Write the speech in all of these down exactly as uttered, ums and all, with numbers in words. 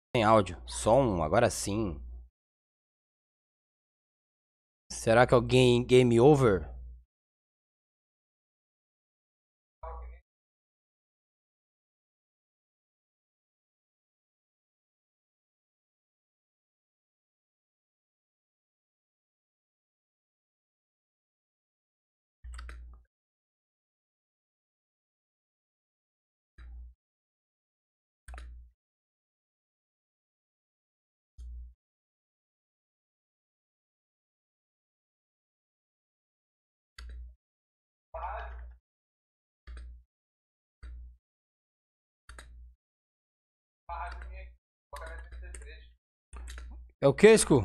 Tem áudio. Som, agora sim. Será que alguém game over? É o que, Scu?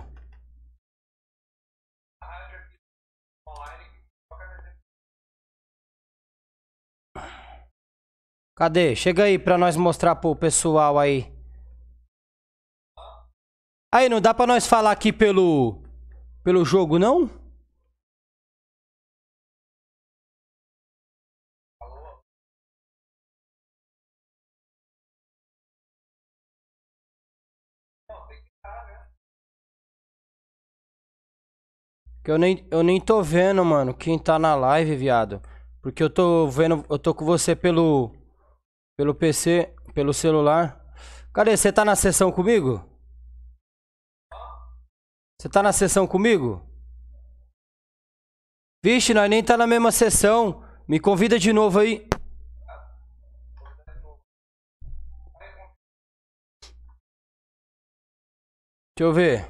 Cadê? Chega aí pra nós mostrar pro pessoal aí. Aí, não dá pra nós falar aqui pelo... Pelo jogo, não? Que eu nem, eu nem tô vendo, mano, quem tá na live, viado. Porque eu tô vendo, eu tô com você pelo pelo P C, pelo celular. Cadê? Você tá na sessão comigo? Você tá na sessão comigo? Vixe, nós nem tá na mesma sessão. Me convida de novo aí. Deixa eu ver.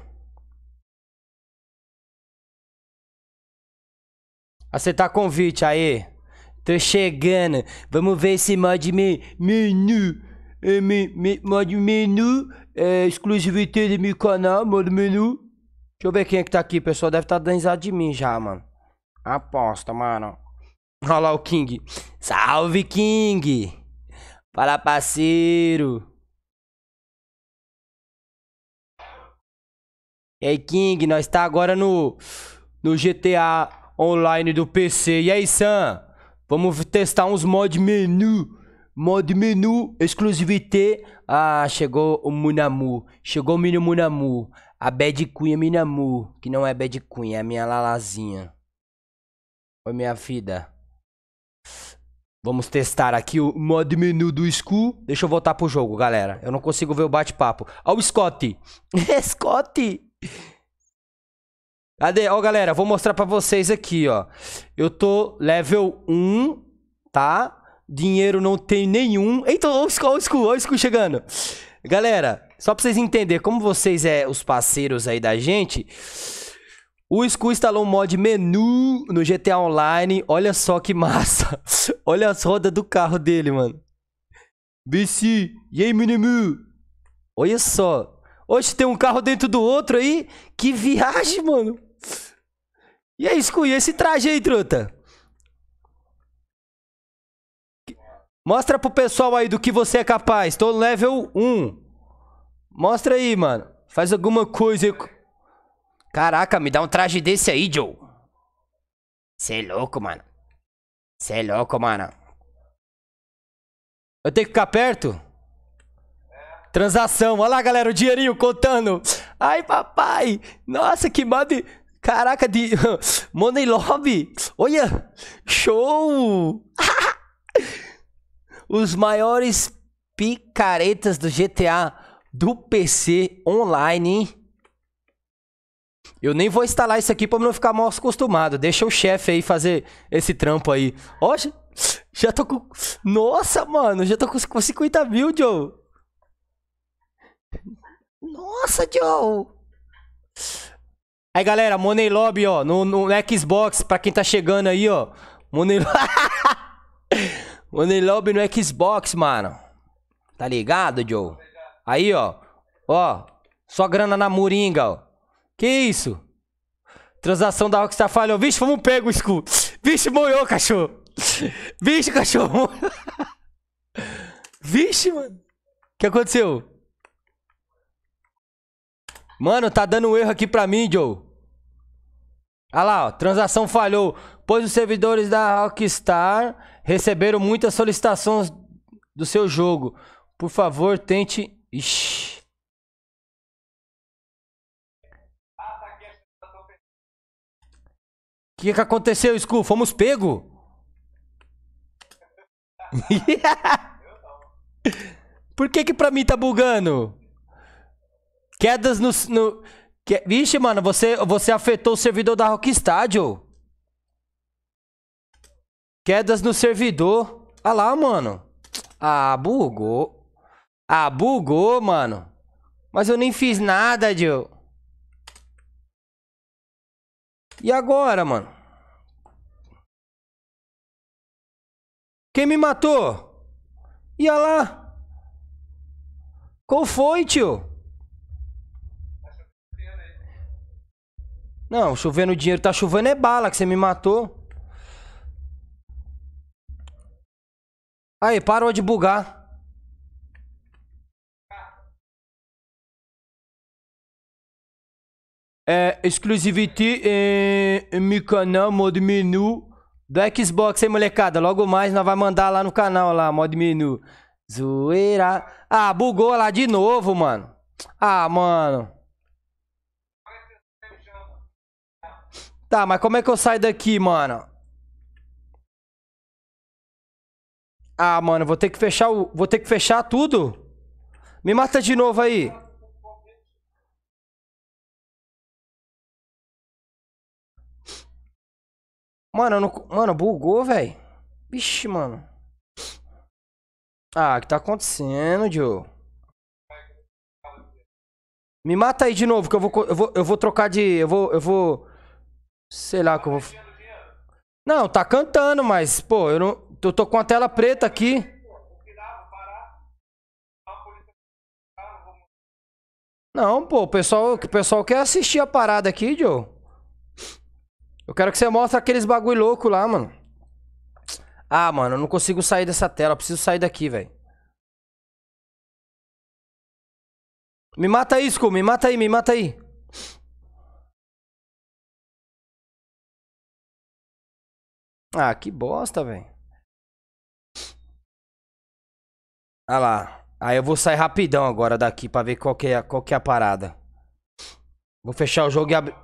Aceitar convite, aí. Tô chegando. Vamos ver esse mod me, menu. É, me, me, mod menu. É, exclusividade do meu canal, modo menu. Deixa eu ver quem é que tá aqui. O pessoal deve estar tá dando risada de mim já, mano. Aposta, mano. Olha lá o King. Salve, King. Fala, parceiro. E aí, King, nós tá agora no, no G T A Online do P C. E aí, Sam? Vamos testar uns mod menu. Mod menu, exclusivité. Ah, chegou o Munamu. Chegou o mini Munamu. A Bad Queen é Minamu. Que não é Bad Queen, é a minha Lalazinha. Oi, minha vida. Vamos testar aqui o mod menu do Scu. Deixa eu voltar pro jogo, galera. Eu não consigo ver o bate-papo. Ó o Scott. Scott. Cadê? Ó, galera, vou mostrar pra vocês aqui, ó. Eu tô level um, tá? Dinheiro não tem nenhum. Eita, ó o Scu, ó o Scu, ó o Scu chegando. Galera, só pra vocês entenderem, como vocês é os parceiros aí da gente... O Scu instalou um mod menu no G T A Online. Olha só que massa. Olha as rodas do carro dele, mano. B C. E aí, menu? Olha só. Hoje tem um carro dentro do outro aí. Que viagem, mano. E aí, Scu, e esse traje aí, truta? Mostra pro pessoal aí do que você é capaz. Tô no level um. Mostra aí, mano. Faz alguma coisa aí. Caraca, me dá um traje desse aí, Joe. Cê é louco, mano. Cê é louco, mano. Eu tenho que ficar perto? Transação. Olha lá, galera, o dinheirinho contando. Ai, papai. Nossa, que mod... Caraca, de... Money Lobby. Olha. Show. Os maiores picaretas do G T A do P C online, hein? Eu nem vou instalar isso aqui pra não ficar mal acostumado. Deixa o chefe aí fazer esse trampo aí. Ó, já, já tô com... Nossa, mano. Já tô com cinquenta mil, Joe. Nossa, Joe. Aí, galera, Money Lobby, ó. No, no Xbox, pra quem tá chegando aí, ó. Money Lobby. Money Lobby no Xbox, mano. Tá ligado, Joe? Aí, ó. Ó. Só grana na moringa, ó. Que isso? Transação da Rockstar falhou. Vixe, vamos pegar o Scu. Vixe, morreu, cachorro. Vixe, cachorro. Vixe, mano. O que aconteceu? Mano, tá dando um erro aqui pra mim, Joe. Olha lá, ó. Transação falhou. Pois os servidores da Rockstar receberam muitas solicitações do seu jogo. Por favor, tente... Ixi. que que aconteceu, Skull? Fomos pego? Por que que pra mim tá bugando? Quedas no... no... Que... Vixe, mano, você, você afetou o servidor da Rockstar, Joe. Quedas no servidor. Ah lá, mano. Ah, bugou. Ah, bugou, mano. Mas eu nem fiz nada, Joe. E agora, mano? Quem me matou? E olha lá. Qual foi, tio? Não, chovendo dinheiro. Tá chovendo é bala que você me matou. Aí, parou de bugar. É, exclusivity em meu canal, modo menu do Xbox, hein, molecada? Logo mais nós vai mandar lá no canal, lá, modo menu. Zoeira. Ah, bugou lá de novo, mano. Ah, mano. Tá, mas como é que eu saio daqui, mano? Ah, mano, vou ter que fechar o... Vou ter que fechar tudo. Me mata de novo aí. Mano, eu não... Mano, bugou, velho. Vixe, mano. Ah, o que tá acontecendo, Joe? Me mata aí de novo, que eu vou... Eu vou, eu vou trocar de... Eu vou... Eu vou... Sei lá que eu vou... Não, tá cantando, mas... Pô, eu não... Eu tô com a tela preta aqui. Não, pô, o pessoal, o pessoal quer assistir a parada aqui, Joe. Eu quero que você mostre aqueles bagulho louco lá, mano. Ah, mano, eu não consigo sair dessa tela. Eu preciso sair daqui, velho. Me mata aí, Skull. Me mata aí, me mata aí. Ah, que bosta, velho. Ah lá. Aí eu vou sair rapidão agora daqui pra ver qual que é, qual que é a parada. Vou fechar o jogo e abrir...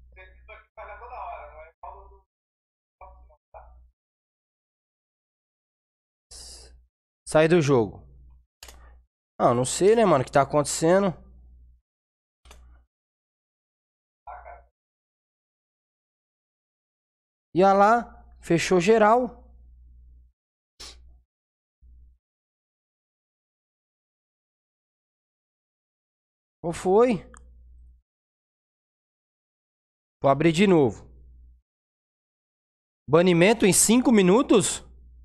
Sair do jogo. Ah, não sei, né, mano, o que tá acontecendo. E olha lá, fechou geral. Qual foi? Vou abrir de novo. Banimento em cinco minutos?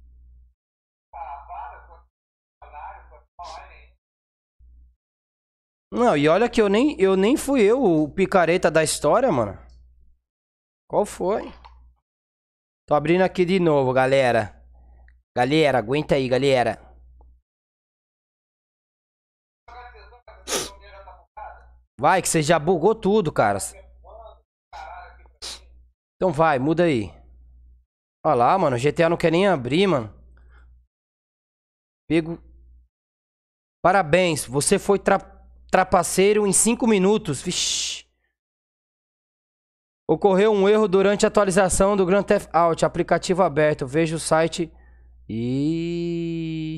Não, e olha que eu nem, eu nem fui eu o picareta da história, mano. Qual foi? Tô abrindo aqui de novo, galera. Galera, aguenta aí, galera. Vai, que você já bugou tudo, cara. Então vai, muda aí. Olha lá, mano, o G T A não quer nem abrir, mano. Pego... Parabéns, você foi tra... trapaceiro em cinco minutos. Vixi. Ocorreu um erro durante a atualização do Grand Theft Auto. Aplicativo aberto. Veja o site. E...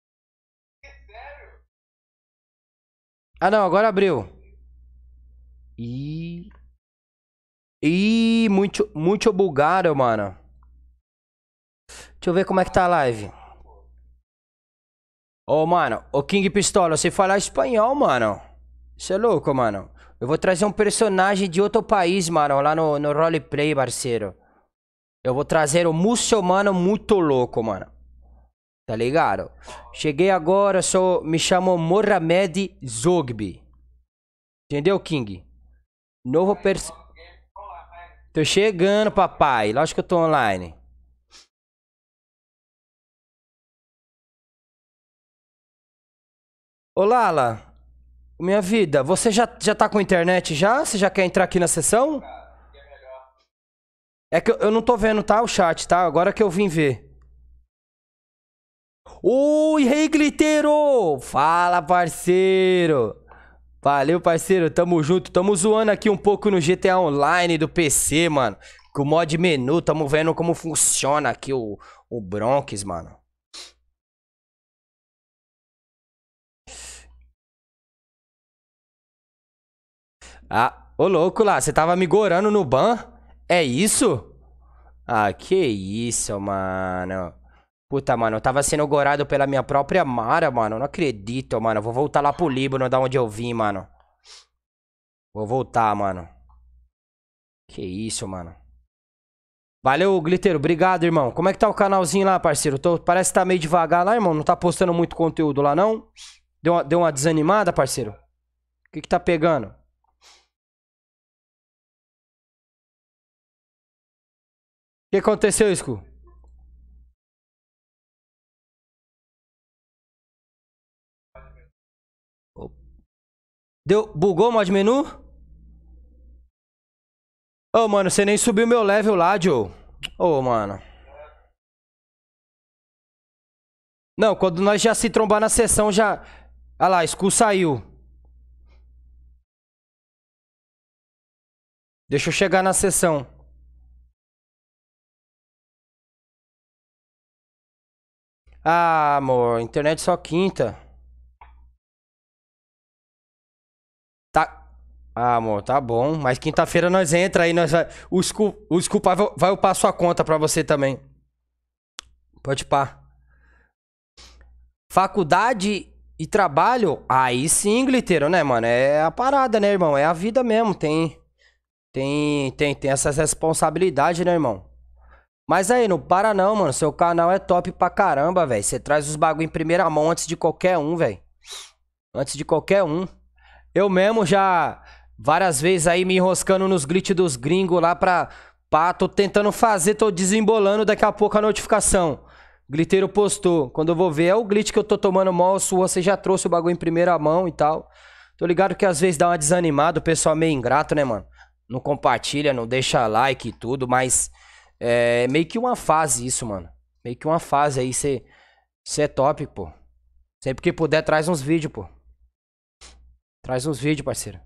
Ah, não, agora abriu. E... Ih, muito, muito bugado, mano. Deixa eu ver como é que tá a live. Ô, mano, o King Pistola, você fala espanhol, mano. Você é louco, mano. Eu vou trazer um personagem de outro país, mano, lá no, no roleplay, parceiro. Eu vou trazer o muçulmano muito louco, mano. Tá ligado? Cheguei agora, sou, me chamo Mohamed Zogby. Entendeu, King? Novo pers... Tô chegando, papai. Lógico que eu tô online. Ô, Lala. Minha vida, você já, já tá com internet já? Você já quer entrar aqui na sessão? É que eu, eu não tô vendo, tá? O chat, tá? Agora que eu vim ver. Oi, Rei Glitteiro! Fala, parceiro! Valeu, parceiro. Tamo junto. Tamo zoando aqui um pouco no G T A Online do P C, mano. Com o mod menu, tamo vendo como funciona aqui o, o Bronx, mano. Ah, ô louco lá, você tava me gorando no ban? É isso? Ah, que isso, mano. Puta, mano, eu tava sendo gorado pela minha própria Mara, mano. Não acredito, mano. Vou voltar lá pro Líbano, da onde eu vim, mano. Vou voltar, mano. Que isso, mano. Valeu, Glitteiro. Obrigado, irmão. Como é que tá o canalzinho lá, parceiro? Tô, parece que tá meio devagar lá, irmão. Não tá postando muito conteúdo lá, não? Deu uma, deu uma desanimada, parceiro? O que que tá pegando? O que aconteceu, Scu? Deu, bugou o mod menu? Ô, mano, você nem subiu meu level lá, Joe. Ô, mano. Não, quando nós já se trombar na sessão, já... Ah lá, Skull saiu. Deixa eu chegar na sessão. Ah, amor, internet só quinta. Tá... Ah, amor, tá bom. Mas quinta-feira nós entra aí, nós vai... O Skull, o Skull vai, vai upar sua conta pra você também. Pode pá. Faculdade e trabalho? Aí sim, Glitteiro, né, mano? É a parada, né, irmão? É a vida mesmo. Tem, tem, tem, tem essas responsabilidades, né, irmão? Mas aí, não para não, mano. Seu canal é top pra caramba, velho. Você traz os bagulho em primeira mão antes de qualquer um, velho. Antes de qualquer um. Eu mesmo já várias vezes aí me enroscando nos glitch dos gringos lá pra... Pá, tô tentando fazer, tô desembolando daqui a pouco a notificação. Glitteiro postou. Quando eu vou ver, é o glitch que eu tô tomando mal, sua, você já trouxe o bagulho em primeira mão e tal. Tô ligado que às vezes dá uma desanimada, o pessoal é meio ingrato, né, mano? Não compartilha, não deixa like e tudo, mas é meio que uma fase isso, mano. Meio que uma fase aí, você é top, pô. Sempre que puder, traz uns vídeos, pô. Traz uns vídeos, parceiro.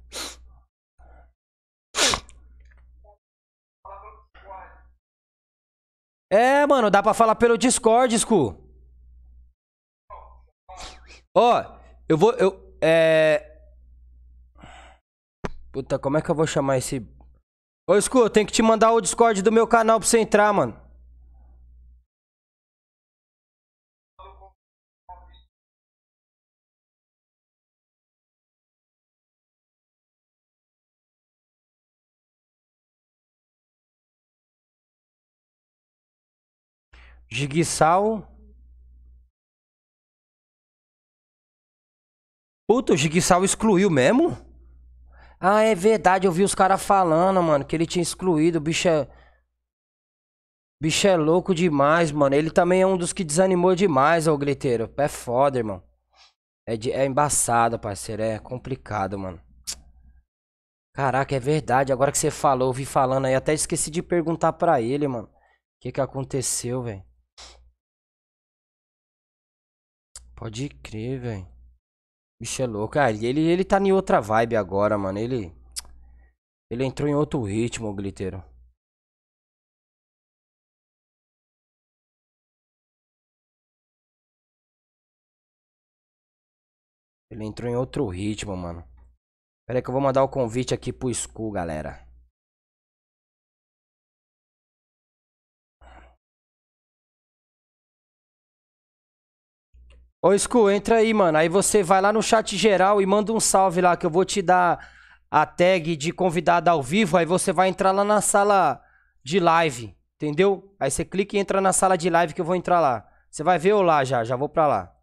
É, mano, dá pra falar pelo Discord, Scu. Ó, eu vou, eu, é... Puta, como é que eu vou chamar esse... Ô, Scu, eu tenho que te mandar o Discord do meu canal pra você entrar, mano. Jiguissal. Puta, o Jiguissal excluiu mesmo? Ah, é verdade, eu vi os caras falando, mano, que ele tinha excluído. O bicho é... Bicho é louco demais, mano. Ele também é um dos que desanimou demais, ô Glitteiro. É foda, irmão. É, de... é embaçado, parceiro. É complicado, mano. Caraca, é verdade. Agora que você falou, eu vi falando aí. Até esqueci de perguntar pra ele, mano. O que que aconteceu, velho? Pode crer, velho. Bicho é louco. Ah, ele, ele tá em outra vibe agora, mano. Ele... Ele entrou em outro ritmo, o Glitteiro. Ele entrou em outro ritmo, mano. Pera aí que eu vou mandar o convite aqui pro Skull, galera. Ô, Skull, entra aí, mano. Aí você vai lá no chat geral e manda um salve lá, que eu vou te dar a tag de convidado ao vivo. Aí você vai entrar lá na sala de live, entendeu? Aí você clica e entra na sala de live que eu vou entrar lá. Você vai ver eu lá já, já vou pra lá.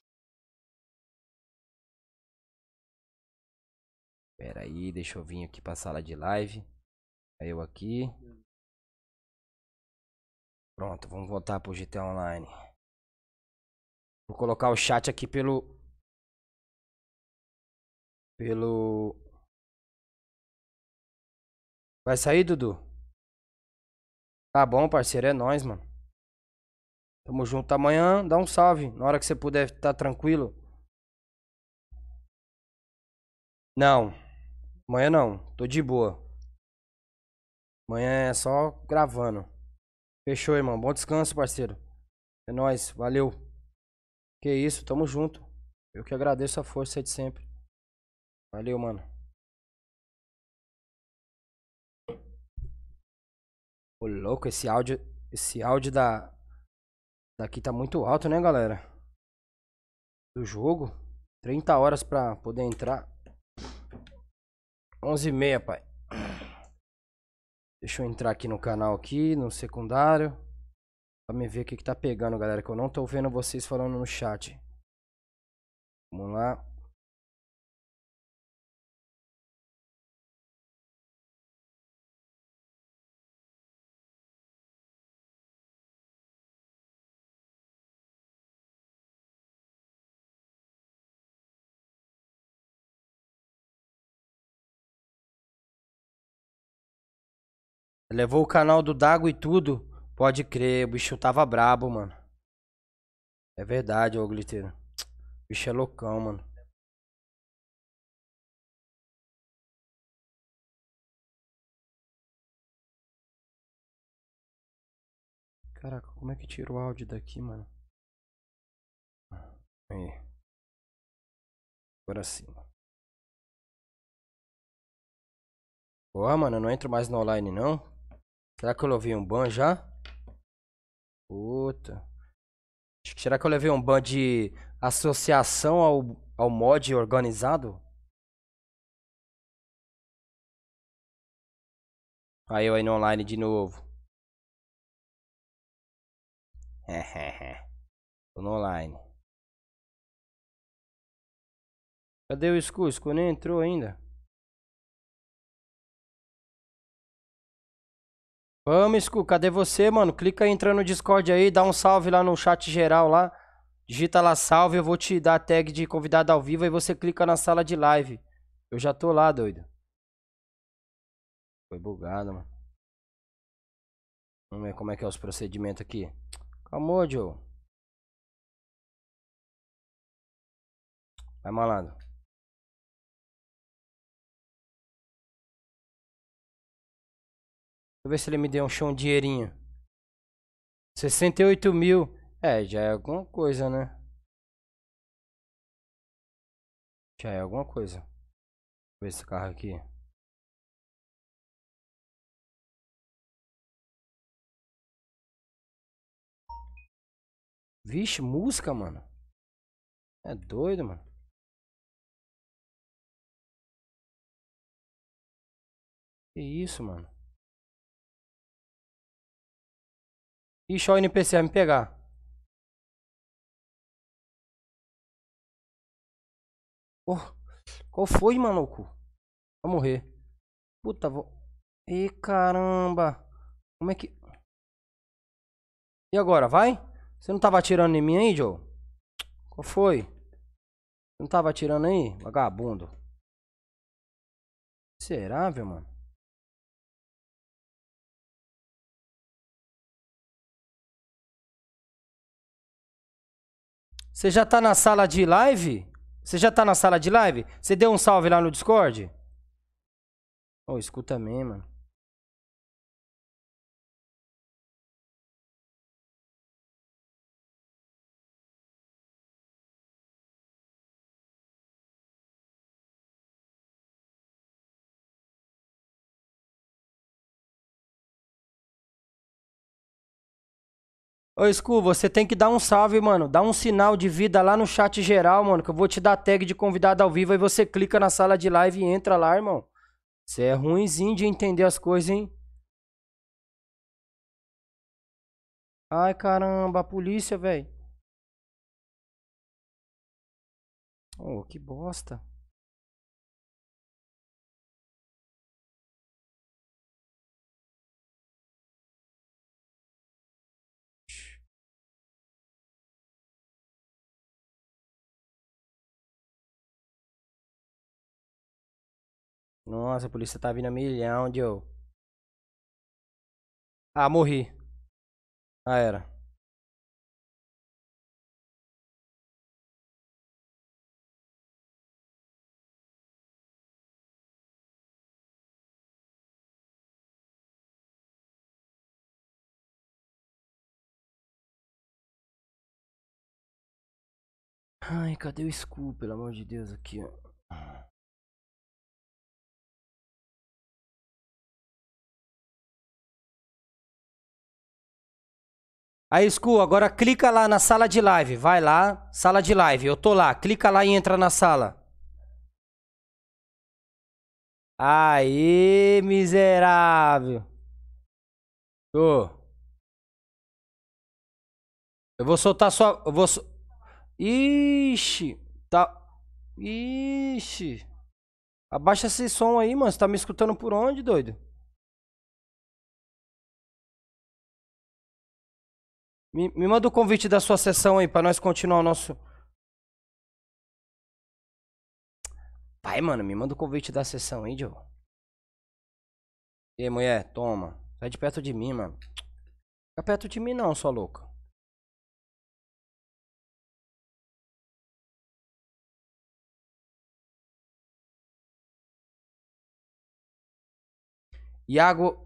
Pera aí, deixa eu vir aqui pra sala de live. Aí eu aqui. Pronto, vamos voltar pro G T A Online. Vou colocar o chat aqui pelo... Pelo... Vai sair, Dudu? Tá bom, parceiro, é nóis, mano. Tamo junto. Amanhã, dá um salve. Na hora que você puder tá tranquilo. Não. Amanhã não. Tô de boa. Amanhã é só gravando. Fechou, irmão. Bom descanso, parceiro. É nóis. Valeu. Que isso, tamo junto. Eu que agradeço a força de sempre. Valeu, mano. Ô, louco, esse áudio, esse áudio da daqui tá muito alto, né, galera? Do jogo. trinta horas pra poder entrar. onze e meia, pai. Deixa eu entrar aqui no canal aqui, no secundário. Pra me ver o que que tá pegando, galera. Que eu não tô vendo vocês falando no chat. Vamos lá. Levou o canal do Dago e tudo. Pode crer, o bicho tava brabo, mano. É verdade, ô Glitteiro. O bicho é loucão, mano. Caraca, como é que tira o áudio daqui, mano? Aí. Agora sim. Porra, mano, eu não entro mais no online, não? Será que eu levei um ban já? Puta. Será que eu levei um ban de associação ao, ao mod organizado? Aí eu aí no online de novo. Tô no online. Cadê o Sku? O Sku nem entrou ainda. Vamos, Sku, cadê você, mano? Clica aí, entra no Discord aí, dá um salve lá no chat geral lá. Digita lá salve, eu vou te dar a tag de convidado ao vivo e você clica na sala de live. Eu já tô lá, doido. Foi bugado, mano. Vamos ver como é que é os procedimentos aqui. Calma, Joe. Vai, malandro. Deixa eu ver se ele me deu um show, um dinheirinho. sessenta e oito mil. É, já é alguma coisa, né? Já é alguma coisa. Deixa eu ver esse carro aqui. Vixe, música, mano. É doido, mano. Que isso, mano. Ixi, ó o N P C vai me pegar. Oh, qual foi, maluco? Vai morrer. Puta, vou... Ih, caramba. Como é que... E agora, vai? Você não tava atirando em mim aí, Joe? Qual foi? Você não tava atirando aí, vagabundo? Será, velho, mano? Você já tá na sala de live? Você já tá na sala de live? Você deu um salve lá no Discord? Ô, oh, escuta também, mano. Ô, Sku, você tem que dar um salve, mano. Dá um sinal de vida lá no chat geral, mano. Que eu vou te dar tag de convidado ao vivo. Aí você clica na sala de live e entra lá, irmão. Você é ruinzinho de entender as coisas, hein? Ai, caramba, a polícia, velho. Oh, que bosta. Nossa, a polícia tá vindo a milhão, Joe. Ah, morri. Ah, era. Ai, cadê o Skull, pelo amor de Deus, aqui, ó. Aí, Skull, agora clica lá na sala de live. Vai lá, sala de live. Eu tô lá. Clica lá e entra na sala. Aê, miserável. Tô. Eu vou soltar sua... Eu vou... so- Ixi. Tá... Ixi. Abaixa esse som aí, mano. Você tá me escutando por onde, doido? Me, me manda o convite da sua sessão aí pra nós continuar o nosso... Vai, mano. Me manda o convite da sessão aí, Joe. E aí, mulher, toma. Sai de perto de mim, mano. Fica perto de mim não, sua louca. Iago...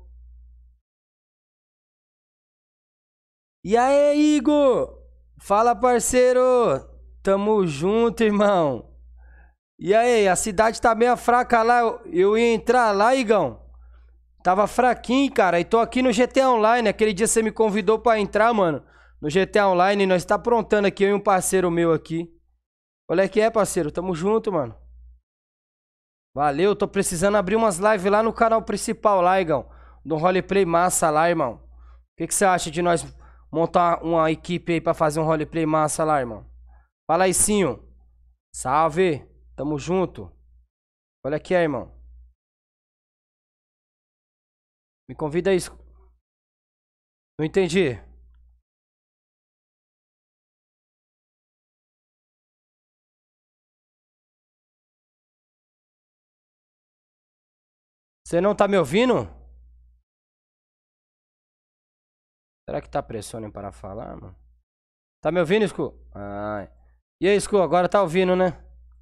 E aí, Igor? Fala, parceiro. Tamo junto, irmão. E aí, a cidade tá meio fraca lá. Eu, eu ia entrar lá, Igão. Tava fraquinho, cara. E tô aqui no G T A Online. Aquele dia você me convidou pra entrar, mano. No G T A Online. Nós tá aprontando aqui, eu e um parceiro meu aqui. Qual é que é, parceiro? Tamo junto, mano. Valeu, tô precisando abrir umas lives lá no canal principal lá, Igão. Do roleplay massa lá, irmão. O que que você acha de nós montar uma equipe aí pra fazer um roleplay massa lá, irmão? Fala aí, Sinho. Salve. Tamo junto. Olha aqui, irmão. Me convida aí. Não entendi. Você não tá me ouvindo? Será que tá pressionando para falar, mano? Tá me ouvindo, Scu? Ah. E aí, Scu, agora tá ouvindo, né?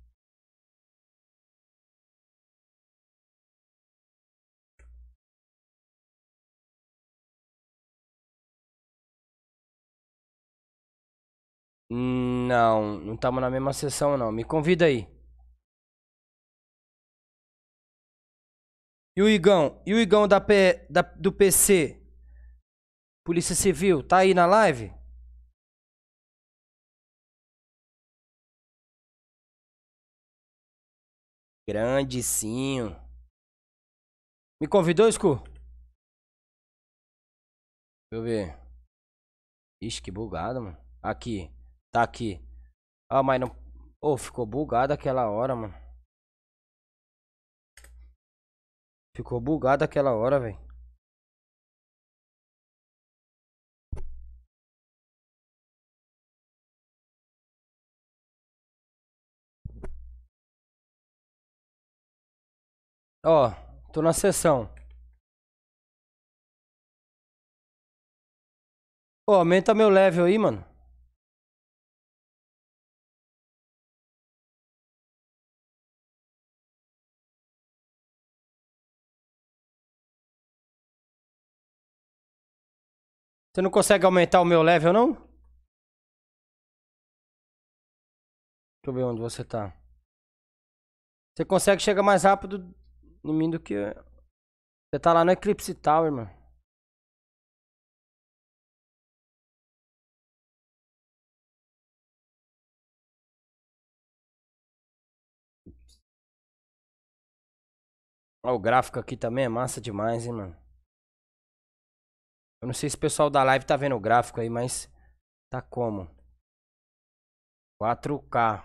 Não, não estamos na mesma sessão, não. Me convida aí. E o Igão? E o Igão da P, da, do P C? Polícia Civil, tá aí na live? Grandecinho. Me convidou, Scu? Deixa eu ver. Ixi, que bugado, mano. Aqui. Tá aqui. Ah, mas não... Ô, ficou bugado aquela hora, mano. Ficou bugado aquela hora, velho. Ó, tô na sessão. Ô, aumenta meu level aí, mano. Você não consegue aumentar o meu level, não? Deixa eu ver onde você tá. Você consegue chegar mais rápido em mim do que... Você tá lá no Eclipse Tower, mano. Ó, o gráfico aqui também é massa demais, hein, mano. Eu não sei se o pessoal da live tá vendo o gráfico aí, mas... Tá como? quatro K.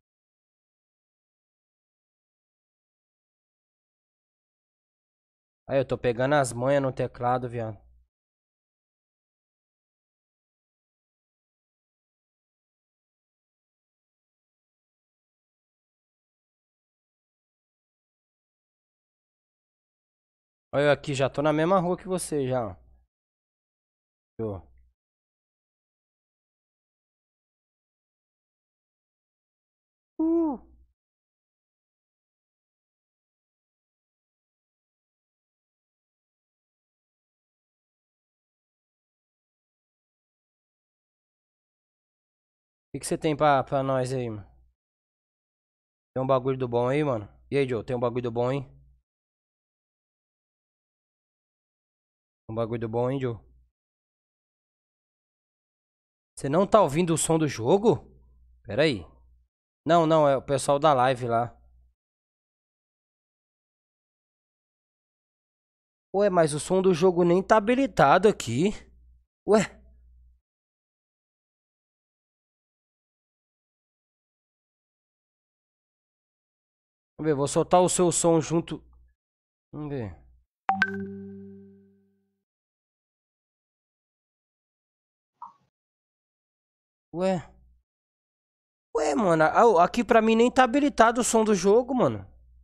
Aí, eu tô pegando as manhas no teclado, viado. Olha eu aqui, já tô na mesma rua que você, já, ó. Tô. Uh. que, que você tem pra, pra nós aí, mano? Tem um bagulho do bom aí, mano? E aí, Joe, tem um bagulho do bom, hein? Um bagulho do bom, hein, Joe? Você não tá ouvindo o som do jogo? Pera aí. Não, não, é o pessoal da live lá. Ué, mas o som do jogo nem tá habilitado aqui. Ué. Vamos ver, vou soltar o seu som junto. Vamos ver. Ué. Ué, mano, a- aqui pra mim nem tá habilitado o som do jogo, mano.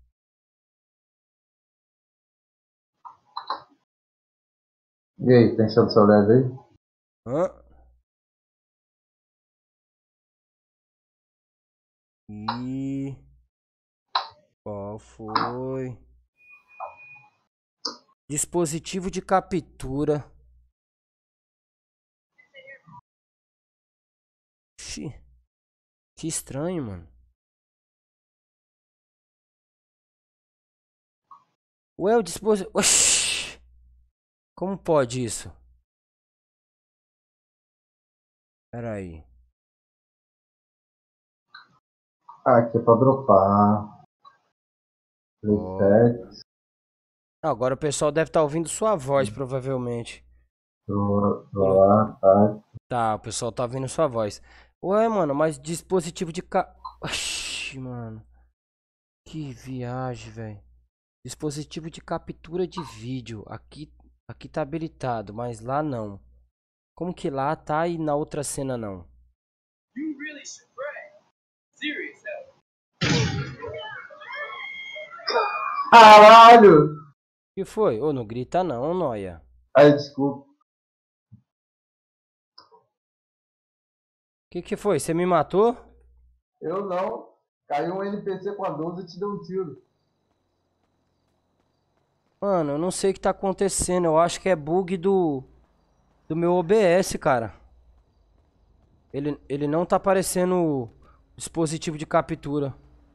E aí, tem show do seu leve aí? Hã? Ih. Qual foi? Dispositivo de captura. Xi. Que estranho, mano. Ué, o dispositivo. Oxi. Como pode isso? Pera aí. Ah, aqui é pra dropar. Ó. Reset. Agora o pessoal deve estar ouvindo sua voz, provavelmente. Tô, tô Colo- lá, tá. Tá, o pessoal tá ouvindo sua voz. Ué, mano, mas dispositivo de ca... Oxi, mano. Que viagem, velho. Dispositivo de captura de vídeo. Aqui, aqui tá habilitado, mas lá não. Como que lá tá e na outra cena não? Caralho! Que foi? Ô, não grita não, Noia. Ai, desculpa. Que que foi? Você me matou? Eu não. Caiu um N P C com a doze e te deu um tiro. Mano, eu não sei o que tá acontecendo. Eu acho que é bug do do meu O B S, cara. Ele, ele não tá aparecendo o dispositivo de captura.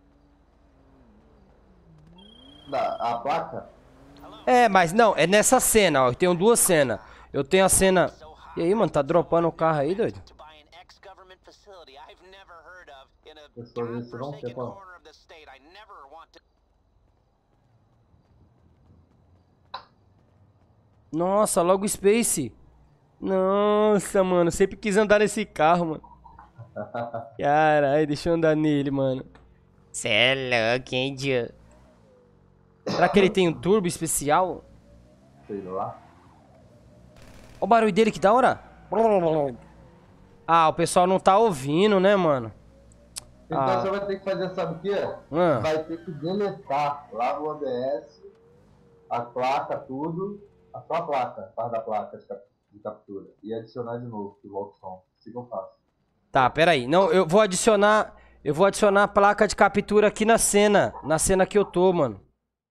Da, a placa? É, mas não, é nessa cena, ó. Eu tenho duas cenas. Eu tenho a cena. E aí, mano, tá dropando o carro aí, doido? Pessoas desse não tem pra... Nossa, logo o Space. Nossa, mano, sempre quis andar nesse carro, mano. Caralho, deixa eu andar nele, mano. Cê é louco, hein, Dio? Será que ele tem um turbo especial? Sei lá. Olha o barulho dele, que da hora. Ah, o pessoal não tá ouvindo, né, mano? Então Ah. você vai ter que fazer, sabe o quê? Ah. Vai ter que deletar lá no O B S a placa, tudo. A sua placa, a parte da placa de, cap de captura. E adicionar de novo, que volta o som. Assim que eu faço. Tá, peraí. Não, eu vou adicionar. Eu vou adicionar a placa de captura aqui na cena. Na cena que eu tô, mano.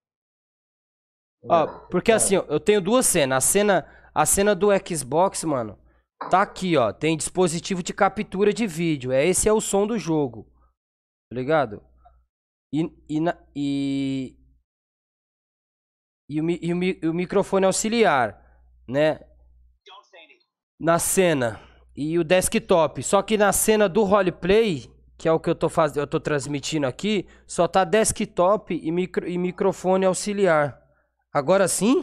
Ó, porque assim, ó, eu tenho duas cenas. A cena, a cena do Xbox, mano, tá aqui, ó. Tem dispositivo de captura de vídeo. É, esse é o som do jogo. Tá ligado? E, e, na- e, e, o, mi- e o mi- e o microfone auxiliar, né? Na cena. E o desktop. Só que na cena do roleplay, que é o que eu tô fazendo, eu tô transmitindo aqui, só tá desktop e, micro, e microfone auxiliar. Agora sim?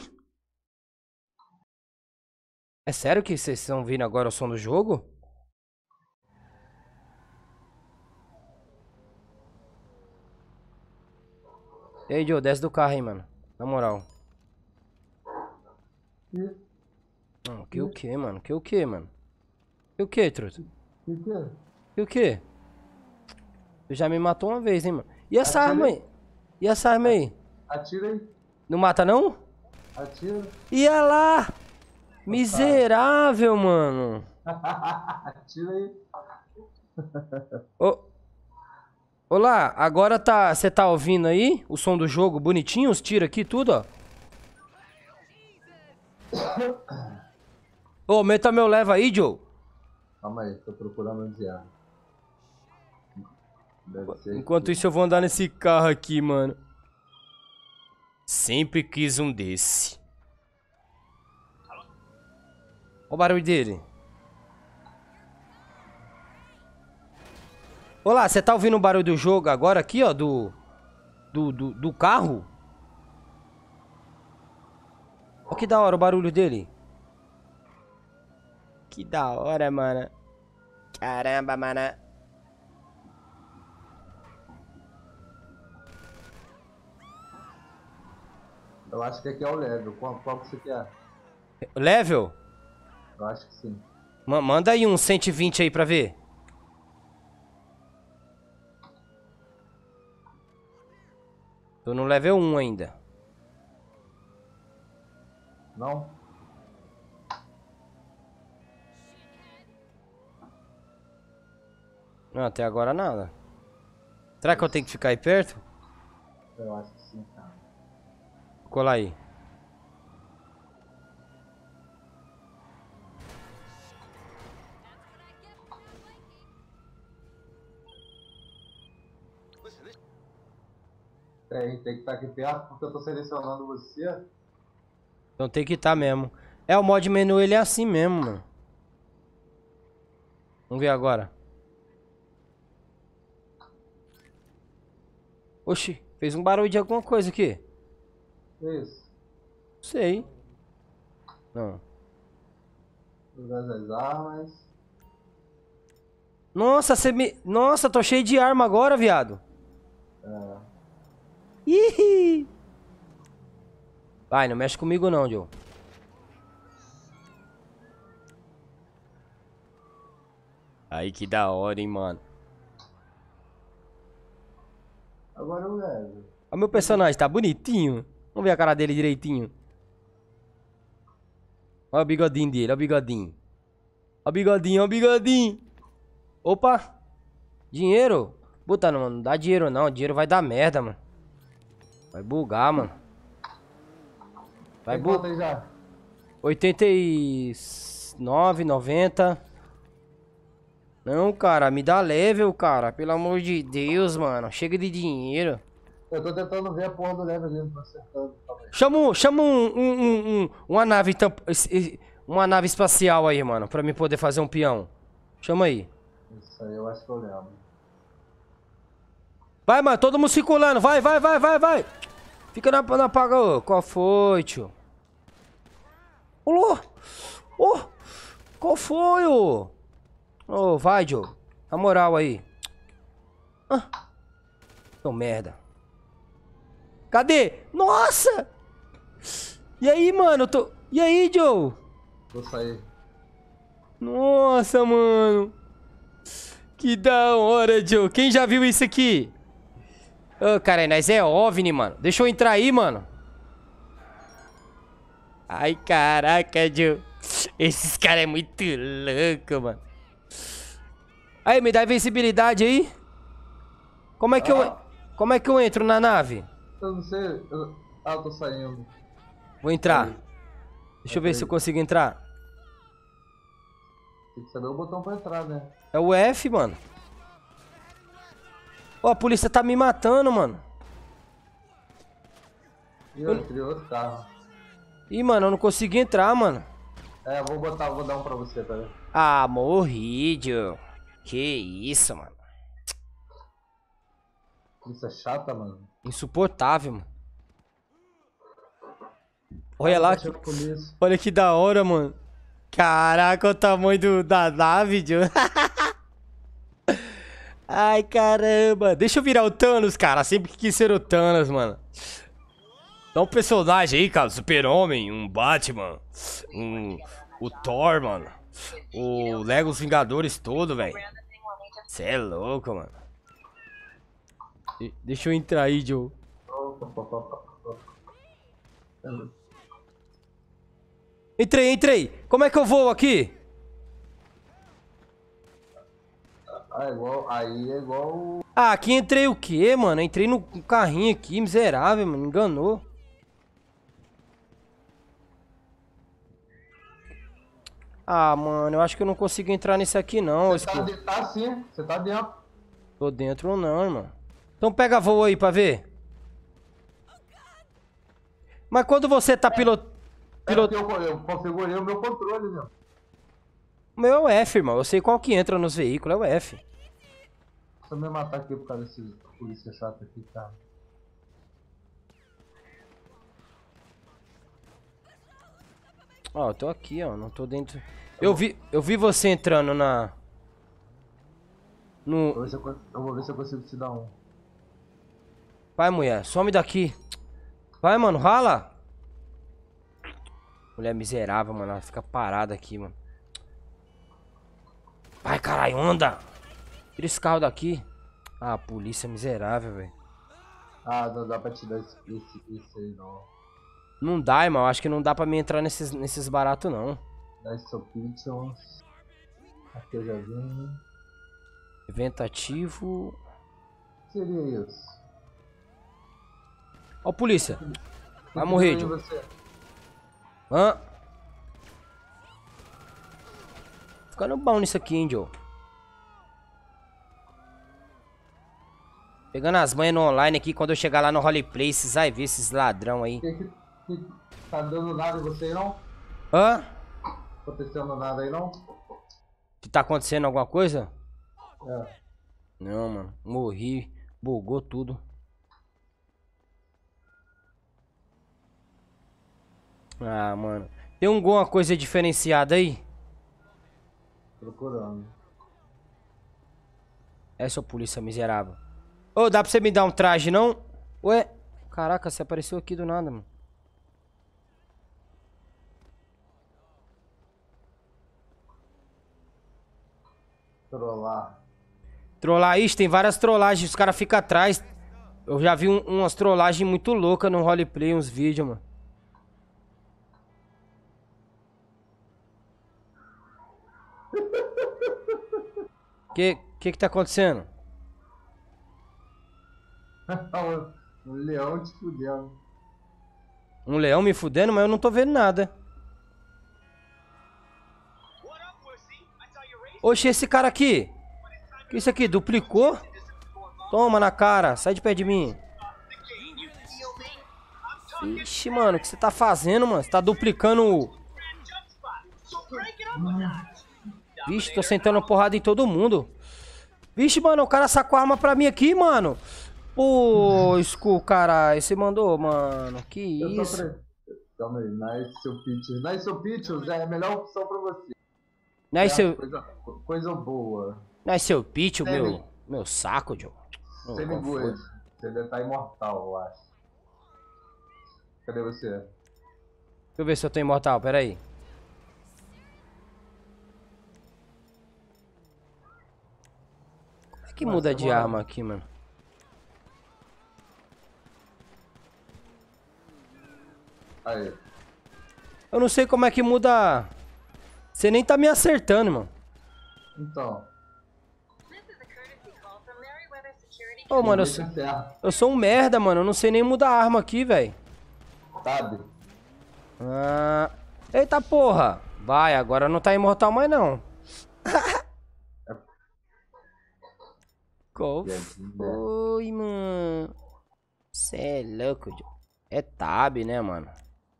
É sério que vocês estão ouvindo agora o som do jogo? E aí, Joe, desce do carro aí, mano. Na moral. E, Hum, que o que, mano? Que o que, mano? Que o que, truta? e que? Que o que? Tu já me matou uma vez, hein, mano? E essa Atira arma aí. aí? E essa arma aí? Atira aí. Não mata, não? Atira. Ia lá! Miserável, mano! Atira aí. Ô, olá, agora tá. Você tá ouvindo aí o som do jogo bonitinho? Os tiros aqui, tudo, ó. Ô, aumenta meu leva aí, Joe. Calma aí, tô procurando onde é. Deve ser Enquanto aqui. isso eu vou andar nesse carro aqui, mano. Sempre quis um desse. Olha o barulho dele. Olá, você tá ouvindo o barulho do jogo agora aqui, ó, do... Do, do, do carro? Olha que da hora o barulho dele. Que da hora, mano. Caramba, mano. Eu acho que aqui é o level. Qual, qual que você quer? Level? Eu acho que sim. Ma- manda aí um cento e vinte aí pra ver. Tô no level um ainda. Não? Não, até agora nada. Será que eu tenho que ficar aí perto? Eu acho que sim, cara. Vou colar aí. Tem, tem que estar aqui perto porque eu tô selecionando você. Então tem que estar mesmo. É, o mod menu ele é assim mesmo, mano. Vamos ver agora. Oxi, fez um barulho de alguma coisa aqui. Isso. Sei. Não. Usar as armas. Nossa, você me... Nossa, tô cheio de arma agora, viado. É. Ih! Vai, não mexe comigo não, Joe. Aí que da hora, hein, mano. Agora eu levo. O meu personagem tá bonitinho. Vamos ver a cara dele direitinho. Olha o bigodinho dele, olha o bigodinho. Olha o bigodinho, olha o bigodinho. Opa! Dinheiro? Puta, não, não dá dinheiro não. Dinheiro vai dar merda, mano. Vai bugar, mano. Vai Tem bugar. quanto aí já? oitenta e nove, noventa. Não, cara, me dá level, cara. Pelo amor de Deus, mano. Chega de dinheiro. Eu tô tentando ver a porra do level ali, não tô acertando. Calma aí. Chama, um- chama um, um, um- um- uma nave tamp- es- es- uma nave espacial aí, mano, pra mim poder fazer um peão. Chama aí. Isso aí eu acho que eu lembro. Vai, mano, todo mundo circulando. Vai, vai, vai, vai, vai. Fica na, na paga. Ô, qual foi, tio? Ô, ô, qual foi, ô? Ô, vai, Joe. Na moral aí. Ah. Ô, merda. Cadê? Nossa! E aí, mano? Eu tô... E aí, Joe? Vou sair. Nossa, mano. Que da hora, Joe. Quem já viu isso aqui? Ô, cara, nós é OVNI, mano. Deixa eu entrar aí, mano. Ai, caraca, Joe. Esses caras é muito louco, mano. Aí, me dá invencibilidade aí. Como é que eu... Ah. Como é que eu entro na nave? Eu não sei. Eu... Ah, eu tô saindo. Vou entrar. Aí. Deixa eu ver se eu consigo entrar. Tem que saber o botão pra entrar, né? É o F, mano. Ó, a polícia tá me matando, mano. E eu entrei outro carro. Ih, mano, eu não consegui entrar, mano. É, eu vou botar, vou dar um pra você, peraí. Ah, morri, Joe. Que isso, mano. Isso é chata, mano. Insuportável, mano. Olha lá, que... Chega com isso. olha que da hora, mano. Caraca, o tamanho do, da nave, Joe. Ai, caramba. Deixa eu virar o Thanos, cara. Sempre que quis ser o Thanos, mano. Dá um personagem aí, cara. Super-Homem, um Batman, um... o Thor, mano. O Lego Os Vingadores todo, velho. Cê é louco, mano. De- deixa eu entrar aí, Joe. Entrei, entrei. Como é que eu vou aqui? Ah, é igual, aí é igual o... Ah, aqui entrei o quê, mano? Entrei no carrinho aqui, miserável, mano. Me enganou. Ah, mano, eu acho que eu não consigo entrar nesse aqui, não. Você tá, de- tá sim, você tá dentro. Tô dentro ou não, irmão. Então pega voo aí pra ver. Mas quando você tá pilotando... É porque eu, eu configurei o meu controle, meu. O meu é o F, irmão. Eu sei qual que entra nos veículos, é o F. Deixa eu me matar aqui por causa desse polícia chato aqui, cara. Ó, eu tô aqui, ó. Não tô dentro... Eu vi, eu vi você entrando na... No... Eu vou, ver se eu, con- eu vou ver se eu consigo te dar um. Vai, mulher. Some daqui. Vai, mano. Rala. Mulher miserável, mano. Ela fica parada aqui, mano. Vai, caralho. Anda. Tira esse carro daqui. Ah, polícia miserável, velho. Ah, não dá pra te dar esse, esse, esse aí, não. Não dá, irmão. Acho que não dá pra me entrar nesses, nesses baratos, não. Dá esse seu Pitchons. Aqui eu já vi. Evento ativo. O que seria isso? Ó, polícia. Vai morrer, Joe. Joe. Você. Hã? Ficando bom nisso aqui, hein, Joe. Pegando as manhas no online aqui. Quando eu chegar lá no roleplay, vocês vão ver esses ladrão aí. Que, que, que tá dando nada em você aí, não? Hã? Acontecendo nada aí, não? Que tá acontecendo alguma coisa? É. Não, mano. Morri. Bugou tudo. Ah, mano. Tem alguma coisa diferenciada aí? Procurando. Essa é polícia miserável. Ô, dá pra você me dar um traje, não? Ué? Caraca, você apareceu aqui do nada, mano. Trollar. Trollar isso, tem várias trollagens. Os caras ficam atrás. Eu já vi um- umas trollagens muito loucas no roleplay, uns vídeos, mano. Que que que tá acontecendo? um leão te fudendo. Um leão me fudendo, mas eu não tô vendo nada. Oxe, esse cara aqui. Que isso aqui? Duplicou? Toma na cara, sai de perto de mim. Ixi, mano, o que você tá fazendo, mano? Você tá duplicando o... Vixe, tô sentando porrada em todo mundo. Vixe, mano, o cara sacou a arma pra mim aqui, mano. Pô, Skull, caralho, você mandou, mano. Que Eu tô isso? pre- Calma aí, nice seu Pitchers. Nice seu Pitchers é a melhor opção pra você. Não é É seu, coisa, coisa boa. não é seu pitch, o Semi- meu, meu saco, Joe. Ô, Semi qual foi? good. Você deve estar imortal, eu acho. Cadê você? Deixa eu ver se eu tô imortal, pera aí. Como é que Mas muda você de mora- arma aqui, mano? Aí. Eu não sei como é que muda... Você nem tá me acertando, mano. Então. Ô, mano, eu deixa sou, certo, eu sou um merda, mano. Eu não sei nem mudar a arma aqui, velho. sabe? Ah, eita porra. Vai, agora não tá imortal mais, não. Qual foi, mano? Cê é louco, Joe. É tab, né, mano?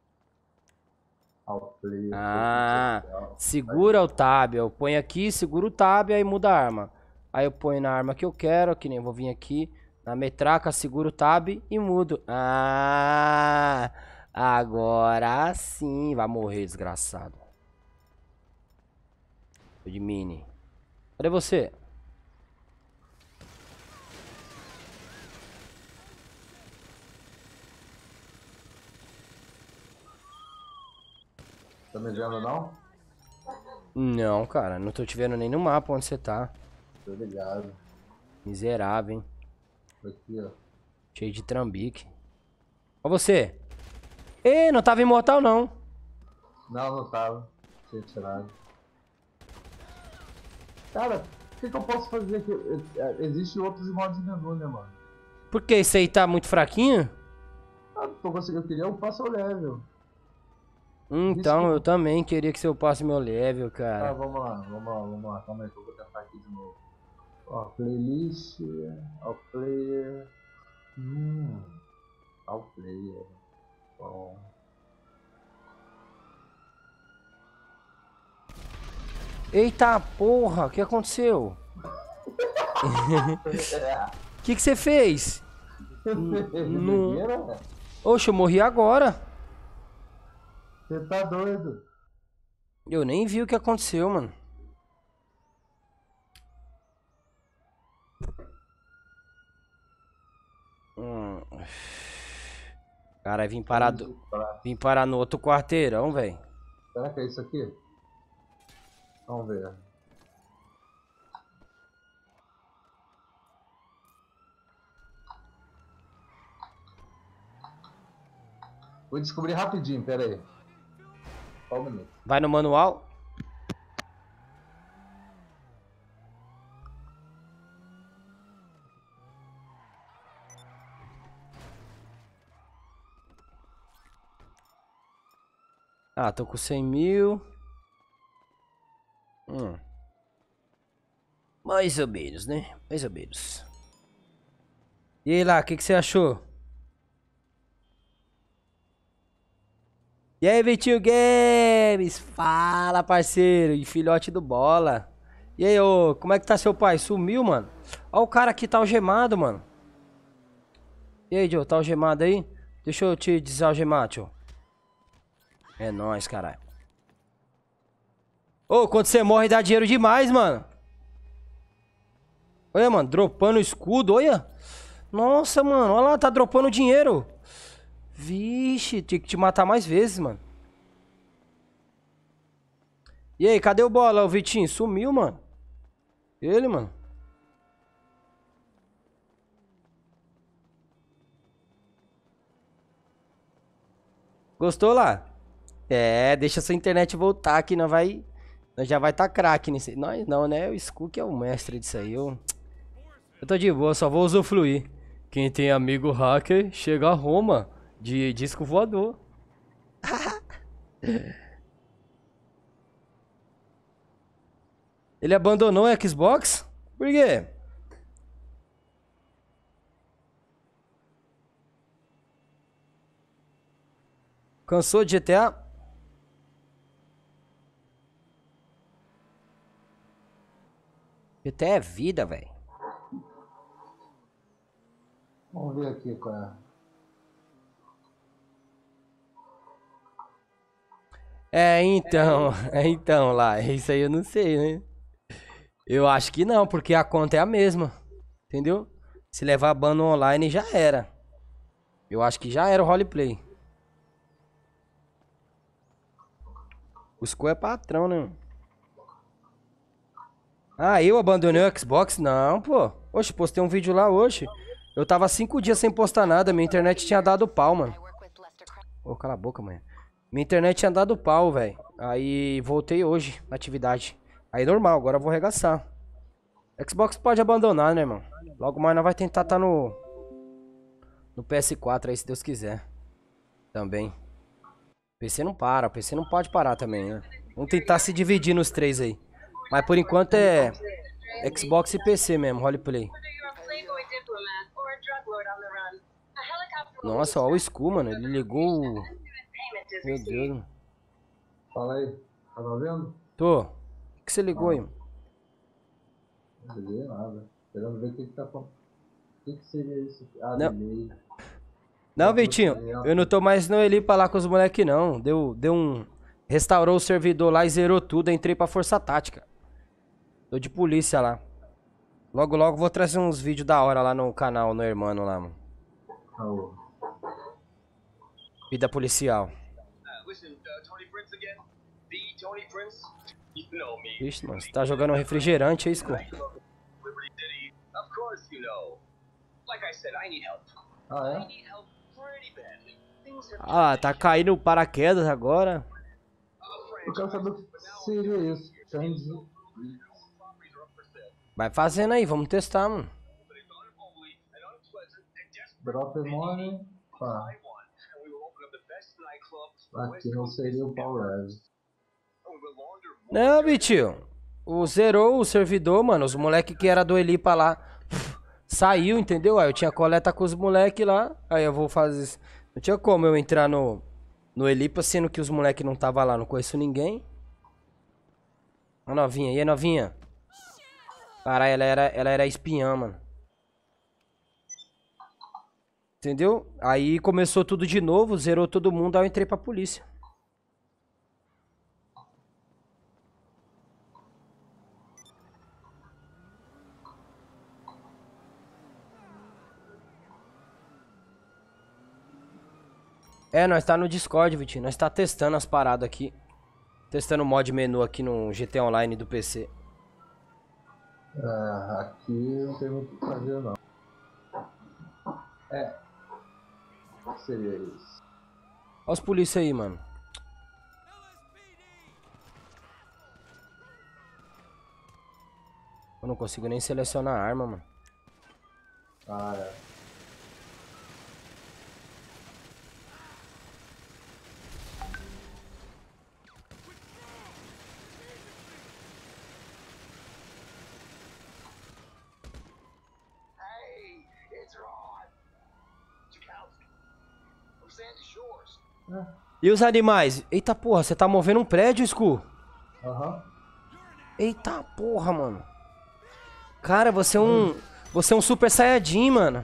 Ao play, Ah, social. segura o tab. Eu ponho aqui, segura o tab, aí muda a arma. Aí eu ponho na arma que eu quero, que nem eu vou vir aqui. Na metraca, seguro o tab e mudo. Ah, agora sim. Vai morrer, desgraçado. Tô de mini. Cadê você? Tá me vendo, não? Não, cara. Não tô te vendo nem no mapa onde você tá. Tô ligado. Miserável, hein? Aqui, ó. Cheio de trambique. Ó você. Ê, não tava imortal, não. Não, não tava. Tinha tirado. Cara, o que, que eu posso fazer aqui? É, Existem outros modos de menu, né, mano? Por que esse aí tá muito fraquinho? Ah, tô conseguindo. Eu queria upar seu level. Hum, Então, Isso. eu também queria que você passe meu level, Ah, cara. vamos lá, vamos lá, vamos lá. Calma aí que eu vou tentar aqui de novo. Ó, playlist, ao player. Hum, ao player. Bom. Eita porra, o que aconteceu? O que que você fez? Não. Oxe, eu morri agora. Você tá doido? Eu nem vi o que aconteceu, mano. Hum. Cara, vim parar, do... vim parar no outro quarteirão, velho. Será que é isso aqui? Vamos ver. Vou descobrir rapidinho, pera aí. Só um minuto. Vai no manual. Ah, tô com cem mil. Hum. Mais ou menos, né? Mais ou menos. E aí lá, o que, que você achou? E aí, Vitinho Games? Fala, parceiro. E filhote do Bola. E aí, ô, como é que tá seu pai? Sumiu, mano? Ó o cara aqui tá algemado, mano. E aí, Joe, tá algemado aí? Deixa eu te desalgemar, tio. É nóis, caralho. Ô, quando você morre dá dinheiro demais, mano. Olha, mano, dropando escudo, olha. Nossa, mano, olha lá, tá dropando dinheiro. Vixe, tinha que te matar mais vezes, mano. E aí, cadê o Bola, o Vitinho? Sumiu, mano. Ele, mano. Gostou lá? É, deixa sua internet voltar que nós vai... Nós já vai tá craque nisso. Nós não, né? O Skull que é o mestre disso aí. Eu, eu tô de boa, só vou usufruir. Quem tem amigo hacker, chega a Roma. De disco voador. Ele abandonou o Xbox? Por quê? Cansou de G T A? G T A é vida, velho. Vamos ver aqui qual é. É, então, é, então lá, isso aí eu não sei, né? Eu acho que não, porque a conta é a mesma, entendeu? Se levar ban no online já era. Eu acho que já era o roleplay. O Skull é patrão, né? Ah, eu abandonei o Xbox? Não, pô. Oxe, postei um vídeo lá hoje. Eu tava cinco dias sem postar nada, minha internet tinha dado pau, mano. Ô, cala a boca, mãe. Minha internet tinha dado pau, velho. Aí voltei hoje na atividade. Aí normal, agora eu vou arregaçar. Xbox pode abandonar, né, irmão? Logo mais nós vai tentar tá no... No P S quatro aí, se Deus quiser. Também. P C não para, P C não pode parar também, né? Vamos tentar se dividir nos três aí. Mas por enquanto é... Xbox e P C mesmo, roleplay. Nossa, ó o Skull, mano. Ele ligou o... Meu Deus, mano. Fala aí, tá vendo? Tô. O que você ligou aí, mano? Não liguei nada. Esperando ver o que que tá falando. O que que seria isso? Ah, Não. delay. Não, Vitinho, eu não tô mais no Eli pra lá com os moleques, não. Deu, deu um... Restaurou o servidor lá e zerou tudo. Entrei pra Força Tática. Tô de polícia lá. Logo, logo vou trazer uns vídeos da hora lá no canal, no Hermano lá, mano. Oh. Vida policial. Vixe, mano, você tá jogando um refrigerante aí, Skull? Ah, é? Ah, tá caindo o paraquedas agora. Eu quero saber o que seria isso. Change. Vai fazendo aí, vamos testar, mano. Drop money. Pá. Aqui não seria o Power Res. Não, Vitinho. O zerou o servidor, mano. Os moleque que era do Elipa lá pff, saiu, entendeu? Aí eu tinha coleta com os moleque lá. Aí eu vou fazer. Não tinha como eu entrar no, no Elipa, sendo que os moleque não tava lá. Não conheço ninguém. A novinha. E aí, novinha? Caralho, ela era, ela era espiã, mano. Entendeu? Aí começou tudo de novo, zerou todo mundo, aí eu entrei pra polícia. É, nós tá no Discord, Vitinho. Nós tá testando as paradas aqui. Testando o mod menu aqui no G T A Online do P C. É, aqui não tem muito o que fazer não. É. O que seria isso? Olha os polícia aí, mano. Eu não consigo nem selecionar a arma, mano. Ah, é. E os animais? Eita porra, você tá movendo um prédio, Sku? Aham. Uhum. Eita porra, mano. Cara, você é um... Hum. Você é um super saiyajin, mano.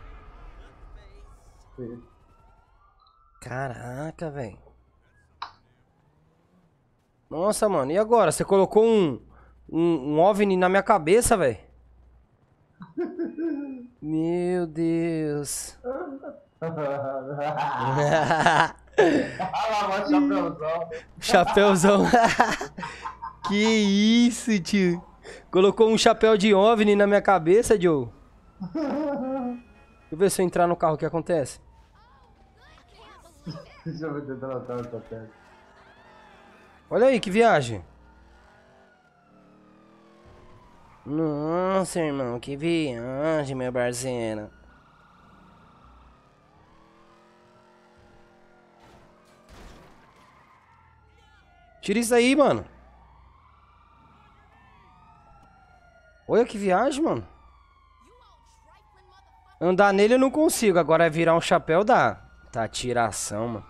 Sim. Caraca, velho. Nossa, mano. E agora? Você colocou um... Um, um OVNI na minha cabeça, velho. Meu Deus. Ah lá, mó chapeuzão. Chapéuzão. Que isso, tio. Colocou um chapéu de OVNI na minha cabeça, Joe. Deixa eu ver se eu entrar no carro, o que acontece. Deixa eu ver tentar notar o que acontece. Olha aí, que viagem. Nossa, irmão, que viagem, meu barzeiro. Tira isso aí, mano. Olha que viagem, mano. Andar nele eu não consigo. Agora virar um chapéu dá. Tá, tiração, mano.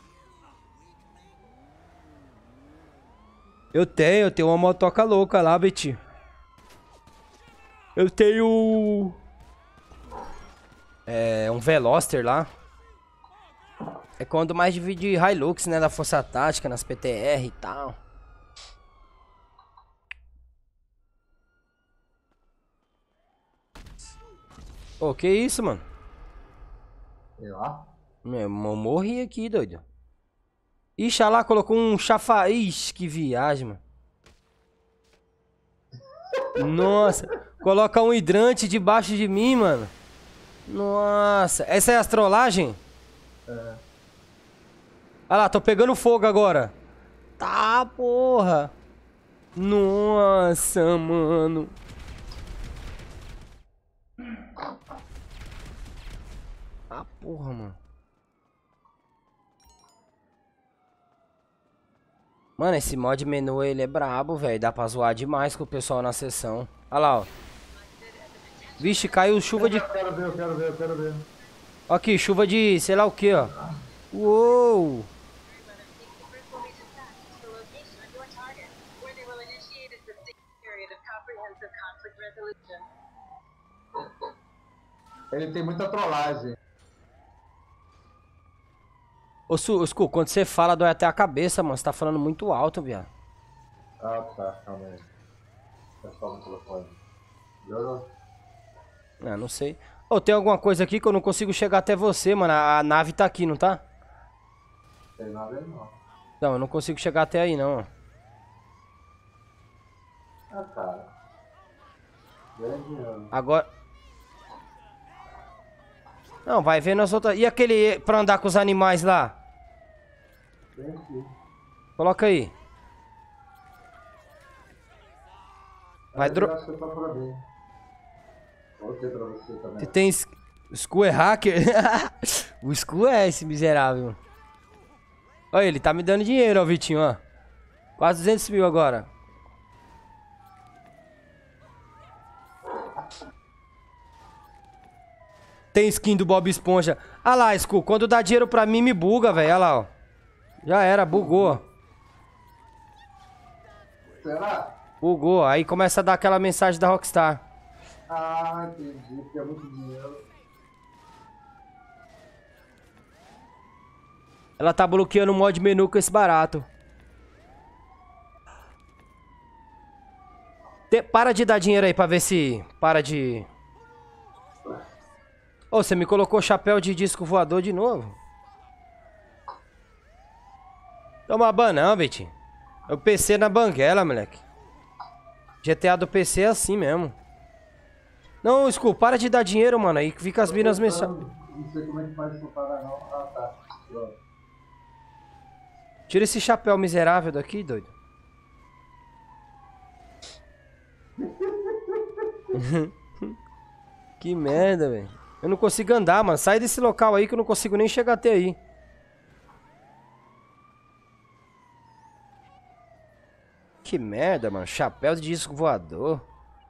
Eu tenho, eu tenho uma motoca louca lá, Betinho. Eu tenho... É, um Veloster lá. É quando mais divide Hilux, né? Da Força Tática, nas P T R e tal. Ô, que isso, mano? Sei lá. Eu morri aqui, doido. Ixi, olha lá, colocou um chafariz. Que viagem, mano. Nossa. Coloca um hidrante debaixo de mim, mano. Nossa. Essa é a trollagem? É. Olha lá, tô pegando fogo agora. Tá, porra. Nossa, mano. Ah, porra, mano. Mano, esse mod menu, ele é brabo, velho. Dá pra zoar demais com o pessoal na sessão. Olha lá, ó. Vixe, caiu chuva de... Eu quero ver, eu quero ver, eu quero ver. Ó aqui, chuva de sei lá o que, ó. Uou. Ele tem muita trollagem. Ô, Su, Sku, quando você fala, dói até a cabeça, mano. Você tá falando muito alto, viado. Ah, tá, calma aí. É só no telefone. Melhorou? Ah, não sei. Ô, tem alguma coisa aqui que eu não consigo chegar até você, mano. A, a nave tá aqui, não tá? Tem nada aí não. Não, eu não consigo chegar até aí, não, ó. Ah, cara. Grande. Agora... Não, vai vendo as outras... E aquele pra andar com os animais lá? Tem aqui. Coloca aí. Vai dro... Acho que eu tô por ali. Vou ter pra você também. Você tem... Sku é hacker? O Sku é esse miserável. Olha, ele tá me dando dinheiro, ó, Vitinho, ó. Quase duzentos mil agora. Tem skin do Bob Esponja. Ah lá, Sku, quando dá dinheiro pra mim, me buga, velho. Olha lá, ó. Já era, bugou. Será? Bugou. Aí começa a dar aquela mensagem da Rockstar. Ah, entendi, porque é muito dinheiro. Ela tá bloqueando o mod menu com esse barato. Te- Para de dar dinheiro aí pra ver se... Para de... Ô, você me colocou chapéu de disco voador de novo? Toma banão, Vitinho. É o P C na banguela, moleque. G T A do P C é assim mesmo. Não, Sku, para de dar dinheiro, mano. Aí fica as minas mensagens. Não sei como é que faz isso parar, não. Ah, tá. Pronto. Tira esse chapéu miserável daqui, doido. Que merda, velho. Eu não consigo andar, mano. Sai desse local aí que eu não consigo nem chegar até aí. Que merda, mano. Chapéu de disco voador.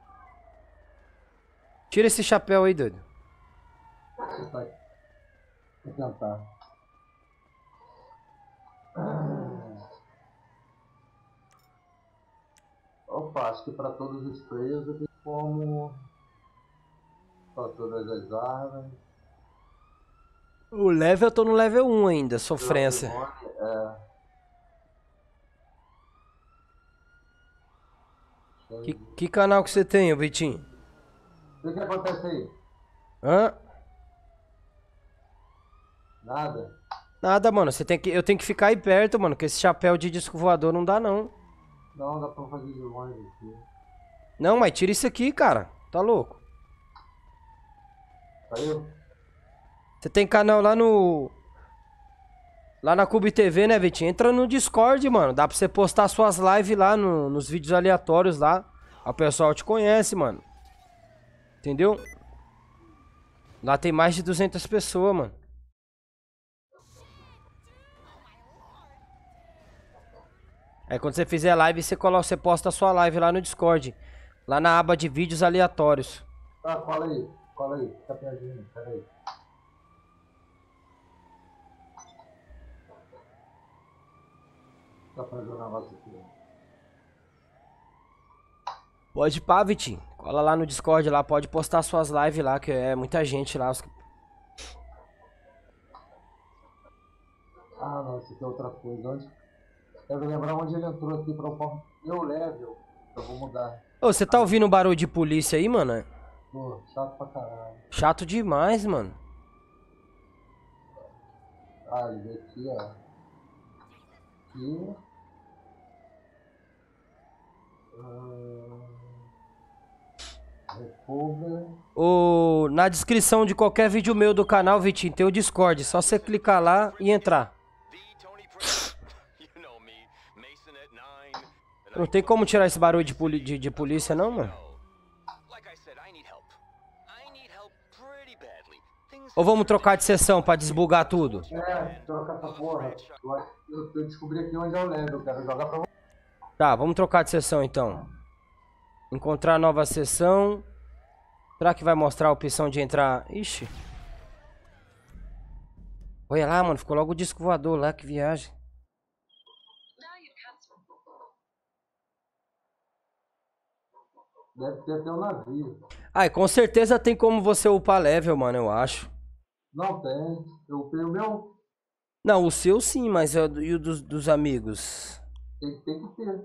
Tira esse chapéu aí, doido. Vai tentar. Opa, acho que para todos os players eu tenho como. Para todas as armas. O level, eu tô no level um ainda, sofrência. É. Que, que canal que você tem, ô Vitinho? O que acontece aí? Hã? Nada? Nada, mano. Você tem que, eu tenho que ficar aí perto, mano. Que esse chapéu de disco voador não dá, não. Não, dá pra fazer de longe aqui. Não, mas tira isso aqui, cara. Tá louco? Saiu? Você tem canal lá no... Lá na Cube T V, né, Vitinho? Entra no Discord, mano. Dá pra você postar suas lives lá no, nos vídeos aleatórios lá. O pessoal te conhece, mano. Entendeu? Lá tem mais de duzentas pessoas, mano. Aí quando você fizer live, você, coloca, você posta a sua live lá no Discord. Lá na aba de vídeos aleatórios. Tá, cola aí. Cola aí. Fica pertinho. Pera aí. Dá pra jogar mais aqui. Pode pá, Vitinho. Cola lá no Discord lá, pode postar suas lives lá, que é muita gente lá. Os... Ah, não, isso aqui é outra coisa. Onde... Quero lembrar onde ele entrou aqui pra upar meu level. Eu vou mudar. Ô, você tá ouvindo barulho de polícia aí, mano? Pô, chato pra caralho. Chato demais, mano. Ah, ele veio aqui, ó. Aqui. República. Ô, na descrição de qualquer vídeo meu do canal, Vitinho, tem o Discord. Só você clicar lá e entrar. Não tem como tirar esse barulho de, poli de, de polícia, não, mano? Ou vamos trocar de sessão pra desbugar tudo? É, troca essa porra. Eu, eu descobri aqui onde é o level. Eu quero jogar pra você. Tá, vamos trocar de sessão então. Encontrar nova sessão. Será que vai mostrar a opção de entrar? Ixi. Olha lá, mano. Ficou logo o disco voador lá. Que viagem. Deve ter até um navio. Ai, com certeza tem como você upar level, mano, eu acho. Não tem. Eu upei o meu. Não, o seu sim, mas é o do- e o dos, dos amigos? Tem, tem que ter.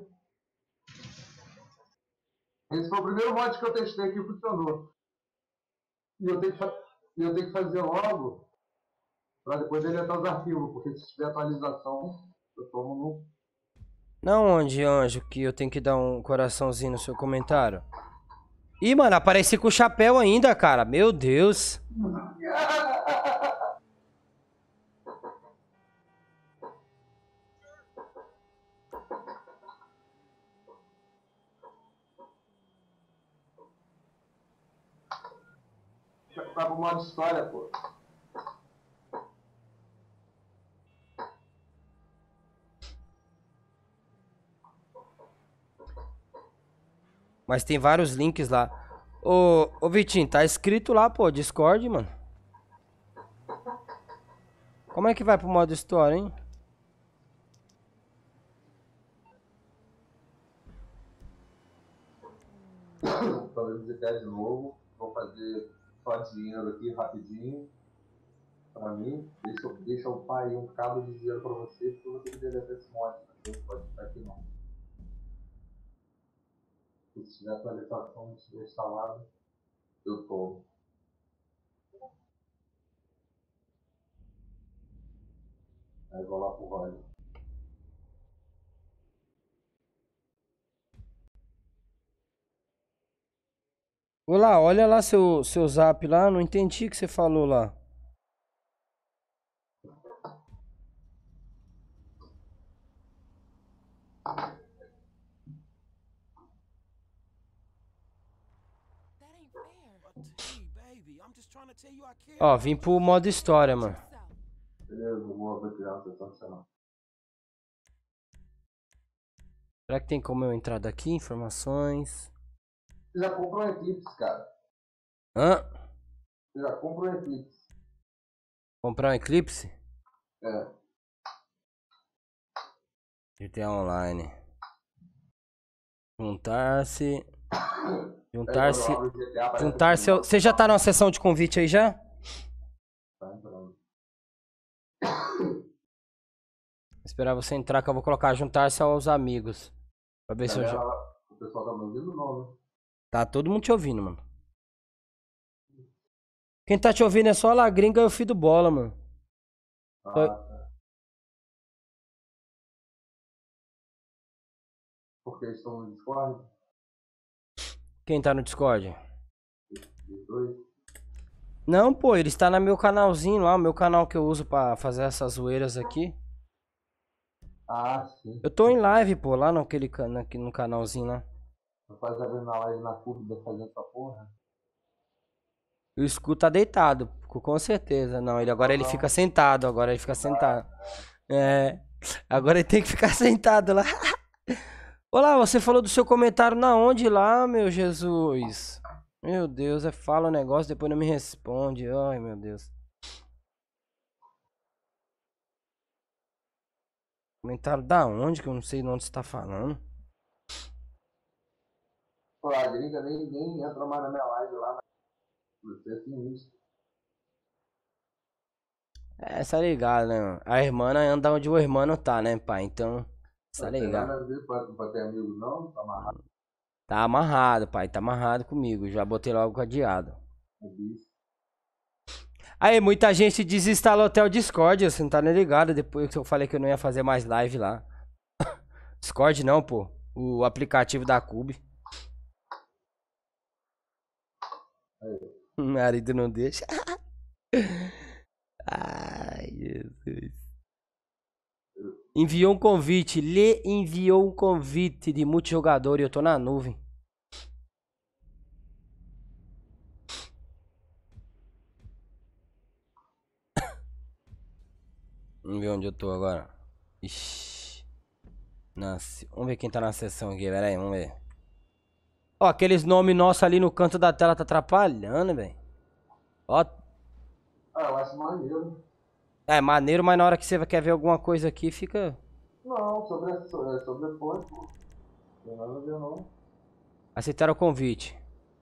Esse foi o primeiro mod que eu testei que funcionou. E eu tenho que, fa e eu tenho que fazer logo para depois deletar os arquivos, porque se tiver atualização, eu tomo no. Não, onde, anjo, que eu tenho que dar um coraçãozinho no seu comentário? Ih, mano, apareci com o chapéu ainda, cara. Meu Deus. Tá pro modo história, pô. Mas tem vários links lá. Ô, ô Vitinho, tá escrito lá, pô, Discord, mano. Como é que vai pro modo história, hein? Talvez visitar de novo. Vou fazer só dinheiro aqui rapidinho. Pra mim. Deixa, eu- deixa eu upar aí um cabo de dinheiro pra você, porque eu vou ter que deletar esse mod. Não pode ficar aqui não. Se tiver atualização, não tiver instalado, eu tomo. Aí vou lá pro Roger. Olá, olha lá seu, seu zap lá, não entendi o que você falou lá. Ó, vim pro modo história, mano. Beleza, vou vou criar uma sessão adicional. Será que tem como eu entrar daqui? Informações. Você já comprou um Eclipse, cara? Hã? Você já comprou um Eclipse? Comprar um Eclipse? É. G T A Online. Juntar-se. Juntar-se. Aí, quando eu abro o G T A, aparece Juntar-se. assim, ao- Você já tá numa sessão de convite aí já? Tá entrando. Vou esperar você entrar que eu vou colocar juntar-se aos amigos. Pra ver se eu já. Galera, o pessoal tá me ouvindo não, né? Tá todo mundo te ouvindo, mano. Quem tá te ouvindo é só a Lagringa e o filho do Bola, mano. Ah, Oi. tá. Porque eles estão no Discord? Quem tá no Discord? Os dois? Não, pô, ele está no meu canalzinho lá, o meu canal que eu uso pra fazer essas zoeiras aqui. Ah, sim. Eu tô em live, pô, lá naquele, ca- naquele, no canalzinho lá. Não faz a ver na live na curva fazendo essa porra? O Escu tá deitado, com com certeza. Não, ele agora ele fica sentado, agora ele fica sentado. É, agora ele tem que ficar sentado lá. Olá, você falou do seu comentário na onde lá, meu Jesus? Meu Deus, é fala o negócio, depois não me responde. Ai, meu Deus. Comentário da onde, que eu não sei de onde você tá falando. Pô, a gringa nem, nem entra mais na minha live lá. Você é sinistro. É, tá ligado, né, mano? A irmã anda onde o irmão tá, né, pai? Então, tá Não tem ligado. nada a ver pra, pra ter amigo não, tá amarrado Tá amarrado, pai, tá amarrado comigo. Já botei logo cadeado. no bicho. Aí, muita gente desinstalou até o Discord, você não tá nem ligado, depois que eu falei que eu não ia fazer mais live lá. Discord não, pô. O aplicativo da Cube. O marido não deixa. Ai, Jesus. Enviou um convite. Lhe enviou um convite de multijogador e eu tô na nuvem. Vamos ver onde eu tô agora. Ixi. Nossa. Vamos ver quem tá na sessão aqui. Pera aí, vamos ver. Ó, aqueles nomes nossos ali no canto da tela tá atrapalhando, velho. Ó. Ah, eu acho maneiro. É maneiro, mas na hora que você quer ver alguma coisa aqui, fica... Não, sobre, sobre, sobre depois, pô. Não tem nada a ver não. Aceitar o convite.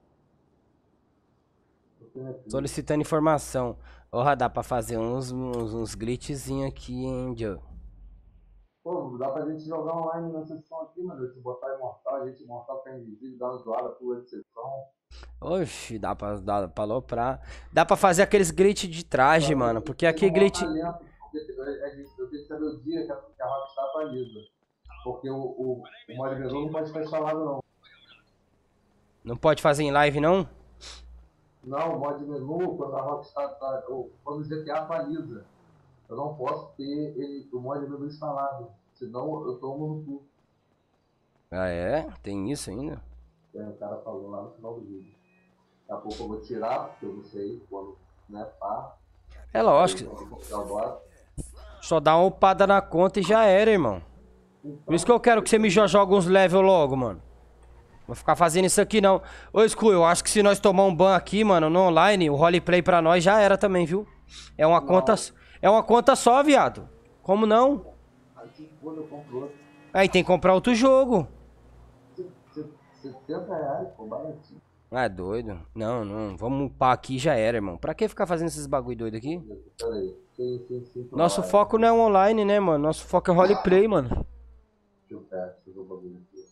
Tô tendo aqui. Solicitando informação. Ó, dá pra fazer uns, uns, uns glitchzinhos aqui, hein, Joe. Pô, dá pra gente jogar online na sessão aqui, mano. Se botar imortal, a gente imortal tá invisível, dá uma zoada, pula de sessão. Oxi, dá pra, dá pra aloprar. Dá pra fazer aqueles glitch de traje, mano. Porque aqui glitch... Talento, porque a gente- eu tenho que saber o dia que a, que a Rockstar atualiza. Porque o, o, o mod menu não pode ficar instalado não. Não pode fazer em live, não? Não, o mod menu, quando a Rockstar tá, ou quando o G T A atualiza, eu não posso ter ele, o mod menu instalado. Senão eu tomo no cu. Ah, é? Tem isso ainda? É, o cara falou lá no final do vídeo. Daqui a pouco eu vou tirar, porque eu não sei quando, né, pá. É lógico. Só dá uma upada na conta e já era, irmão. Por isso que eu quero que você me jo- jogue uns level logo, mano. Vou ficar fazendo isso aqui, não. Ô, Scu, eu acho que se nós tomar um ban aqui, mano, no online, o roleplay pra nós já era também, viu? É uma Não. conta... É uma conta só, viado. Como não? Aí se for, eu compro outro. Aí tem que comprar outro jogo. setenta reais, pô, baratinho. Ah, é doido. Não, não. Vamos upar aqui e já era, irmão. Pra que ficar fazendo esses bagulho doido aqui? Pera aí. Sim, sim, sim, Nosso online. foco não é online, né, mano? Nosso foco é roleplay, mano. Deixa eu ver, deixa eu ver o bagulho aqui.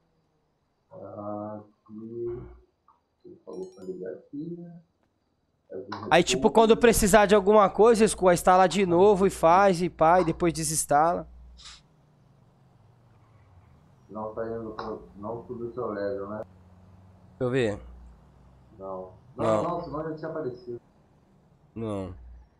Aqui. Ele falou pra ligar aqui. Aí, tipo, quando precisar de alguma coisa, Escu, instala de novo e faz, e pá, e depois desinstala. Não tá indo pro... Não subiu o seu level, né? Deixa eu ver. Não. Não. Não, não, senão já tinha aparecido. Não.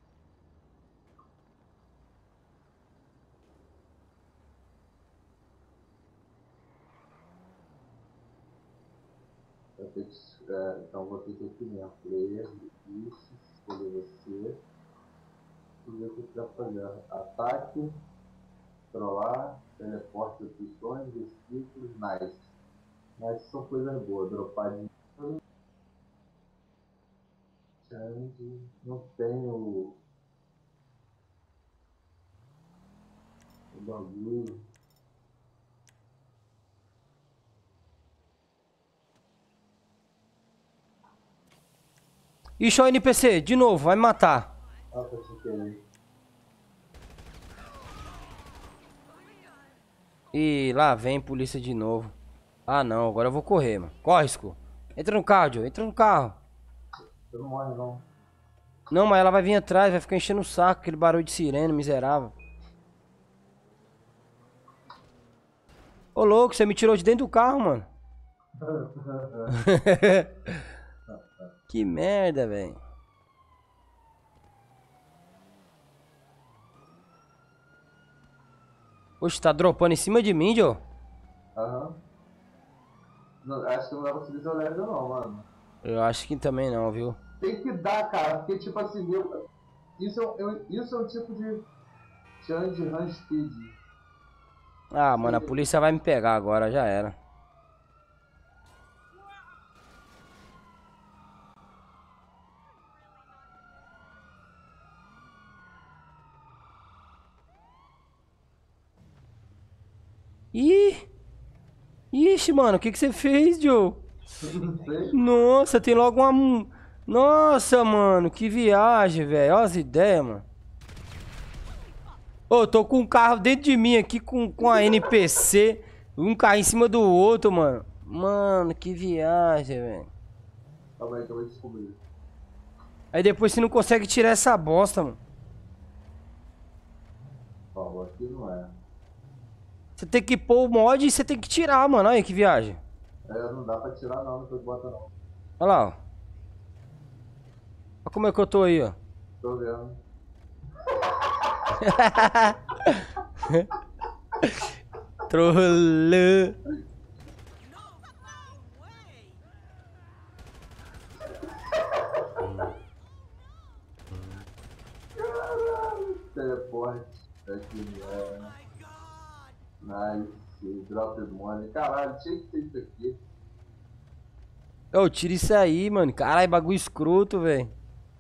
Eu tenho que, é, então vou ter que aqui mesmo. Player, isso, escolher você. Deixa eu ver o que você vai fazer. Ataque, trollar, teleporte opções, versículos, nice. Nice são coisas boas. Dropar dinheiro. Change. Não tenho o bagulho. Ixi, ó, N P C, de novo, vai me matar. Ah, tá sem querer. Ih, lá vem polícia de novo. Ah, não, agora eu vou correr, mano. Corre, Escu. Entra no carro, Joe, entra no carro. Você não morre, não. Não, mas ela vai vir atrás, vai ficar enchendo o saco, aquele barulho de sirene, miserável. Ô, louco, você me tirou de dentro do carro, mano. Que merda, velho. Oxe, tá dropando em cima de mim, Joe? Aham. Não, acho que não dá pra subir seu level não, mano. Eu acho que também não, viu? Tem que dar, cara, porque tipo assim, meu, isso, é, um- eu- isso é um tipo de chance de run speed. Ah, mano, a polícia vai me pegar agora, já era. Ih! Ixi, mano, o que que você fez, Joe? Não sei. Nossa, tem logo uma... Nossa, mano, que viagem, velho. Olha as ideias, mano. Ô, tô com um carro dentro de mim aqui com, com a N P C. Um carro em cima do outro, mano. Mano, que viagem, velho. Calma aí que eu vou descobrir. Aí depois você não consegue tirar essa bosta, mano. Ó, aqui não é. Você tem que pôr o mod e você tem que tirar, mano. Olha aí que viagem. É, não dá pra tirar não, não foi bota não. Olha lá, ó. Olha como é que eu tô aí, ó. Tô vendo. Trolê. Teleporte. Aqui não é. Nice. Drop money. Caralho, tinha que ter isso aqui. Ô, tira isso aí, mano. Caralho, bagulho escroto, velho.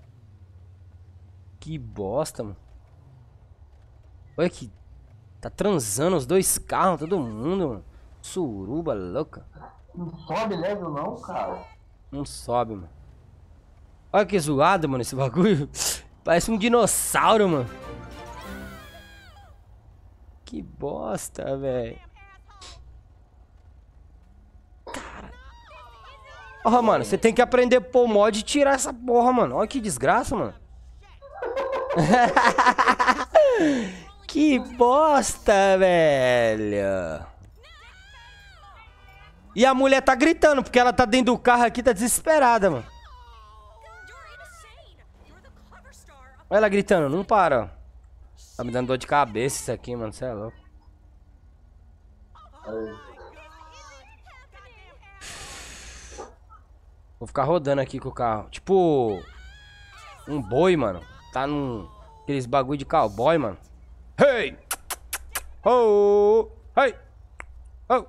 Que bosta, mano. Olha que... Tá transando os dois carros, todo mundo, mano. Suruba louca. Não sobe level não, cara. Não sobe, mano. Olha que zoado, mano, esse bagulho. Parece um dinossauro, mano. Que bosta, velho. Cara. Porra, mano, você tem que aprender a pôr mod e tirar essa porra, mano. Olha que desgraça, mano. Que bosta, velho. E a mulher tá gritando, porque ela tá dentro do carro aqui, tá desesperada, mano. Olha ela gritando, não para, ó. Tá me dando dor de cabeça isso aqui, mano, você é louco. Aí. Vou ficar rodando aqui com o carro. Tipo... Um boi, mano. Tá num... Aqueles bagulho de cowboy, mano. Hey! Oh! Hey! Oh!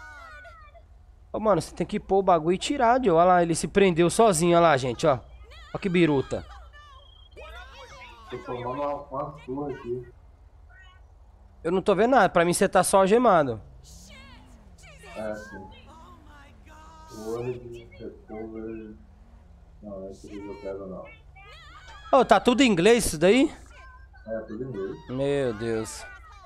Ô, mano, você tem que pôr o bagulho e tirar, Joe. Olha lá, ele se prendeu sozinho, olha lá, gente, ó. Ó que biruta. Tô tomando uma, uma surra aqui. Eu não tô vendo nada, pra mim você tá só algemado. É, sim. Word, recover. Não, esse aqui eu quero não. Ô, tá tudo em inglês isso daí? É, tudo em inglês. Meu Deus.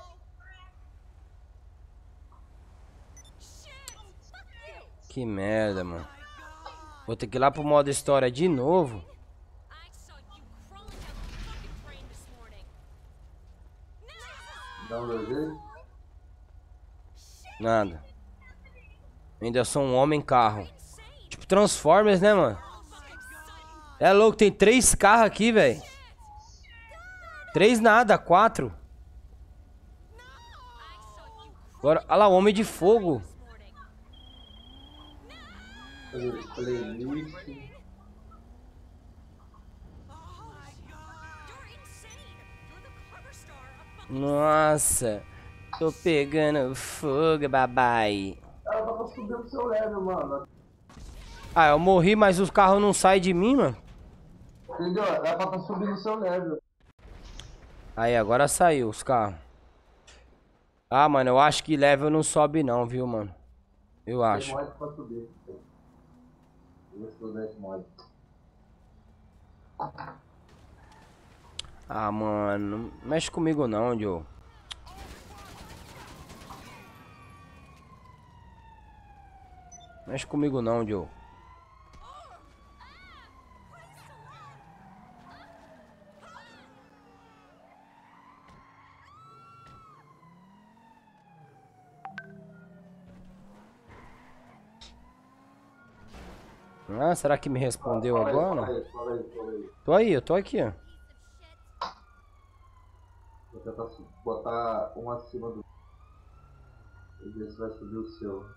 Que merda, mano. Vou ter que ir lá pro modo história de novo. Downloadei? Nada. Ainda sou um homem carro. Tipo Transformers, né, mano? É louco, tem três carros aqui, velho. Três nada, quatro. Agora, olha lá, o Homem de Fogo. Playlist. Nossa. Tô pegando fogo, babai. Ela tá pra subir o seu level, mano. Ah, eu morri, mas os carros não saem de mim, mano. Entendeu? Ela tá pra subir o seu level. Aí, agora saiu os carros. Ah, mano, eu acho que level não sobe não, viu, mano? Eu Tem acho. mod pra subir. Eu vou estudar esse mod. Ah, mano, não mexe comigo não, Joe. Mexe comigo não, Joe. Ah, será que me respondeu Fala aí, agora? fala aí, fala aí, fala aí. Tô aí, eu tô aqui, ó. Vou tentar su- botar um acima do. E ver se vai subir o seu.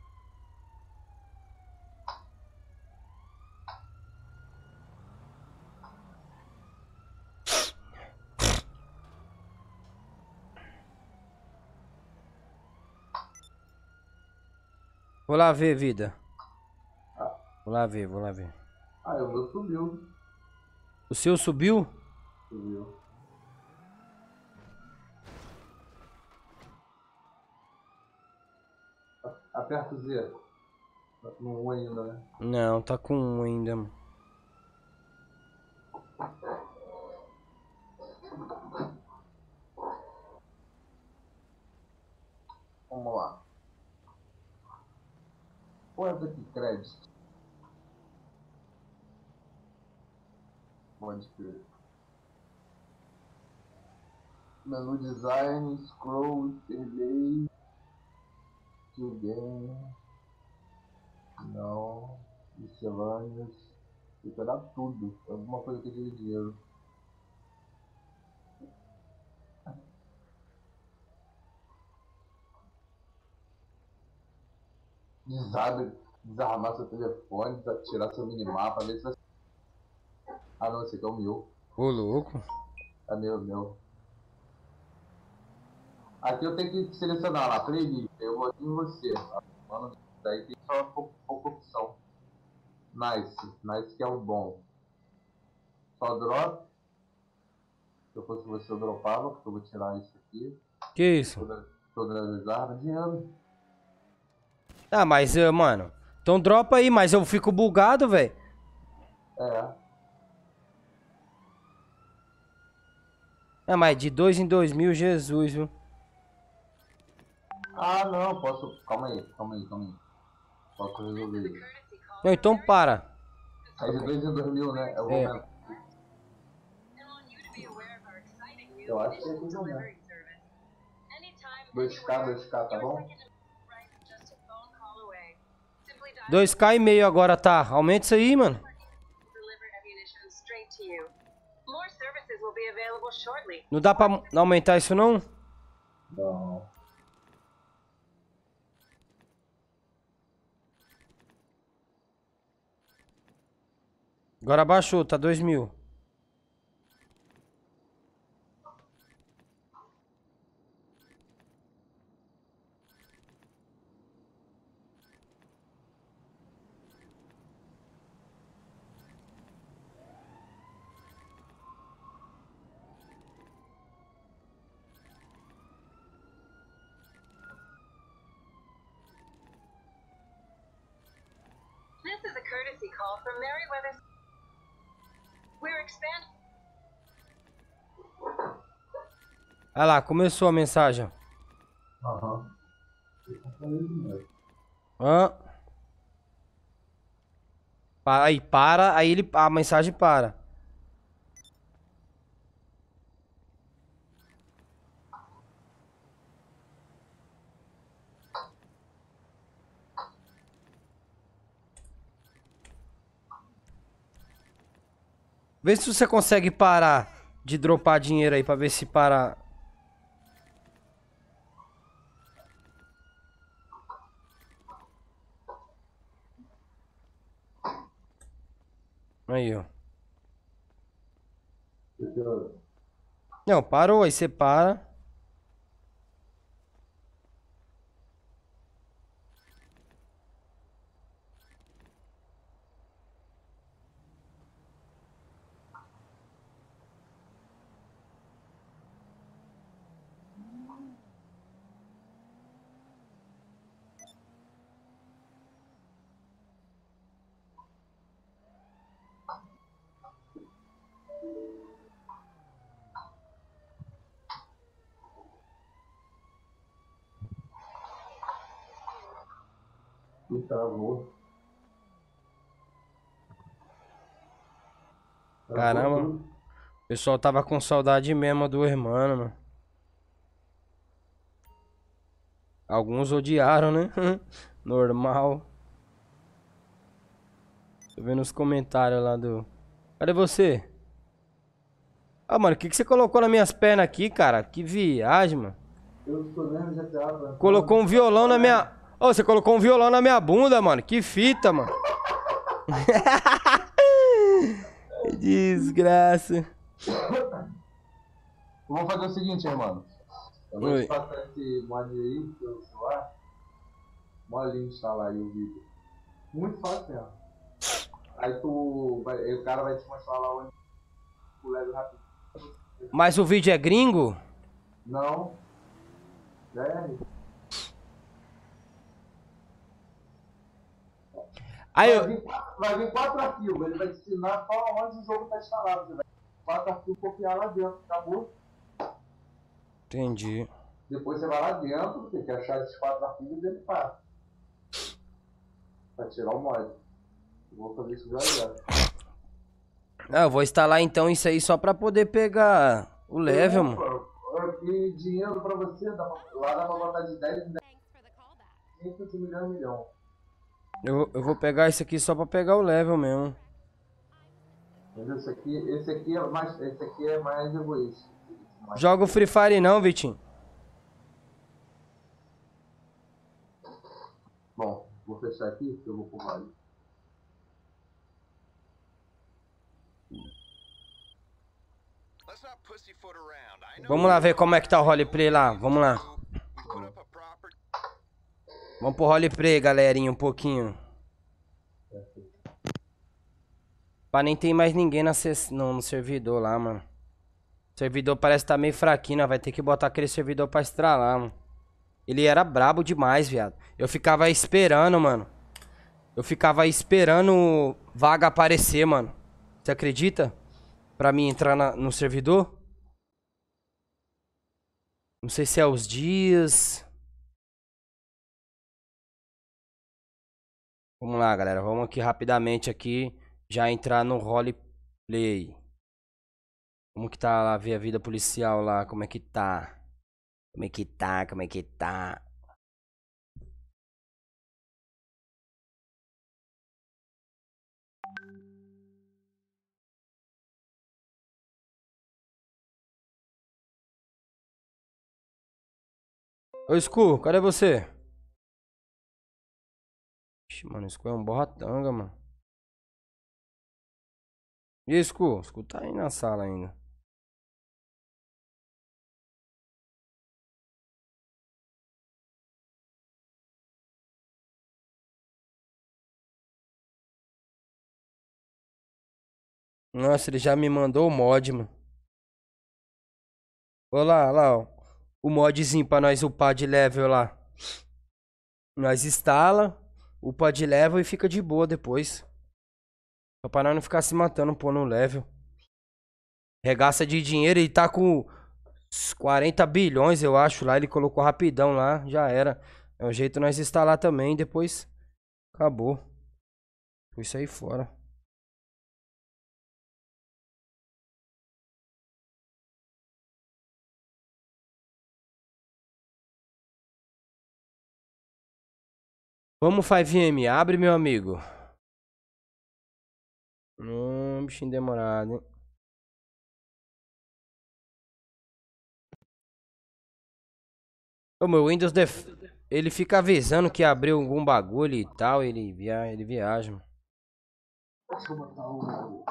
Vou lá ver, vida. Ah, Vou lá ver, vou lá ver. ah, o meu subiu. O seu subiu? Subiu. A- Aperta o Z. Tá no um ainda, né? Não, tá com um ainda, mano. Vamos lá. Quanto aqui, crédito? Pode crer. Menu design, scroll, survey, to game. Não. Miscelâneas. Tem que dar tudo. Alguma coisa que tire dinheiro. Desabre, desarmar seu telefone, tirar seu minimapa, ver se vai. Ah não, esse aqui é o meu. Ô, louco. É meu, meu. Aqui eu tenho que selecionar lá, playlist. Eu vou aqui em você. Mano, daí tem só pouca, pouca opção. Nice. Nice que é o bom. Só drop. Se eu fosse você, eu dropava, porque eu vou tirar isso aqui. Que isso? Toda, todas as armas. Dinheiro. Ah, mas, eh, mano. Então dropa aí, mas eu fico bugado, velho. É. Ah, mas de dois em dois mil, Jesus, viu? Ah não, posso. Calma aí, calma aí, calma aí. Posso resolver isso. Não, então para. É de dois em dois mil, né? Eu vou É. aumentar. Eu acho que é tudo mesmo. dois K, dois K, tá bom? dois K e meio agora tá. Aumenta isso aí, mano. Não dá pra aumentar isso, não? Não. Agora baixou, tá dois mil. Emergency call from Merryweather. We're expanding. Olha lá, começou a mensagem. Aham. Hã? Pa- Aí para, aí ele, a mensagem para. Vê se você consegue parar de dropar dinheiro aí pra ver se para. Aí, ó. Não, parou, aí você para. E travou. Travou Caramba. tudo. O pessoal tava com saudade mesmo do irmão, mano. Alguns odiaram, né? Normal. Tô vendo os comentários lá do... Cadê você? Ah, mano, o que que você colocou nas minhas pernas aqui, cara? Que viagem, mano. Eu estou vendo G T A. Pra... Colocou um violão na minha... Ô, você colocou um violão na minha bunda, mano. Que fita, mano. Que desgraça. Vamos fazer o seguinte, hein, mano. Eu vou Oi. te passar esse mod aí pelo celular. Molinho de instalar aí o vídeo. Muito fácil mesmo. Aí tu. Vai, aí o cara vai te mostrar lá onde o level rápido. Mas o vídeo é gringo? Não. É. Aí Vai eu... vir, vai vir quatro arquivos. Ele vai te ensinar só onde o jogo tá instalado. Você vai quatro arquivos copiar lá dentro. Acabou. Entendi. Depois você vai lá dentro, tem que achar esses quatro arquivos e dele passa. Pra tirar o mod. Eu vou fazer isso já já. Ah, eu vou instalar então isso aí só pra poder pegar o level, mano. E dinheiro pra você, dá pra, lá dá pra botar de dez em dez, cinco de milhão em milhão. Eu, eu vou pegar isso aqui só pra pegar o level mesmo. Mas esse aqui, esse aqui é mais, esse aqui é mais egoísta. Joga o Free Fire não, Vitinho. Bom, vou fechar aqui, que eu vou pro vale. Vamos lá ver como é que tá o roleplay lá. Vamos lá. Vamos pro roleplay, galerinha, um pouquinho. Pá, nem tem mais ninguém na ses- no, no servidor lá, mano. O servidor parece que tá meio fraquinho, né? Vai ter que botar aquele servidor pra estralar, mano. Ele era brabo demais, viado. Eu ficava esperando, mano. Eu ficava esperando vaga aparecer, mano. Você acredita? Pra mim entrar na- no servidor? Não sei se é os dias. Vamos lá, galera. Vamos aqui rapidamente aqui. Já entrar no roleplay. Como que tá lá, ver a vida policial lá? Como é que tá? Como é que tá? Como é que tá? Ô, Sku, cadê você? Ixi, mano, Sku é um borratanga, mano. E aí, Sku? Sku tá aí na sala ainda. Nossa, ele já me mandou o mod, mano. Olha lá, olha lá, ó. O modzinho pra nós upar de level lá. Nós instala, upa de level e fica de boa depois. Só pra nós não ficar se matando, pô, no level. Regaça de dinheiro e tá com uns quarenta bilhões, eu acho, lá. Ele colocou rapidão lá, já era. É um jeito nós instalar também, depois acabou. Foi isso aí fora. Vamos, five M, abre, meu amigo. Hum, bichinho demorado, hein? O meu Windows, def... ele fica avisando que abriu algum bagulho e tal, ele, via... ele viaja, mano. Deixa eu botar o.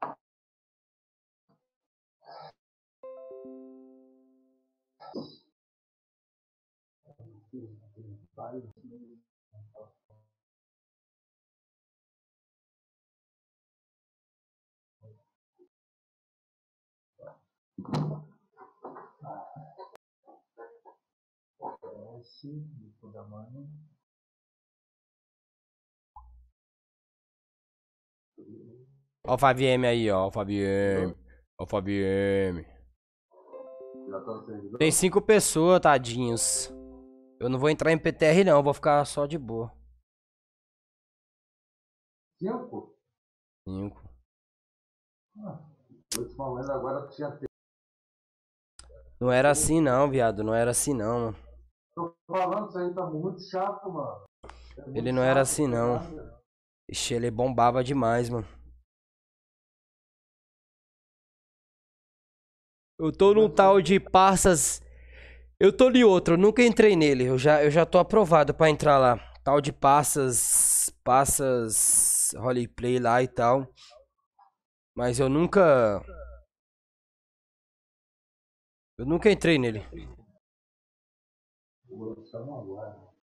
S da mãe. Ó o five M aí, ó, o five M. Ó o five M. Já tá no servidor? Tem cinco pessoas, tadinhos. Eu não vou entrar em P T R não, vou ficar só de boa. Cinco? Cinco. Ah, ultimamente agora tinha três. Não era assim não, viado, não era assim não, mano. Tô falando, isso aí tá muito chato, mano. É muito Ele não era chato, assim não. cara. Ixi, ele bombava demais, mano. Eu tô num tal de Passas. Eu tô de outro, eu nunca entrei nele. Eu já, eu já tô aprovado pra entrar lá. Tal de Passas. Passas. Roleplay lá e tal. Mas eu nunca. Eu nunca entrei nele. Vou buscar um agora.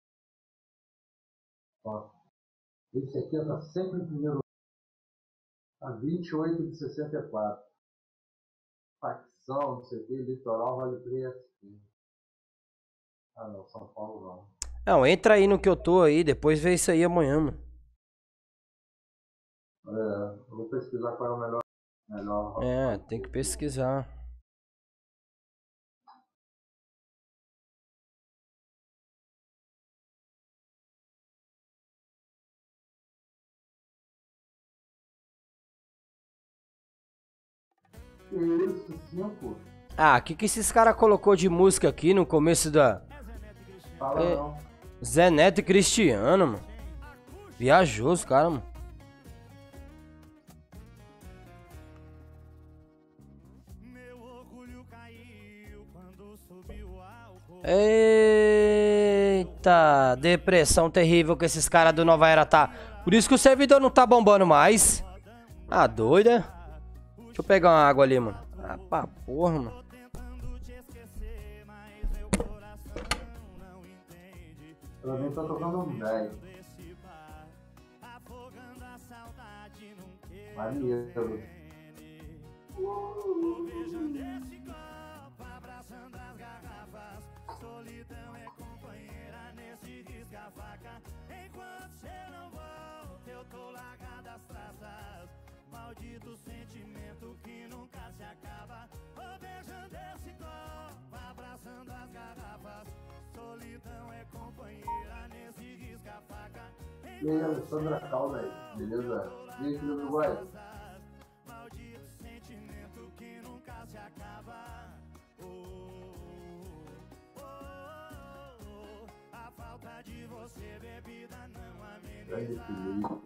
Ó, esse aqui tá sempre em primeiro. A vinte e oito de sessenta e quatro. Facção, não sei o que, litoral, vale preço. Ah não, São Paulo não. Não, entra aí no que eu tô aí, depois vê isso aí amanhã, mano. É, eu vou pesquisar qual é o melhor. melhor É, tem que pesquisar. Isso, cinco? Ah, o que que esses caras colocou de música aqui no começo da... Fala É. não. Zé Neto e Cristiano, mano. Viajou os caras, mano. Eita, depressão terrível que esses caras do Nova Era tá. Por isso que o servidor não tá bombando mais. Ah, doida. Deixa eu pegar uma água ali, mano. Ah, pá, porra, mano. Pra mim tá tocando um dez. Maneiro. Maldito sentimento que nunca se acaba. Vou beijando esse copo, abraçando as garrafas. Solidão é companheira nesse risca-faca. E aí, Alessandra Calda aí, beleza? E aí, filho do Uruguai? Maldito sentimento que nunca se acaba. Oh, oh, oh, oh. A falta de você, bebida, não Grande ameniza. Felipe.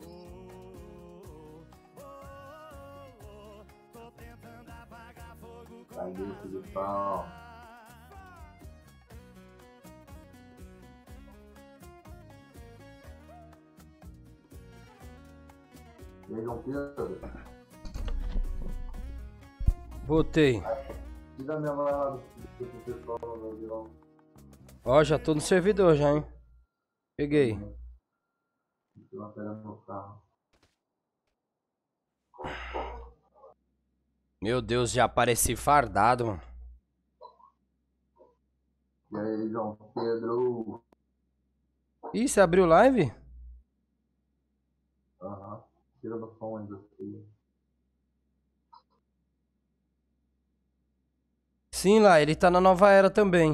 Tô tentando apagar fogo com Cadê o Filipão? E aí, João Pedro? Botei. Tira a minha lá do pessoal no avião. Ó, já tô no servidor já, hein. Peguei. Tem uma pera no carro. Meu Deus, já apareci fardado, mano. E aí, João Pedro? Ih, você abriu live? Aham. Tira no som ainda. Assim. Sim, lá, ele tá na nova era também.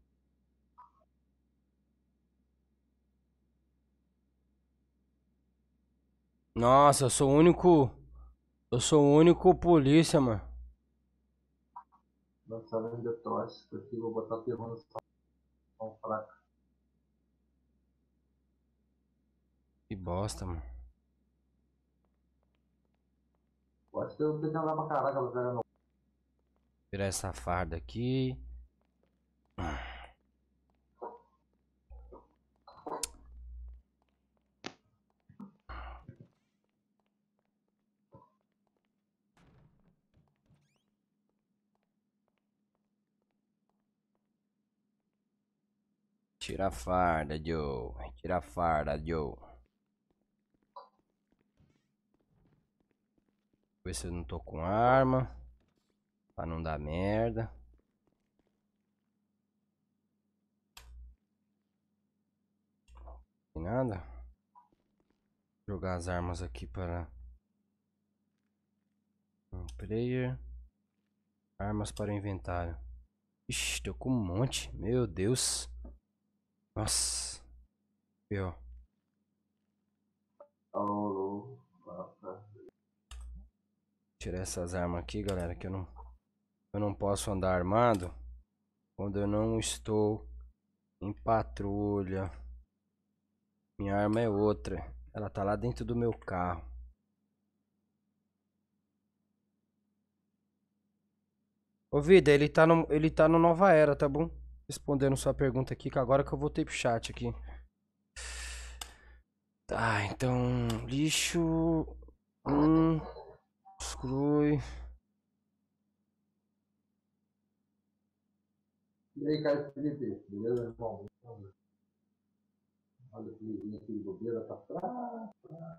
Nossa, eu sou o único. Eu sou o único polícia, mano. Lançando ainda tóxico aqui, vou botar terror no som fraco. Que bosta, mano. Eu acho que eu tenho que andar pra caraca, velho. Não. Tirar essa farda aqui. Tira a farda, Joe. Tira a farda, Joe. Ver se eu não tô com arma. Pra não dar merda. Tem nada. Jogar as armas aqui para um player. Armas para o inventário. Ixi, tô com um monte. Meu Deus. Nossa. Pior. Alô, Tirar essas armas aqui, galera, que eu não eu não posso andar armado quando eu não estou em patrulha. Minha arma é outra. Ela tá lá dentro do meu carro. Ô vida, ele tá no ele tá no Nova Era, tá bom? Respondendo sua pergunta aqui, que agora que eu voltei pro chat aqui. Tá, então lixo um exclui. E aí, Caio Felipe, beleza, irmão? Olha que lisinho aqui de bobeira, tá fraco.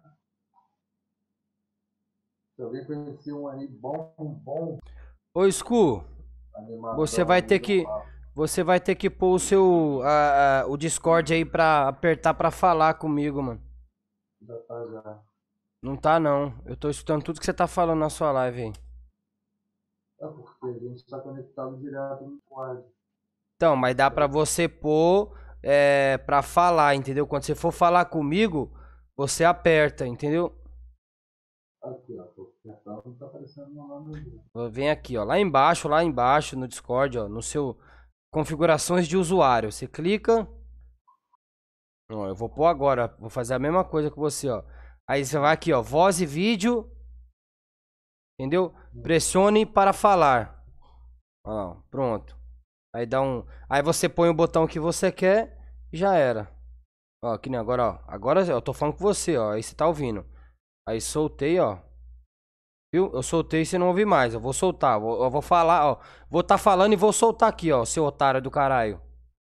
Se alguém conhecer um aí bom, bom, Ô Scu, animador, você vai ter que você vai ter que pôr o seu a, a, o Discord aí pra apertar pra falar comigo, mano. já tá já. Não tá não. Eu tô escutando tudo que você tá falando na sua live aí. É porque a gente tá conectado direto no quadro. Então, mas dá pra você pôr é, pra falar, entendeu? Quando você for falar comigo, você aperta, entendeu? Aqui, ó, tô apertando, não tá aparecendo meu nome aqui. Vem aqui, ó, lá embaixo, lá embaixo no Discord, ó, no seu configurações de usuário. Você clica. Ó, eu vou pôr agora, vou fazer a mesma coisa que você, ó. Aí você vai aqui, ó, voz e vídeo. Entendeu? Pressione para falar. Ó, pronto. Aí dá um, aí você põe o botão que você quer e já era. Ó, que nem agora, ó. Agora eu tô falando com você, ó. Aí você tá ouvindo. Aí soltei, ó. Viu? Eu soltei e você não ouve mais. Eu vou soltar. Eu vou, eu vou falar, ó. Vou tá falando e vou soltar aqui, ó. Seu otário do caralho.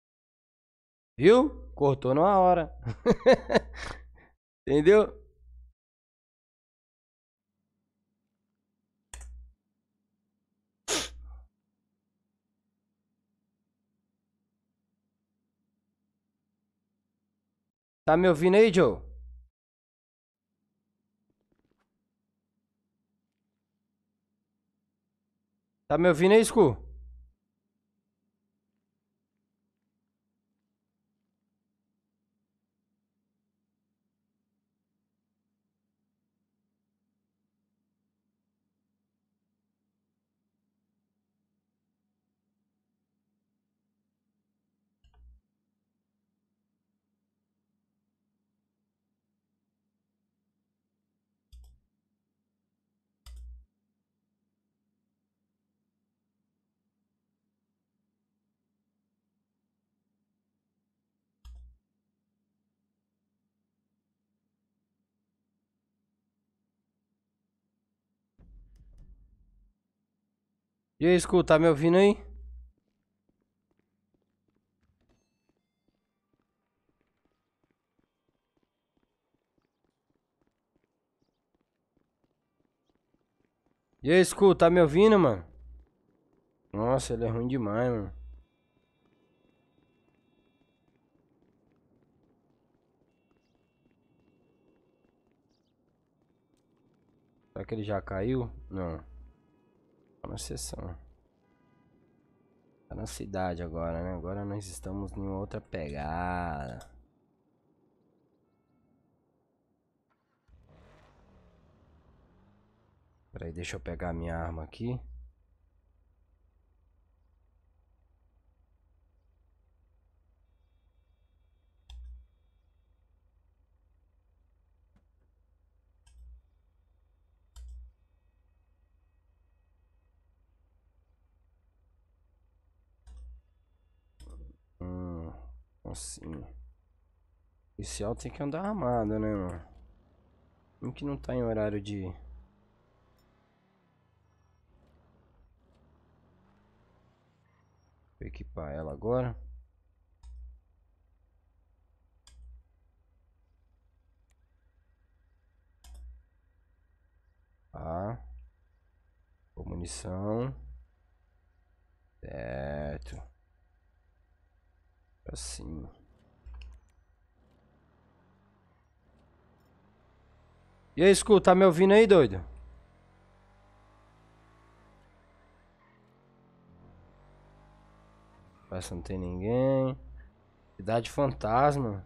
Viu? Cortou numa hora. Entendeu? Tá me ouvindo aí, Joe? Tá me ouvindo aí, Scu? E aí, Scu, tá me ouvindo aí? E aí, Scu, tá me ouvindo, mano? Nossa, ele é ruim demais, mano. Será que ele já caiu? Não. Tá na seção. Tá na cidade agora, né? Agora nós estamos em outra pegada. Peraí, deixa eu pegar minha arma aqui. Hum, assim. O policial tem que andar armado, né, mano? Um que não tá em horário de... Vou equipar ela agora. Tá. Com munição. Certo. Assim. E aí, Scu, tá me ouvindo aí, doido? Parece que não tem ninguém. Cidade fantasma.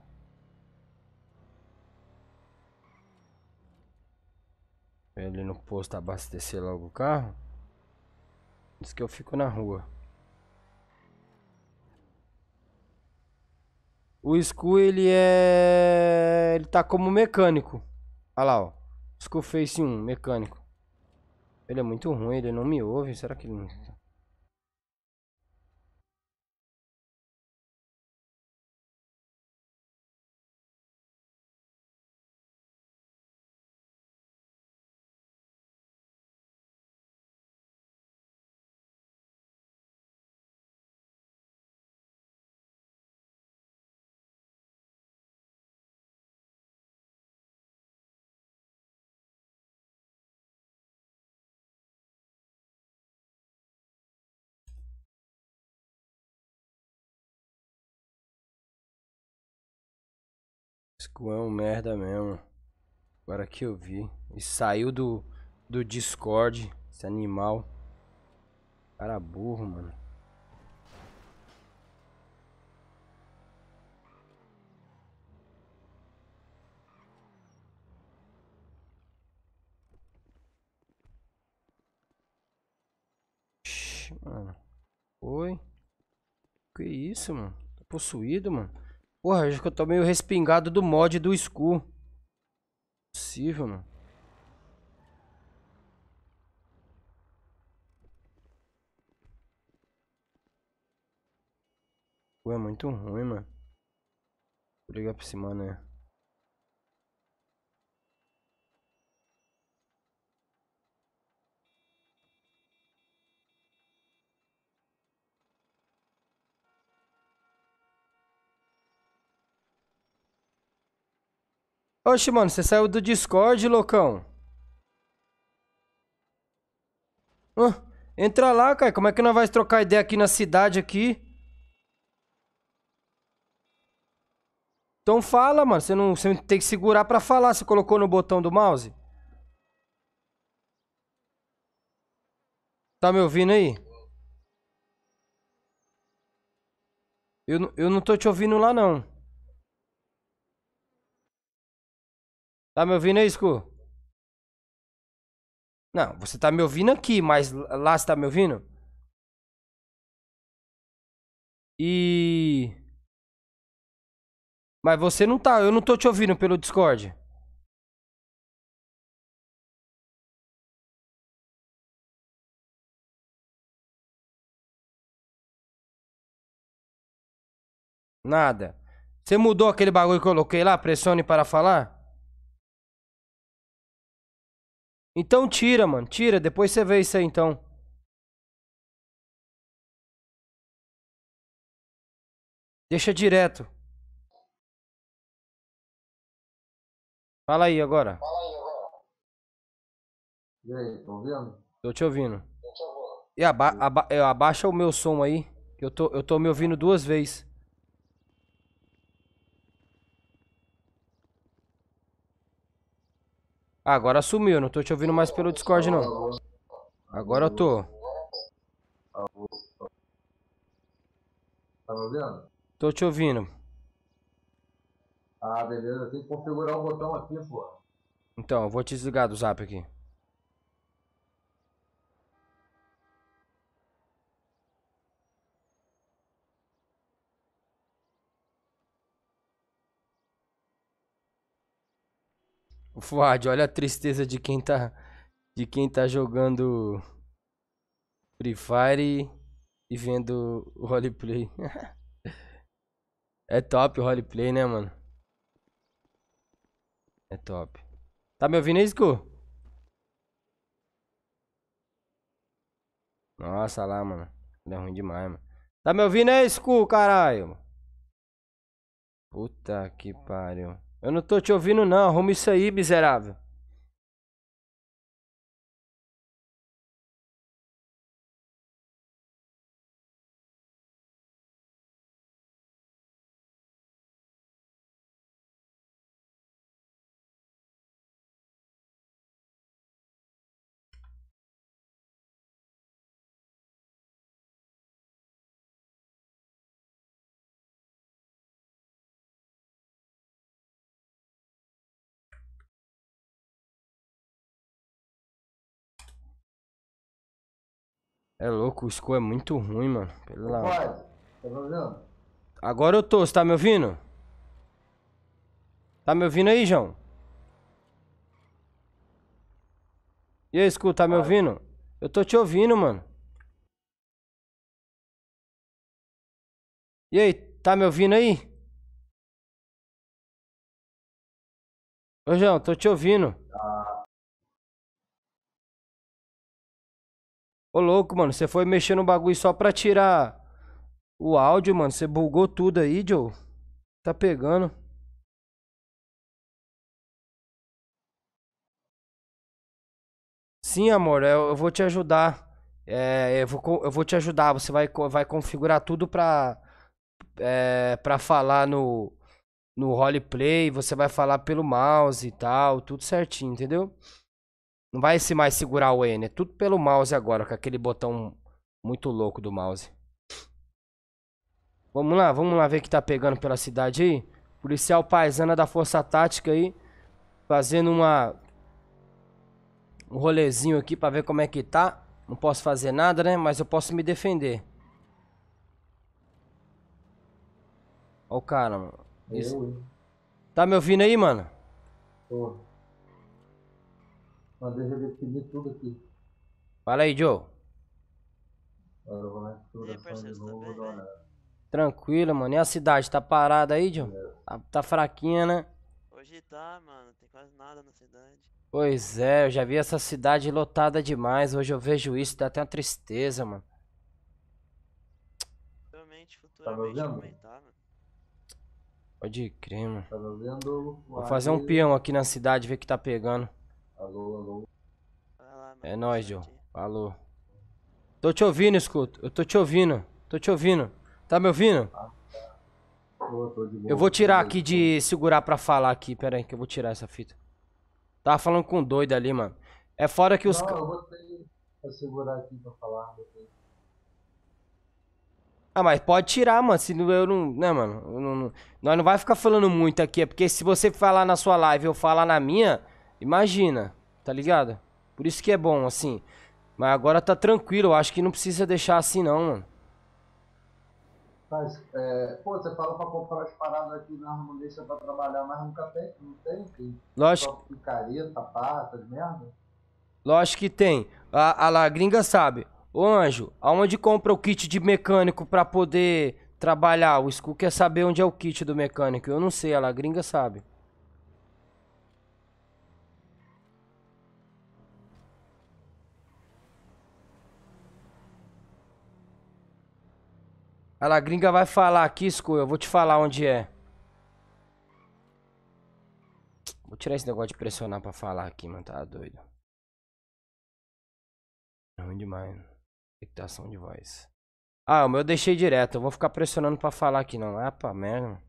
Vem ali no posto abastecer logo o carro. Diz que eu fico na rua. O Scu, ele é... Ele tá como mecânico. Olha lá, ó. Scu Face um, mecânico. Ele é muito ruim, ele não me ouve. Será que ele não... Scu é um merda mesmo. Agora que eu vi. Ele saiu do, do Discord. Esse animal. Cara burro, mano. Ixi, mano. Oi? Que isso, mano? Tá possuído, mano? Porra, acho que eu tô meio respingado do mod do Scu. Possível, mano. Pô, é muito ruim, mano. Vou ligar pra esse mano, né? Oxe, mano, você saiu do Discord, loucão? Hã? Entra lá, cara. Como é que nós vamos trocar ideia aqui na cidade aqui? Então fala, mano. Você não, você tem que segurar pra falar. Você colocou no botão do mouse? Tá me ouvindo aí? Eu, não- eu não tô te ouvindo lá, não. Tá me ouvindo aí, Scu? Não, você tá me ouvindo aqui, mas lá você tá me ouvindo? E... Mas você não tá, eu não tô te ouvindo pelo Discord. Nada. Você mudou aquele bagulho que eu coloquei lá? Pressione para falar? Então tira, mano. Tira, depois você vê isso aí, então. Deixa direto. Fala aí agora. E aí, estão vendo? Tô te ouvindo. E aba aba é, abaixa o meu som aí. Que eu tô, eu tô me ouvindo duas vezes. Ah, agora sumiu, não tô te ouvindo mais pelo Discord, não. Alô, Agora eu tô. alô. Tá me ouvindo? Tô te ouvindo. Ah, beleza. Tem que configurar o botão aqui, pô. Então, eu vou te desligar do zap aqui. O Fuad, olha a tristeza de quem tá, de quem tá jogando Free Fire e vendo o roleplay. É top o roleplay, né, mano? É top. Tá me ouvindo aí, Sku? Nossa, lá, mano. É ruim demais, mano. Tá me ouvindo aí, Sku, caralho? Puta que pariu. Eu não tô te ouvindo, não. Arruma isso aí, miserável. É louco, o Sku é muito ruim, mano. Pelo lá. Pode. Tá me ouvindo? Agora eu tô, você tá me ouvindo? Tá me ouvindo aí, João? E aí, Sku, tá me ouvindo? Eu tô te ouvindo, mano. E aí, tá me ouvindo aí? Ô, João, tô te ouvindo. Ô, louco, mano, você foi mexer no bagulho só pra tirar o áudio, mano. Você bugou tudo aí, Joe. Tá pegando. Sim, amor, eu, eu vou te ajudar. É, eu vou, co- eu vou te ajudar. Você vai, co- vai configurar tudo pra, é, pra falar no, no roleplay. Você vai falar pelo mouse e tal. Tudo certinho, entendeu? Não vai se mais segurar o N. É tudo pelo mouse agora, com aquele botão muito louco do mouse. Vamos lá, vamos lá ver o que tá pegando pela cidade aí. Policial paisana da Força Tática aí. Fazendo uma um rolezinho aqui pra ver como é que tá. Não posso fazer nada, né? Mas eu posso me defender. Ó o cara, mano. Isso. Eu, hein? Tá me ouvindo aí, mano? Tô. Mas deixa eu definir tudo aqui. Fala aí, Joe. Agora eu vou na E aí, configuração de parceiro, você tá novo, bem, vou dar uma velho? olhada. Tranquilo, mano. E a cidade? Tá parada aí, Joe? Tá, tá fraquinha, né? Hoje tá, mano, tem quase nada na cidade. Pois é, eu já vi essa cidade lotada demais. Hoje eu vejo isso, dá até uma tristeza, mano. Provavelmente, Tá me futuramente vai ouvindo? aumentar, mano. Pode crer, mano. Tá me ouvindo? Vou fazer um peão aqui na cidade, ver que tá pegando. Alô, alô. Vai lá, mano. É boa nóis, sorte Joe. aí. Falou. Tô te ouvindo, escuto. Eu tô te ouvindo. Tô te ouvindo. Tá me ouvindo? Tô, tô de boa. Eu vou tirar aqui de segurar pra falar aqui. Pera aí que eu vou tirar essa fita. Tava falando com um doido ali, mano. É fora que os... Não, ca- eu botei pra segurar aqui pra falar. Botei. Ah, mas pode tirar, mano. Se não- eu não... Né, mano? Eu não, não- Nós não vai ficar falando muito aqui. É porque se você falar na sua live e eu falar na minha... Imagina. Tá ligado? Por isso que é bom, assim. Mas agora tá tranquilo. Eu acho que não precisa deixar assim, não, mano. Mas, é, pô, você fala pra comprar as paradas aqui na não deixa pra trabalhar, mas nunca tem, não tem, tem Lógico, só picareta, pata, de merda. lógico que tem. A, a La Gringa sabe. Ô, Anjo, aonde compra o kit de mecânico pra poder trabalhar? O Skull quer saber onde é o kit do mecânico. Eu não sei, a La Gringa sabe. A La Gringa vai falar aqui, Skull. Eu vou te falar onde é. Vou tirar esse negócio de pressionar pra falar aqui, mano. Tá doido. É ruim demais. Dictação de voz. Ah, o meu eu deixei direto. Eu vou ficar pressionando pra falar aqui, não. Ah, pra merda, mano.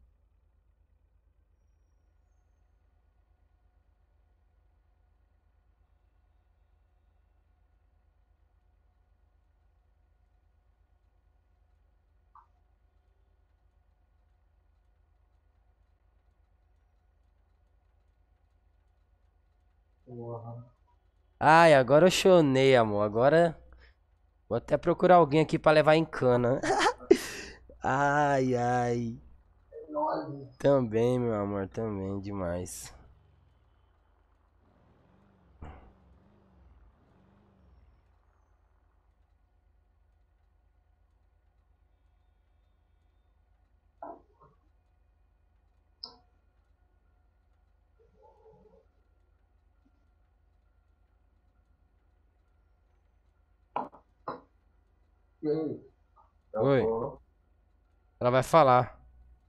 Porra. Ai, agora eu chonei, amor. Agora vou até procurar alguém aqui pra levar em cana. Ai, ai. Nós. Também, meu amor, também, demais. E aí? É o Oi. Paulo. Ela vai falar.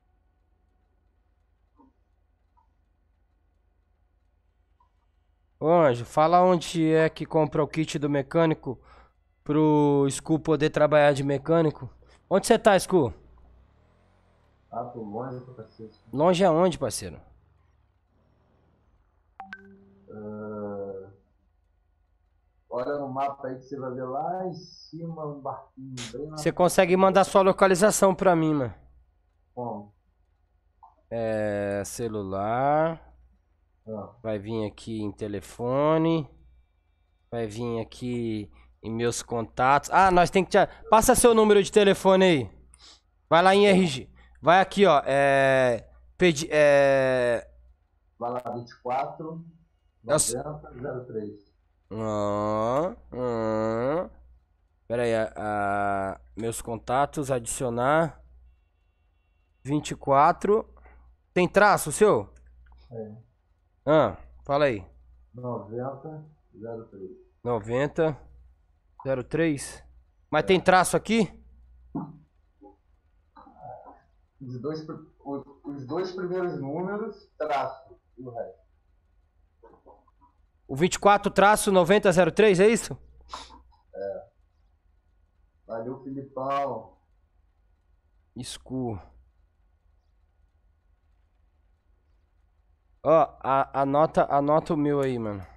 Ô, Anjo, fala onde é que compra o kit do mecânico pro Scu poder trabalhar de mecânico. Onde você tá, Scu? Ah, tô longe do cacete. Longe aonde, parceiro? Ah, olha no mapa aí que você vai ver lá em cima um barquinho bem na Você consegue mandar sua localização pra mim, mano? Como? É. Celular. Ah, Vai vir aqui em telefone. Vai vir aqui em meus contatos. Ah, nós tem que te... Passa seu número de telefone aí. Vai lá em R G. Vai aqui, ó. É. Pedi... É. vai lá, vinte e quatro, É o se- noventa, zero três. Ah, ah. Pera aí. a- a- Meus contatos, adicionar. vinte e quatro. Tem traço seu? É, Ah, fala aí. noventa, zero três. noventa, zero três. Mas tem traço aqui? Os dois, pr- os, os dois primeiros números, traço, e o resto. O vinte e quatro traço noventa zero três, é isso? Valeu, Filipão. Escuro. Ó, a- anota, anota o meu aí, mano.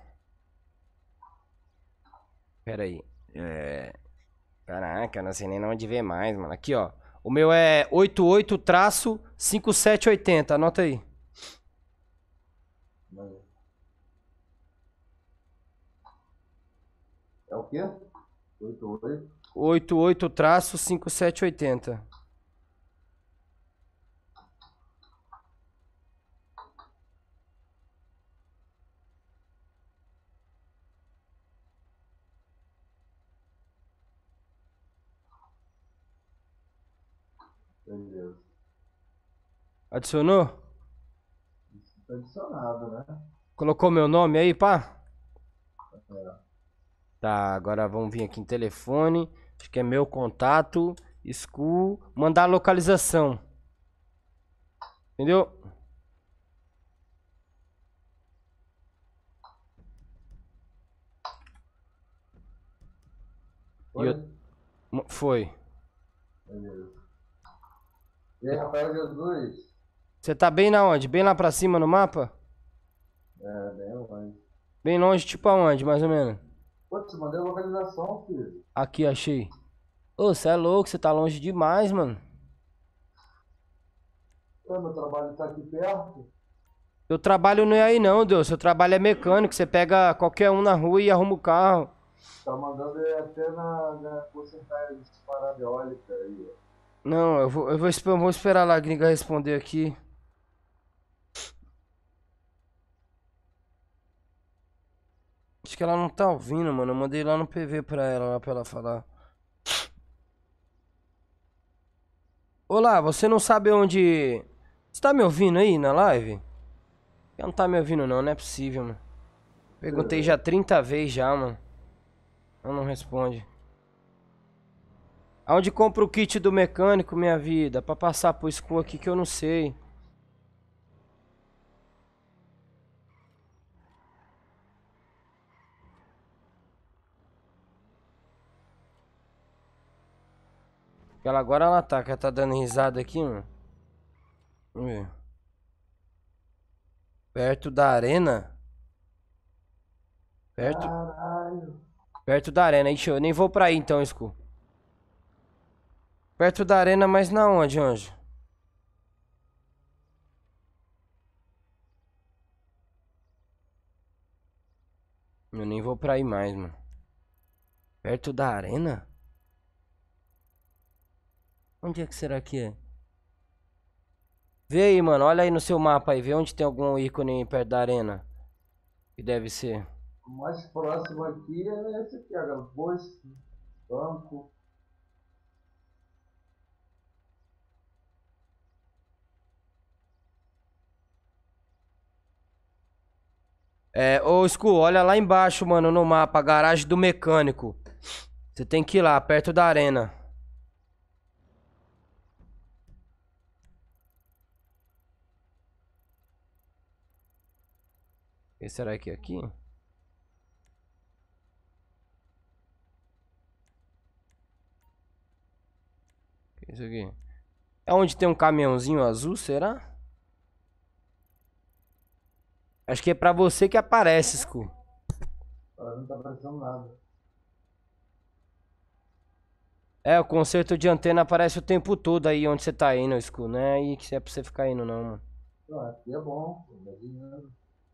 Pera aí. É... Caraca, não sei nem onde ver mais, mano. Aqui, ó. O meu é oitenta e oito traço cinquenta e sete oitenta. Anota aí. Valeu. É o quê? oito oito. oitenta e oito traço cinquenta e sete oitenta. Beleza. Adicionou? Tá adicionado, né? Colocou meu nome aí, pá? É. Tá, agora vamos vir aqui em telefone. Acho que é meu contato. School. Mandar a localização. Entendeu? E Oi? eu- Mo- Foi. Beleza. E aí, Rafael Jesus? Você tá bem na onde? Bem lá pra cima no mapa? É, bem longe. Bem longe, tipo aonde, mais ou menos? Pô, te mandei a localização, filho. Aqui, achei. Ô, você é louco, você tá longe demais, mano. Pô, meu trabalho tá aqui perto. Eu trabalho não é aí não, Deus. Seu trabalho é mecânico. Você pega qualquer um na rua e arruma o carro. Tá mandando ele até na, na porcentagem de parada eólica aí, ó. Não, eu vou, eu vou, esper- eu vou esperar lá a gringa responder aqui. Acho que ela não tá ouvindo, mano. Eu mandei lá no P V pra ela, lá pra ela falar. Olá, você não sabe onde... Você tá me ouvindo aí na live? Ela não tá me ouvindo não, não é possível, mano. Perguntei já trinta vezes já, mano. Ela não responde. Aonde compra o kit do mecânico, minha vida? Pra passar pro School aqui que eu não sei. Ela agora ela tá, que ela tá dando risada aqui, mano. Vamos ver. Perto da arena? Perto, Caralho. perto da arena. Ixi, eu nem vou pra aí então, School. Perto da arena, mas na onde, Anjo? Eu nem vou pra aí mais, mano. Perto da arena? Onde é que será que é? Vê aí, mano. Olha aí no seu mapa aí. Vê onde tem algum ícone perto da arena. Que deve ser. O mais próximo aqui é esse aqui, agora. Posto, banco. É, ô Sku, olha lá embaixo, mano, no mapa. Garagem do mecânico. Você tem que ir lá, perto da arena. E será que é aqui? Que é isso aqui? É onde tem um caminhãozinho azul, será? Acho que é pra você que aparece, Sku. Ela não tá aparecendo nada. É, o conserto de antena aparece o tempo todo aí onde você tá indo, Sku. Não é aí que é pra você ficar indo, não, mano. Ah, aqui é bom. Dá dinheiro.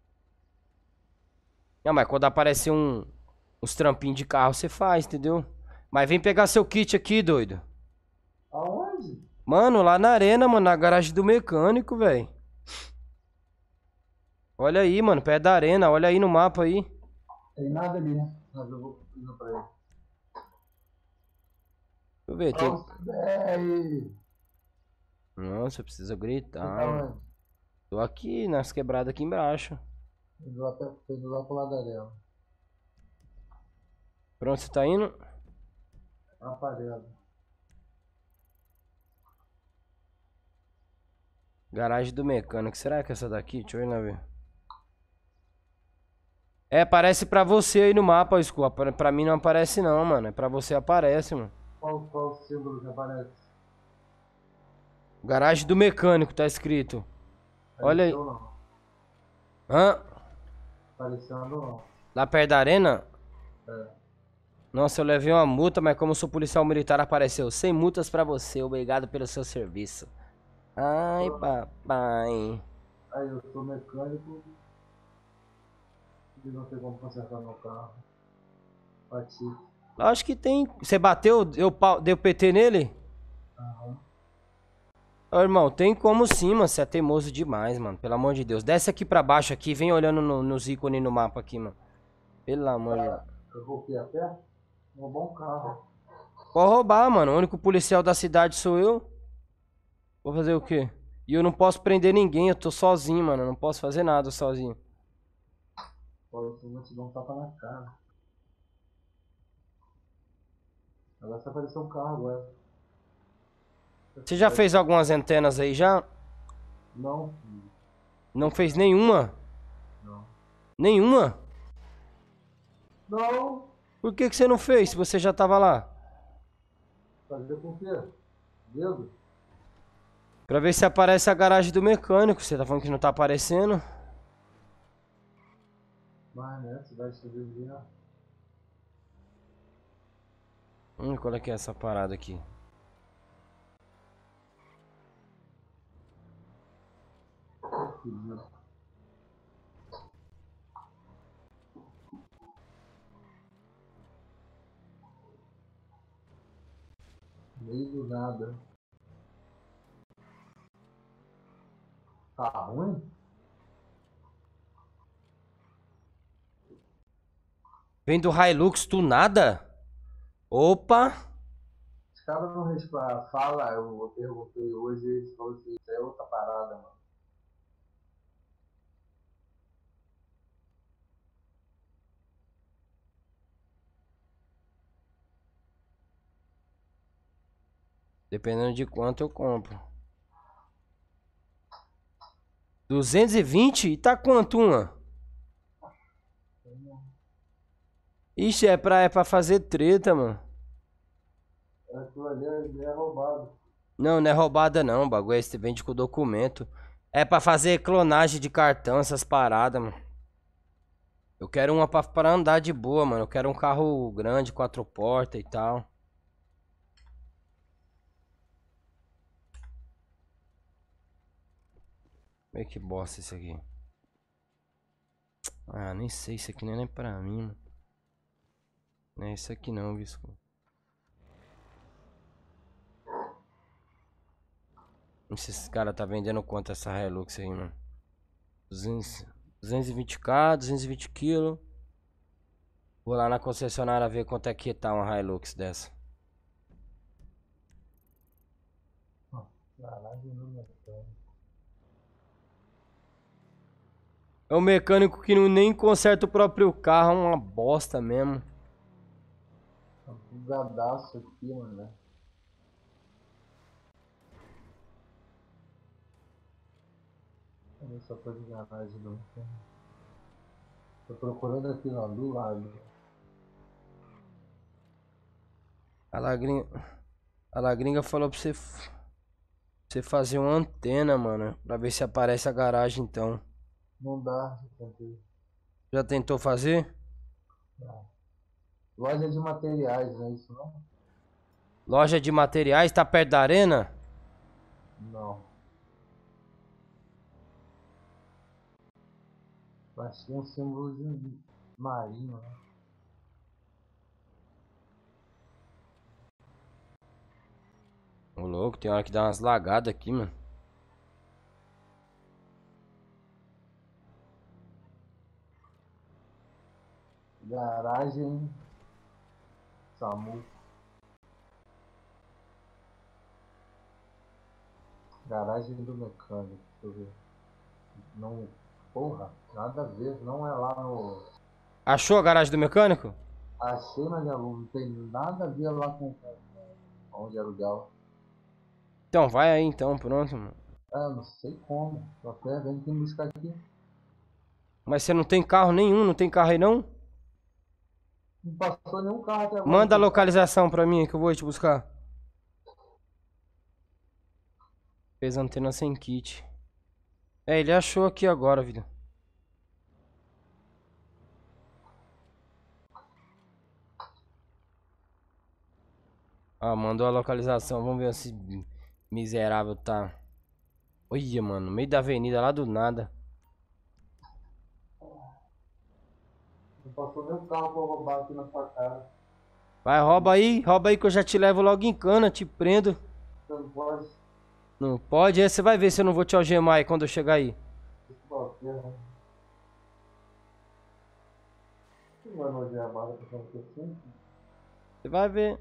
Não, mas quando aparecer um, uns trampinhos de carro, você faz, entendeu? Mas vem pegar seu kit aqui, doido. Aonde? Mano, lá na arena, mano, na garagem do mecânico, velho. Olha aí, mano, perto da arena, olha aí no mapa aí. Tem nada ali, né? Mas eu vou pedir pra ele. Deixa eu ver, tem... Aí. Nossa, eu preciso gritar. Tá mano. onde? Tô aqui, nas quebradas aqui embaixo. Indo lá, pra- tô indo lá pro lado da arena. Pra onde você tá indo? Aparelho. Garagem do mecânico. Será que é essa daqui? Deixa eu ir lá ver. É, aparece pra você aí no mapa, Sku. Pra, pra mim não aparece não, mano. É pra você aparece, mano. Qual, qual o símbolo que aparece? Garagem do mecânico, tá escrito. Olha aí. Apareceu não. Hã? Aparecendo não. Lá perto da arena? É. Nossa, eu levei uma multa, mas como sou policial militar apareceu. Sem multas pra você. Obrigado pelo seu serviço. Ai, papai. Aí eu sou mecânico e não sei como consertar meu carro. Bati. Acho que tem. Você bateu? Deu, pau- deu P T nele? Aham. Ô, irmão, tem como sim, mano. Você é teimoso demais, mano. Pelo amor de Deus. Desce aqui pra baixo aqui. Vem olhando no- nos ícones no mapa aqui, mano. Pelo amor de Deus. Eu vou aqui a pé? Um bom carro. Pode roubar, mano. O único policial da cidade sou eu. Vou fazer o quê? E eu não posso prender ninguém. Eu tô sozinho, mano. Eu não posso fazer nada sozinho. Pô, eu vou te dar um tapa na cara. Agora você apareceu um carro agora. Você já fez algumas antenas aí já? Não. Não fez nenhuma? Não. Nenhuma? Não. Por que que você não fez se você já tava lá? Fazer com o quê? Dedo? Pra ver se aparece a garagem do mecânico. Você tá falando que não tá aparecendo? Mas né, você vai sobreviver. Hum, qual é que é essa parada aqui? Meio do nada. Tá ruim? Vem do Hilux do nada? Opa! Os caras não respondem. Fala, eu perguntei hoje e eles falaram assim, isso é outra parada, mano. Dependendo de quanto eu compro. duzentos e vinte? E tá quanto uma? Ixi, é pra, é pra fazer treta, mano. Aquilo ali é, é roubado. Não, não é roubada não, o bagulho é esse vende com documento. É pra fazer clonagem de cartão, essas paradas, mano. Eu quero uma pra, pra andar de boa, mano. Eu quero um carro grande, quatro portas e tal. Meio que bosta isso aqui. Ah, nem sei, isso aqui nem é pra mim, mano. Não é isso aqui não, Visco. Esses caras tá vendendo quanto essa Hilux aí, mano? duzentos, duzentos e vinte quilos, duzentos e vinte quilos. Vou lá na concessionária ver quanto é que tá uma Hilux dessa. É um mecânico que não nem conserta o próprio carro, é uma bosta mesmo. Tá um bugadaço aqui, mano. Olha essa coisa de garagem do. Tô procurando aqui ó, do lado. A lagrinha, a lagringa falou pra você, f- você fazer uma antena, mano, pra ver se aparece a garagem então. Não dá, tentei. Já tentou fazer? Loja de materiais, não é isso não? Loja de materiais, tá perto da arena? Não. Achei um símbolo de marinho, né? Ô louco, tem hora que dá umas lagadas aqui, mano. Garagem SAMU. Garagem do mecânico, deixa eu ver. Não, porra, nada a ver, não é lá no. Achou a garagem do mecânico? Achei na minha aluno, não tem nada a ver lá com onde é aluguel. Então, vai aí então, pronto, mano. Ah, não sei como. Tô até vendo quem buscar aqui. Mas você não tem carro nenhum, não tem carro aí não? Não passou nenhum carro até agora. Manda a localização pra mim que eu vou te buscar. Fez antena sem kit. É, ele achou aqui agora, vida. Ah, mandou a localização. Vamos ver se miserável tá. Olha, mano, no meio da avenida, lá do nada. Não passou nenhum carro pra roubar aqui na sua cara. Vai, rouba aí, rouba aí que eu já te levo logo em cana, te prendo. Você não pode. Não pode? Aí você vai ver se eu não vou te algemar aí quando eu chegar aí. Qualquer, né? Que mano de amada pensando que assim? Você vai ver.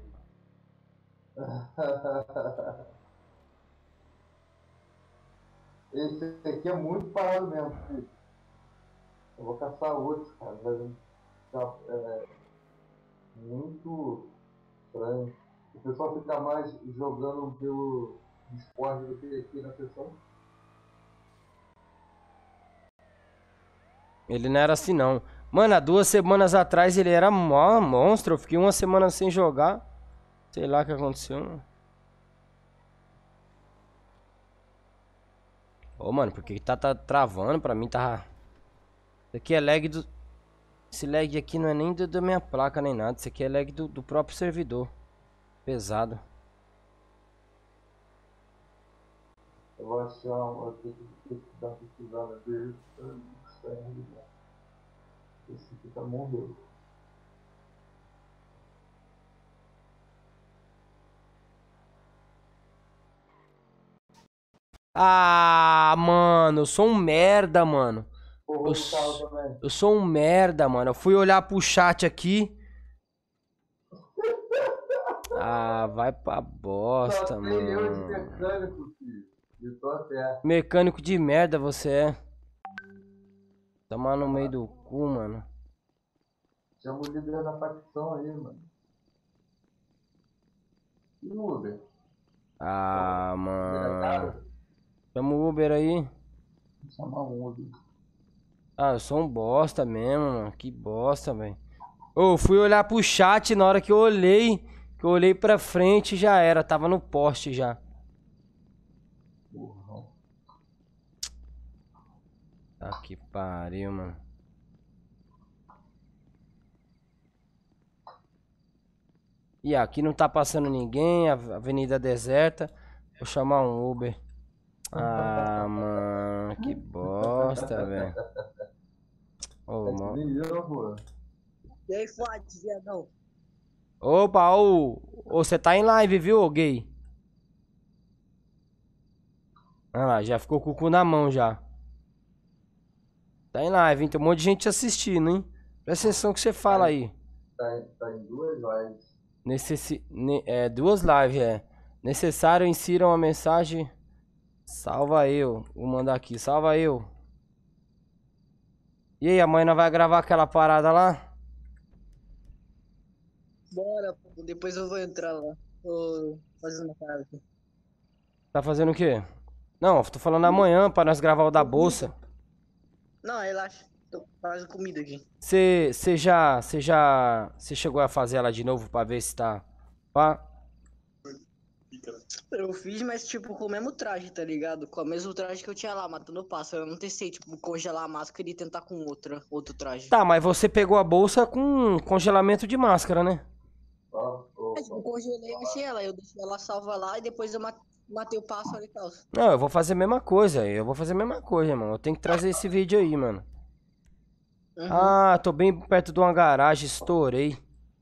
Esse aqui é muito parado mesmo, filho. Eu vou caçar outros, cara. Vai ficar é, muito estranho. O pessoal fica mais jogando pelo Discord do que aqui na sessão. Ele não era assim não. Mano, há duas semanas atrás ele era mó monstro. Eu fiquei uma semana sem jogar. Sei lá o que aconteceu. Ô, mano, porque tá, tá travando? Pra mim tá... Isso aqui é lag do... Esse lag aqui não é nem do, da minha placa nem nada. Isso aqui é lag do, do próprio servidor. Pesado. Eu vou achar um. Eu tenho que dar uma pesquisada dele. Esse aqui tá mundo. Ah, mano, eu sou um merda, mano. Porra, Eu, o carro s- também. eu sou um merda, mano. Eu fui olhar pro chat aqui. Ah, vai pra bosta, Só tem eu de mano. mecânico, filho. De tua terra. Mecânico de merda você é. Tomar no meio do cu, mano. Chama o líder da facção aí, mano. E o Uber? Ah, Ele é mano. caro? Chama o Uber aí. Vou chamar um Uber. Ah, eu sou um bosta mesmo, mano. Que bosta, velho. Ô, eu fui olhar pro chat na hora que eu olhei. Que eu olhei pra frente já era. Tava no poste já. Porra. Tá que pariu, mano. E aqui não tá passando ninguém. A avenida deserta. Vou chamar um Uber. Ah, mano. Que bosta, velho. Ô, mano. Menino, pô. E aí, Fuad, viadão? Opa, ô. Ô, você tá em live, viu, ô gay? Olha lá, já ficou com o cu na mão já. Tá em live, hein? Tem um monte de gente assistindo, hein? Presta atenção que você fala aí. Tá, em- tá em duas lives. Necessi... ne- É, duas lives, é. Necessário, insira uma mensagem. Salva eu. Vou mandar aqui, salva eu. E aí, amanhã nós vai gravar aquela parada lá? Bora, pô. Depois eu vou entrar lá. Tô fazendo uma parada aqui. Tá fazendo o quê? Não, tô falando amanhã pra nós gravar o da bolsa. Não, relaxa. Tô fazendo comida aqui. Você já, você já, você chegou a fazer ela de novo pra ver se tá, pá? Eu fiz, mas tipo, com o mesmo traje, tá ligado? Com o mesmo traje que eu tinha lá, matando o pássaro. Eu não testei, tipo, congelar a máscara e tentar com outra, outro traje. Tá, mas você pegou a bolsa com congelamento de máscara, né? Ó, ó, Mas, tipo, eu congelei e achei ela. Eu deixei ela salva lá e depois eu ma- matei o pássaro e tal. Não, eu vou fazer a mesma coisa, eu vou fazer a mesma coisa, irmão. Eu tenho que trazer esse vídeo aí, mano. Uhum. Ah, tô bem perto de uma garagem, estourei.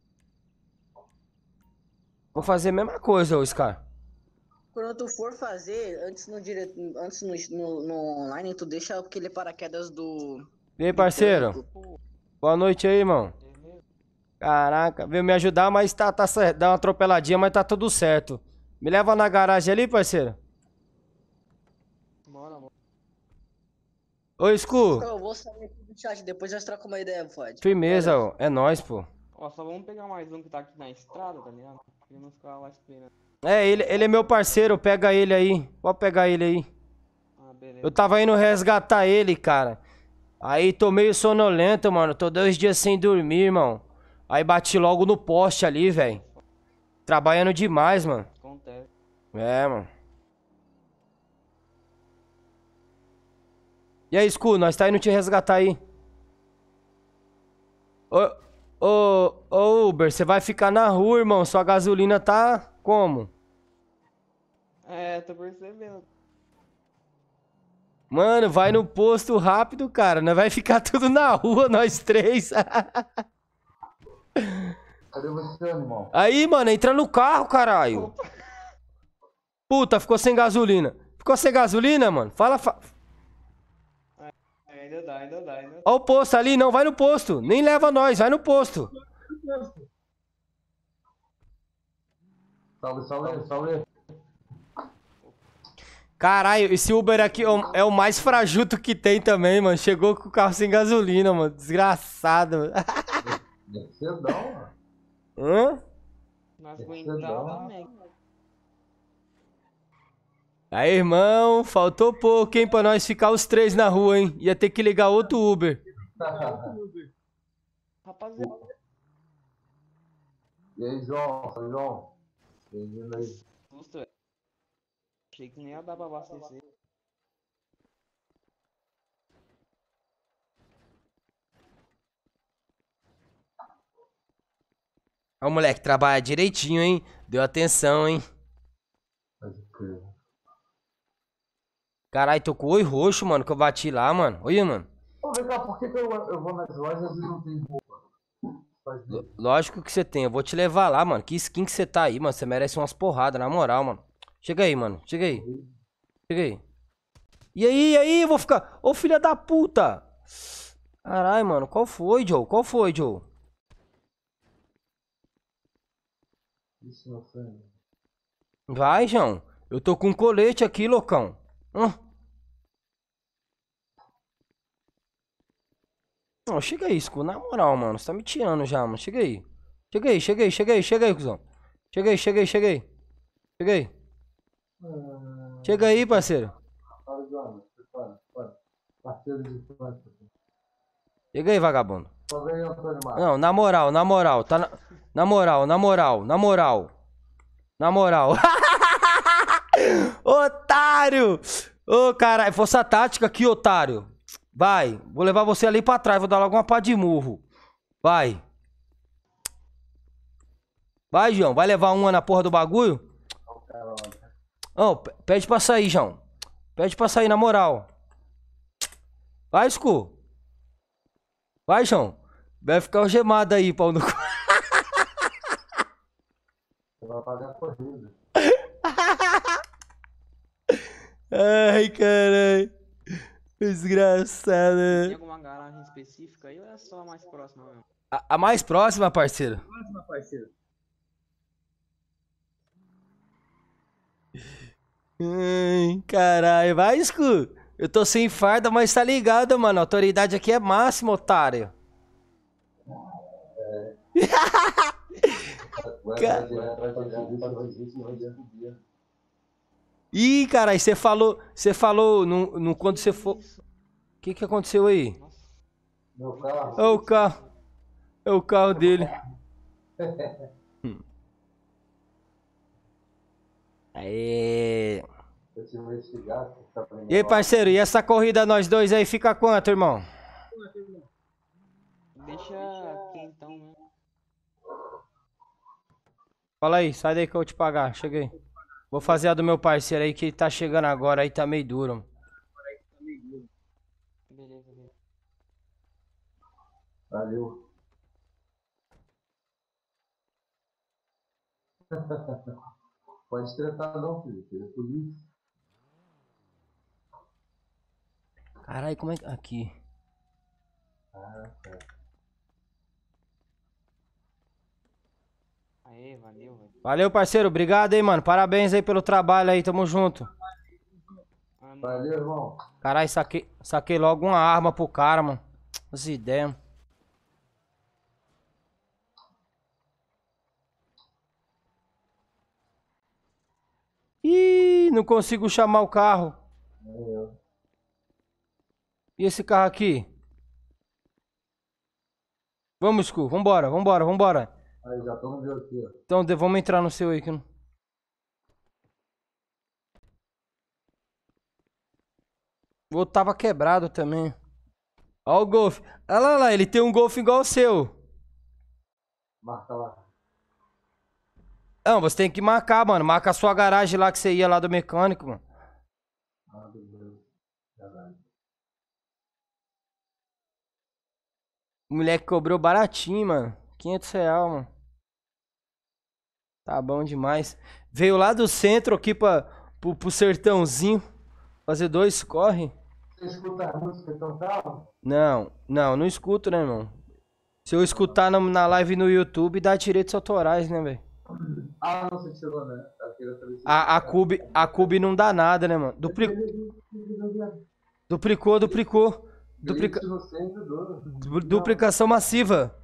Vou fazer a mesma coisa, ô Scar. Quando tu for fazer, antes no dire... antes no, no, no online, tu deixa aquele paraquedas do... E aí, parceiro? do- Boa noite aí, irmão. Caraca, veio me ajudar, mas tá, tá certo. Dá uma atropeladinha, mas tá tudo certo. Me leva na garagem ali, parceiro. Bora, bora. Ô, Scu. Eu vou sair aqui do chat, depois nós trocamos uma ideia, Fod. Firmeza, ó. É nóis, pô. Ó, só vamos pegar mais um que tá aqui na estrada, tá ligado? Pra não ficar lá esperando. É, ele, ele é meu parceiro, pega ele aí. Pode pegar ele aí. Ah, beleza. Eu tava indo resgatar ele, cara. Aí tô meio sonolento, mano. Tô dois dias sem dormir, irmão. Aí bati logo no poste ali, velho. Trabalhando demais, mano. Acontece. É, mano. E aí, Scu, nós tá indo te resgatar aí. Ô, ô, ô, Uber, você vai ficar na rua, irmão. Sua gasolina tá como? É, tô percebendo. Mano, vai no posto rápido, cara. Nós vai ficar tudo na rua, nós três. Cadê você, animal? Aí, mano, entra no carro, caralho. Puta, ficou sem gasolina. Ficou sem gasolina, mano? Fala, fa... É, ainda dá, ainda dá, ainda dá. Ó o posto ali, não, vai no posto. Nem leva nós, vai no posto. Salve, salve, salve. Caralho, esse Uber aqui é o, é o mais frajuto que tem também, mano. Chegou com o carro sem gasolina, mano. Desgraçado. Deve ser não, mano. Hã? Nós Esse vamos é entrar da- também. Aí, irmão, faltou pouco, hein, pra nós ficar os três na rua, hein. Ia ter que ligar outro Uber. Rapaziada, E aí, João? Salve, João. Bem-vindo aí. susto, velho. Achei que nem ia dar pra abastecer. Ó, o moleque trabalha direitinho, hein. Deu atenção, hein. Pode crer. Caralho, tô com o oi roxo, mano, que eu bati lá, mano. Olha, mano. Ô, vem cá, por que, que eu, eu vou nas lojas e não tem roupa? Faz L- isso. Lógico que você tem. Eu vou te levar lá, mano. Que skin que você tá aí, mano. Você merece umas porradas, na moral, mano. Chega aí, mano. Chega aí. Chega aí. E aí, e aí, eu vou ficar... Ô, filha da puta! Caralho, mano. Qual foi, Joe? Qual foi, Joe? Isso, meu filho. Vai, João. Eu tô com um colete aqui, loucão. Hum. Não, chega aí, Scu. Na moral, mano. Você tá me tirando já, mano. Chega aí. Chega aí, chega aí, chega aí, chega aí, cuzão. Chega aí, chega aí, chega aí. Chega aí. Chega aí, parceiro. Fala, João. Para, para. Parceiro de infância. Chega aí, vagabundo. Só vem, Antônio Marcos. Não, na moral, na moral, tá na, na moral, na moral, na moral. Na moral. Otário! Ô, caralho, força tática aqui, otário. Vai, vou levar você ali pra trás, vou dar logo uma pá de murro. Vai. Vai, João, vai levar uma na porra do bagulho? Ô, p- pede pra sair, João. Pede pra sair, na moral. Vai, Scu. Vai, João. Vai ficar algemado aí, pau no cu. Você vai pagar a corrida. Ai, caralho. Desgraçado. Tem alguma garagem específica aí ou é só a mais próxima mesmo? A, a mais próxima, parceiro. Ai, caralho. Vai, Scu. Eu tô sem farda, mas tá ligado, mano. A autoridade aqui é máxima, otário. Vai Ca- atrás de- vai atrás de serviço, vai disso, vai disso, dia. Ih, caralho, você falou. Você falou no, no, quando você for. O que que aconteceu aí? Meu carro. É o carro. É o carro dele. Hum. Aê. Eu te investigar, você tá aprendendo E aí, lá. parceiro, e essa corrida nós dois aí fica quanto, irmão? Deixa quentão mesmo. Fala aí, sai daí que eu vou te pagar. Cheguei. Vou fazer a do meu parceiro aí que tá chegando agora aí, tá meio duro. Mano. Beleza, beleza. Valeu. Pode tretar não, filho. Ele é polícia. Caralho, como é que. Aqui. Ah, tá. Aê, valeu, velho. Valeu, parceiro. Obrigado aí, mano. Parabéns aí pelo trabalho aí. Tamo junto. Ah, mano, Valeu, irmão. Caralho, saquei, saquei logo uma arma pro cara, mano. As ideias. Ih, não consigo chamar o carro. Valeu. E esse carro aqui? Vamos, Scu. Vambora, vambora, vambora. Aí, já tô no meu aqui, ó. Então, de- vamos entrar no seu aí. Que não... O outro tava quebrado também. Ó o Golf. Olha lá, lá, ele tem um Golf igual o seu. Marca lá. Não, você tem que marcar, mano. Marca a sua garagem lá que você ia lá do mecânico, mano. Ah, beleza. Caralho. O moleque cobrou baratinho, mano. quinhentos reais, mano. Tá bom demais. Veio lá do centro aqui pra, pro, pro sertãozinho. Fazer dois corre. Você escuta a música do teu carro? Não, não, não escuto, né, irmão? Se eu escutar na, na live no YouTube, dá direitos autorais, né, velho? Ah, não, você tirou, né? Aquele eu falei assim, A, a Cube, a Cube não dá nada, né, mano? Dupli, duplicou, duplicou. Duplica, Glitch no servidor. du- duplicação massiva.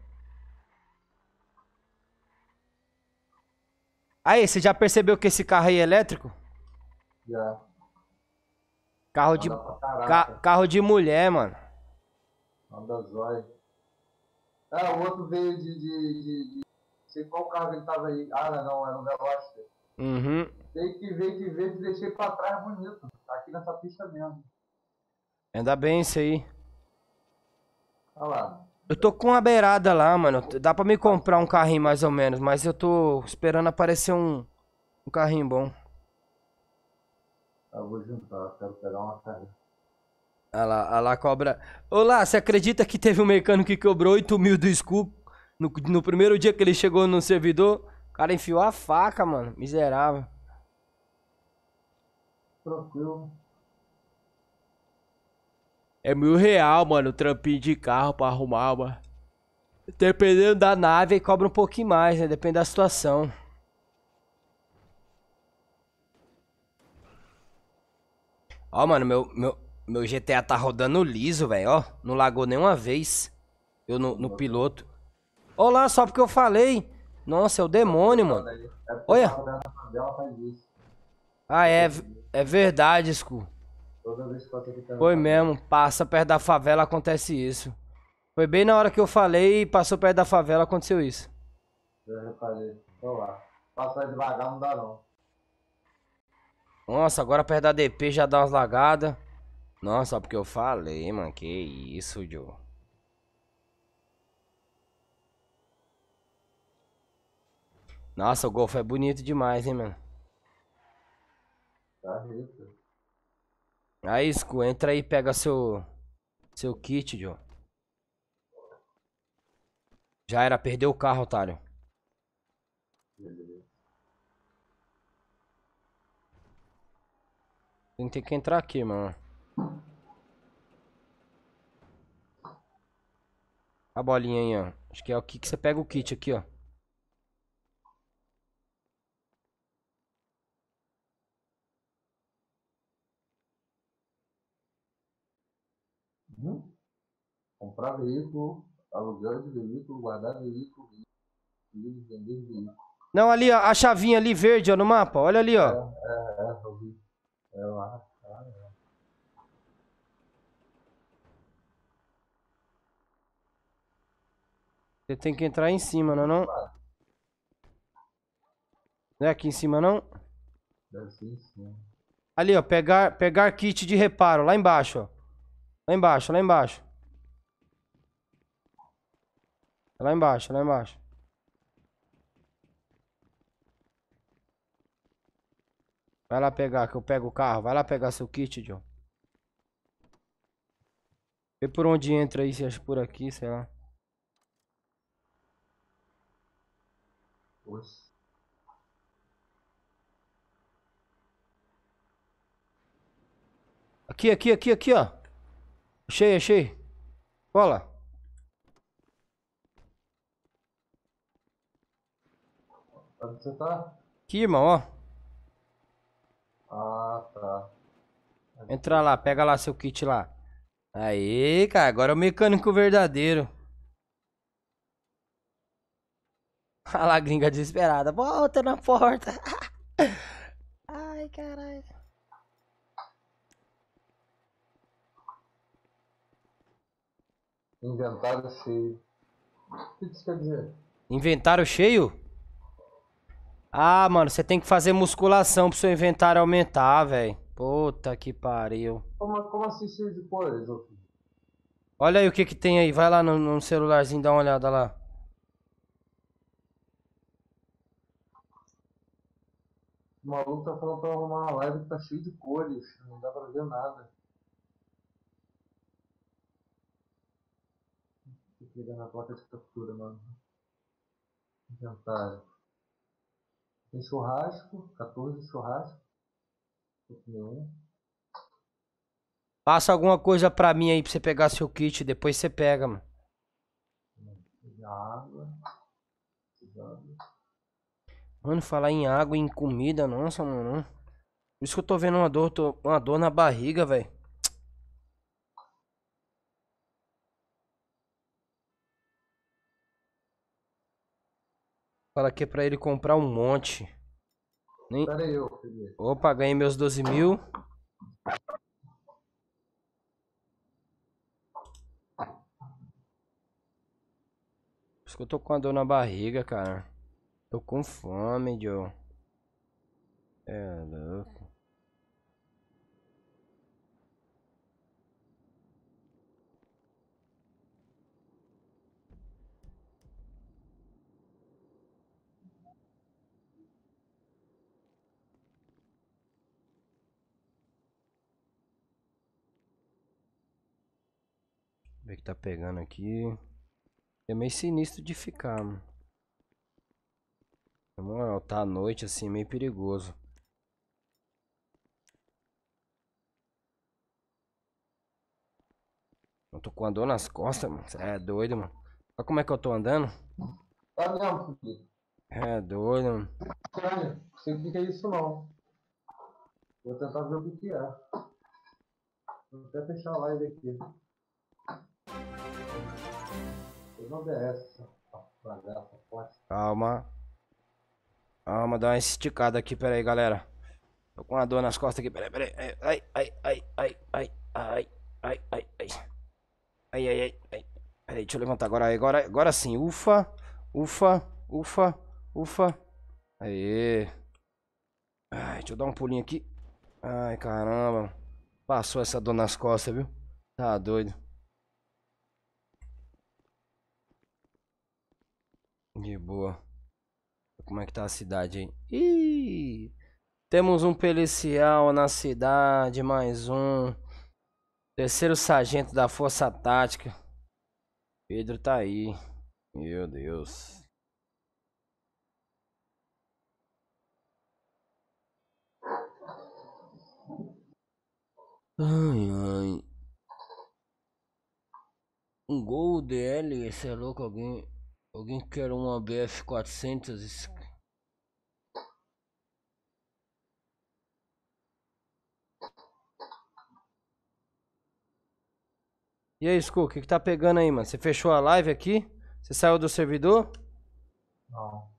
Aí, você já percebeu que esse carro aí é elétrico? Já. Carro de, Anda pra caraca. ca- carro de mulher, mano. Anda zóio. Ah, o outro veio de, de, de, de... Não sei qual carro ele tava aí. Ah, não, era um Veloster. Uhum. Veio que veio que veio e deixei pra trás bonito. Tá aqui nessa pista mesmo. Ainda bem isso aí. Olha lá. Eu tô com uma beirada lá, mano. Dá pra me comprar um carrinho mais ou menos, mas eu tô esperando aparecer um, um carrinho bom. Eu vou juntar, quero pegar uma carrinha. Olha lá, olha lá, cobra. Olá, você acredita que teve um mecânico que cobrou oito mil do Scoop no, no primeiro dia que ele chegou no servidor? O cara enfiou a faca, mano. Miserável. Tranquilo. É mil real, mano, o trampinho de carro pra arrumar, mano. Dependendo da nave, aí cobra um pouquinho mais, né? Depende da situação. Ó, mano, meu, meu, meu G T A tá rodando liso, velho, ó. Não lagou nenhuma vez. Eu no, no piloto. Olá, só porque eu falei. Nossa, é o demônio, mano. É porque Olha. o carro dela na favela faz isso. Ah, é, é verdade, Scu. Toda vez que passa aqui tá Foi mesmo, passa perto da favela, acontece isso. Foi bem na hora que eu falei, passou perto da favela, aconteceu isso. Eu reparei. Tô lá. Passar devagar não dá não. Nossa, agora perto da D P já dá umas lagadas. Nossa, só porque eu falei, mano, que isso, Joe. Nossa, o Golf é bonito demais, hein, mano. Tá rico. Aí, Scu, entra aí e pega seu, seu kit, Joe. Já era, perdeu o carro, otário. Beleza. Tem que ter que entrar aqui, mano. A bolinha aí, ó. Acho que é aqui que você pega o kit aqui, ó. Uhum. Comprar veículo, aluguel de veículo, guardar veículo, veículo, vender veículo. Não, ali, ó, a chavinha ali verde, ó, no mapa. Olha ali, É, ó. é, é, eu vi. É lá, lá, é. Você tem que entrar em cima, não é não? Não é aqui em cima, não? Deve ser em cima. Ali, ó, pegar, pegar kit de reparo, lá embaixo, ó. Lá embaixo, lá embaixo. Lá embaixo, lá embaixo. Vai lá pegar, que eu pego o carro. Vai lá pegar seu kit, John. Vê por onde entra aí, se acha por aqui, sei lá. Poxa. Aqui, aqui, aqui, aqui, ó. Achei, achei. Cola. Onde você tá? Aqui, irmão, ó. Ah, tá. Entra lá, pega lá seu kit lá. Aí, cara, agora é o mecânico verdadeiro. Olha lá, a gringa desesperada. Volta na porta. Ai, caralho. Inventário cheio. O que isso quer dizer? Inventário cheio? Ah, mano, você tem que fazer musculação pro seu inventário aumentar, velho. Puta que pariu. Como, como assim cheio de coisa, ô filho? Olha aí o que que tem aí. Vai lá no, no celularzinho, dá uma olhada lá. O maluco tá falando pra arrumar uma live que tá cheio de cores. Não dá pra ver nada. Tem que ligar na placa de captura, mano. Inventário. Tem churrasco, quatorze churrasco. Um. Passa alguma coisa pra mim aí pra você pegar seu kit. Depois você pega, mano. Água. Água. Mano, falar em água e em comida, nossa, mano. Por isso que eu tô vendo uma dor, tô, uma dor na barriga, velho. Fala aqui pra ele comprar um monte. Nem... Pera aí, ô filho. Opa, ganhei meus doze mil. Por isso que eu tô com a dor na barriga, cara. Tô com fome, Joe. É louco. Ver que tá pegando aqui. É meio sinistro de ficar, mano. Na moral, tá à noite assim, meio perigoso. Eu tô com a dor nas costas, mano. Cê é doido, mano. Olha como é que eu tô andando. Tá mesmo, filho. É doido, mano. Estranho. Não sei o que é isso, não. Vou tentar ver o que que é. Vou até fechar a live aqui. Não é essa. Bagaça, forte. Calma. Calma, dá uma esticada aqui, pera aí, galera. Tô com uma dor nas costas aqui, pera aí, pera aí. Ai, ai, ai, ai, ai, ai, ai, ai, ai. Ai, ai, ai, ai. Pera aí, deixa eu levantar agora, agora, agora sim. Ufa, ufa, ufa, ufa. Aê. Ai, deixa eu dar um pulinho aqui. Ai, caramba. Passou essa dor nas costas, viu? Tá doido. De boa. Como é que tá a cidade aí? Ih, temos um policial na cidade, mais um. Terceiro sargento da Força Tática. Pedro tá aí. Meu Deus. Ai, ai. Um Gol D L, esse é louco, alguém. Alguém quer uma B F quatrocentos? E aí, Scu, o que que tá pegando aí, mano? Você fechou a live aqui? Você saiu do servidor? Não. O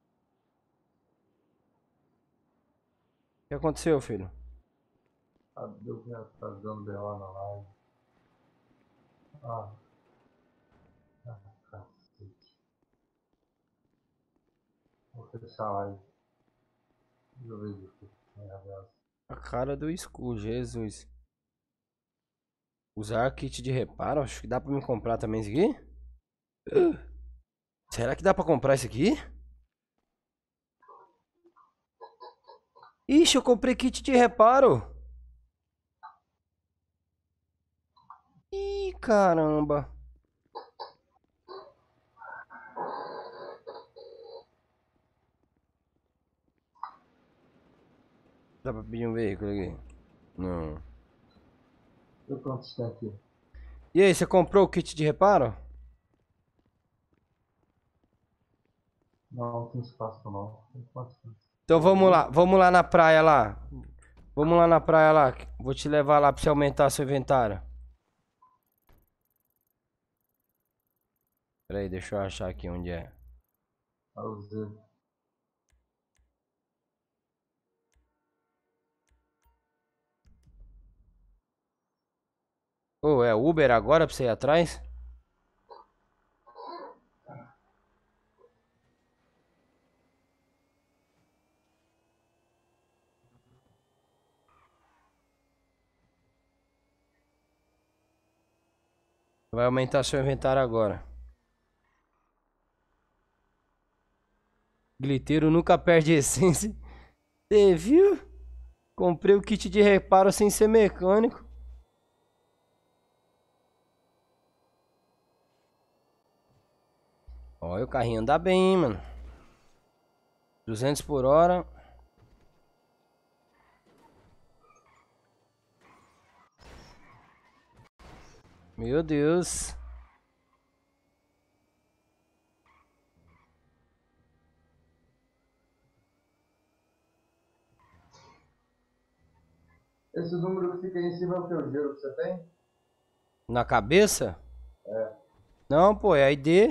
que aconteceu, filho? Ah, Deus me tá dando B O na live. Ah. Ah, cacete. Vou fechar a live. Deixa eu ver aqui. A cara do Scu, Jesus. Usar kit de reparo? Acho que dá pra me comprar também isso aqui? Será que dá pra comprar isso aqui? Ixi, eu comprei kit de reparo. Ih, caramba. Dá pra pedir um veículo aqui? Não. E quantos tem aqui? E aí, você comprou o kit de reparo? Não, não tem espaço não. Tem quantos tem? Então vamos lá, vamos lá na praia lá. Vamos lá na praia lá. Vou te levar lá pra você aumentar seu inventário. Pera aí, deixa eu achar aqui onde é. Ah, o Z. Ô, é Uber agora pra você ir atrás? Vai aumentar seu inventário agora. Gliteiro nunca perde essência. Você viu? Comprei o kit de reparo sem ser mecânico. Olha, o carrinho anda bem, hein, mano. duzentos por hora. Meu Deus. Esse número que fica aí em cima é o que? O giro que você tem? Na cabeça? É. Não, pô, é I D.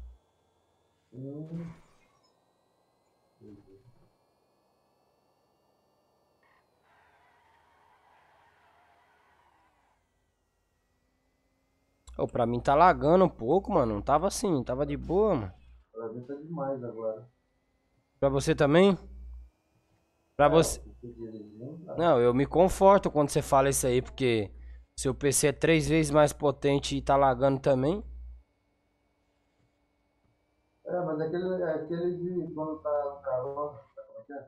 Hum. Ô, pra mim tá lagando um pouco, mano. Não tava assim, tava de boa, mano. Pra mim tá demais agora. Pra você também? Pra É, você. eu tô dirigindo, tá? Não, eu me conforto quando você fala isso aí, porque seu P C é três vezes mais potente e tá lagando também. É, mas aquele, é aquele de quando tá no calor, sabe como é que é?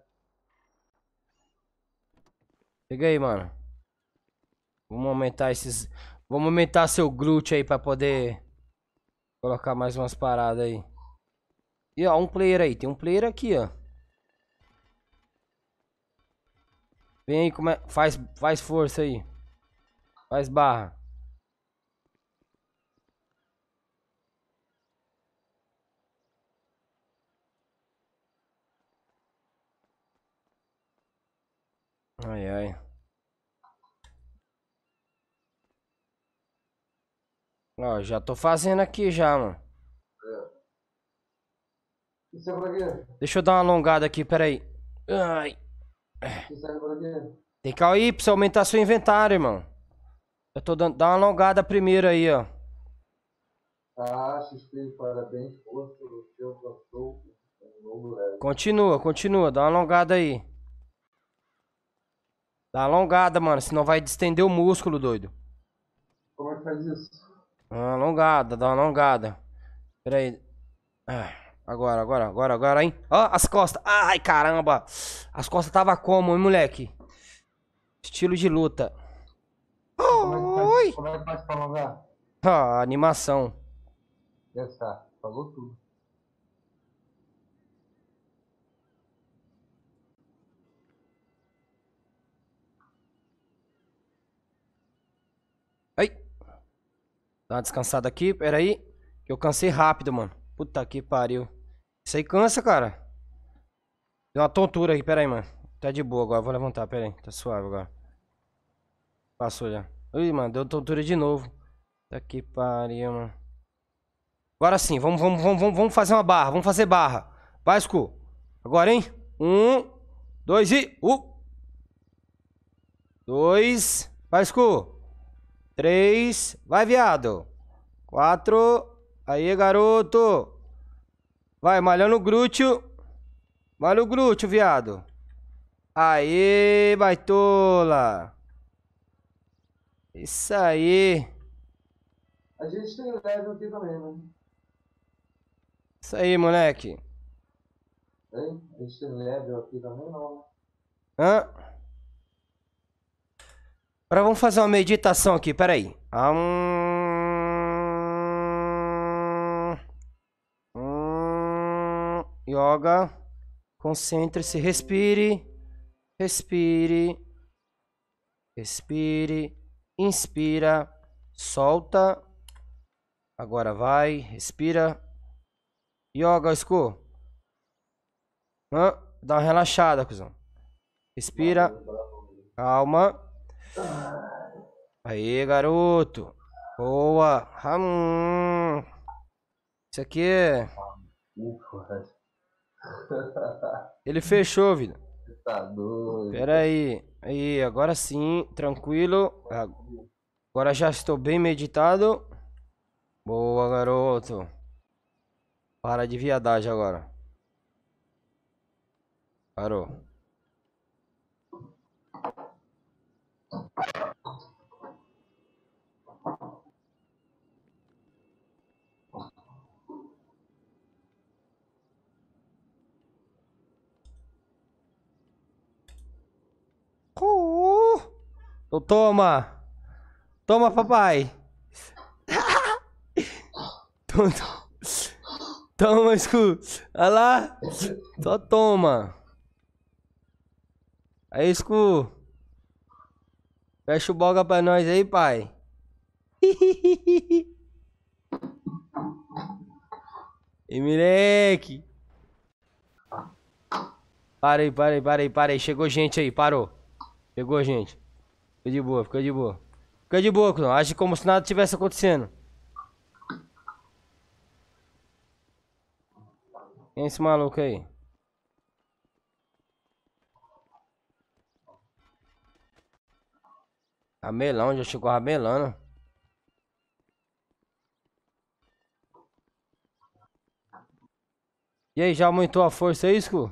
Pega aí, mano. Vamos aumentar esses. Vamos aumentar seu glute aí pra poder colocar mais umas paradas aí. E ó, um player aí. Tem um player aqui, ó. Vem aí, como é... faz, faz força aí. Faz barra. Ai, ai. Ó, já tô fazendo aqui já, mano. Isso é pra quê? Deixa eu dar uma alongada aqui, peraí. Ai. Isso é pra quê? Tem que ir pra você aumentar seu inventário, irmão. Eu tô dando... Dá uma alongada primeiro aí, ó. Ah, X P, parabéns, força, o seu gostou, um novo leve. Continua, continua. Dá uma alongada aí. Dá uma alongada, mano. Senão vai distender o músculo, doido. Como é que faz isso? Dá uma alongada, dá uma alongada. Pera aí. Ah, agora, agora, agora, agora, hein? Ó, as costas. Ai, caramba. As costas tava como, hein, moleque? Estilo de luta. Como é que Oi! faz, como é que faz pra alongar? Ah, animação. Pensar. Falou tudo. Ai. Dá uma descansada aqui, pera aí. Que eu cansei rápido, mano. Puta que pariu. Isso aí cansa, cara. Deu uma tontura aí, pera aí, mano. Tá de boa agora, vou levantar, pera aí. Tá suave agora. Passou já. Ui, mano, deu tontura de novo. Puta que pariu, mano. Agora sim, vamos, vamos, vamos, vamos fazer uma barra. Vamos fazer barra. Vai, Scu. Agora, hein? Um, dois e... Um. Dois. Vai, Scu. Três. Vai, viado. Quatro. Aí, garoto. Vai, malhando o glúteo. Malha o glúteo, viado. Aê, baitola. Isso aí. A gente tem leve aqui também, né? Isso aí, moleque. Hein? A gente tem leve aqui também, não, né? Hã? Agora vamos fazer uma meditação aqui, peraí. Hum... Hum... Yoga. Concentre-se, respire. Respire. Respire. Inspira. Solta. Agora vai. Respira. Yoga, Scu. Hã? Dá uma relaxada, cuzão. Respira. Calma. Aí, garoto. Boa. Hum. Isso aqui é... Ufa. Ele fechou, vida. Tá doido. Pera aí. Aí, agora sim. Tranquilo. Agora já estou bem meditado. Boa, garoto. Para de viadagem agora. Parou. Uh! Então toma. Toma, papai. Toma, toma. Toma, Scu. Olha lá. Só toma. Aí, Scu. Fecha o boga pra nós aí, pai. E moleque. Para aí, para aí, para aí, para aí. Chegou gente aí, parou. Chegou gente. Fica de boa, fica de boa. Fica de boa, cuzão. Age como se nada tivesse acontecendo. Quem é esse maluco aí? Ramelão, já chegou ramelando. E aí, já aumentou a força aí, Scu?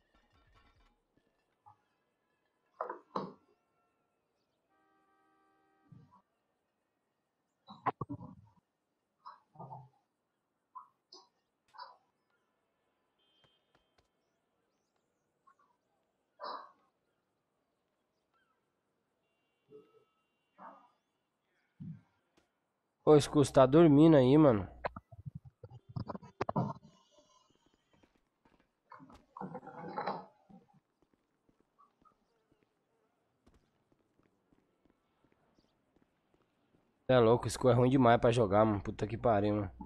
Ô, Scu, você tá dormindo aí, mano. Você é louco, Scu é ruim demais pra jogar, mano. Puta que pariu, mano.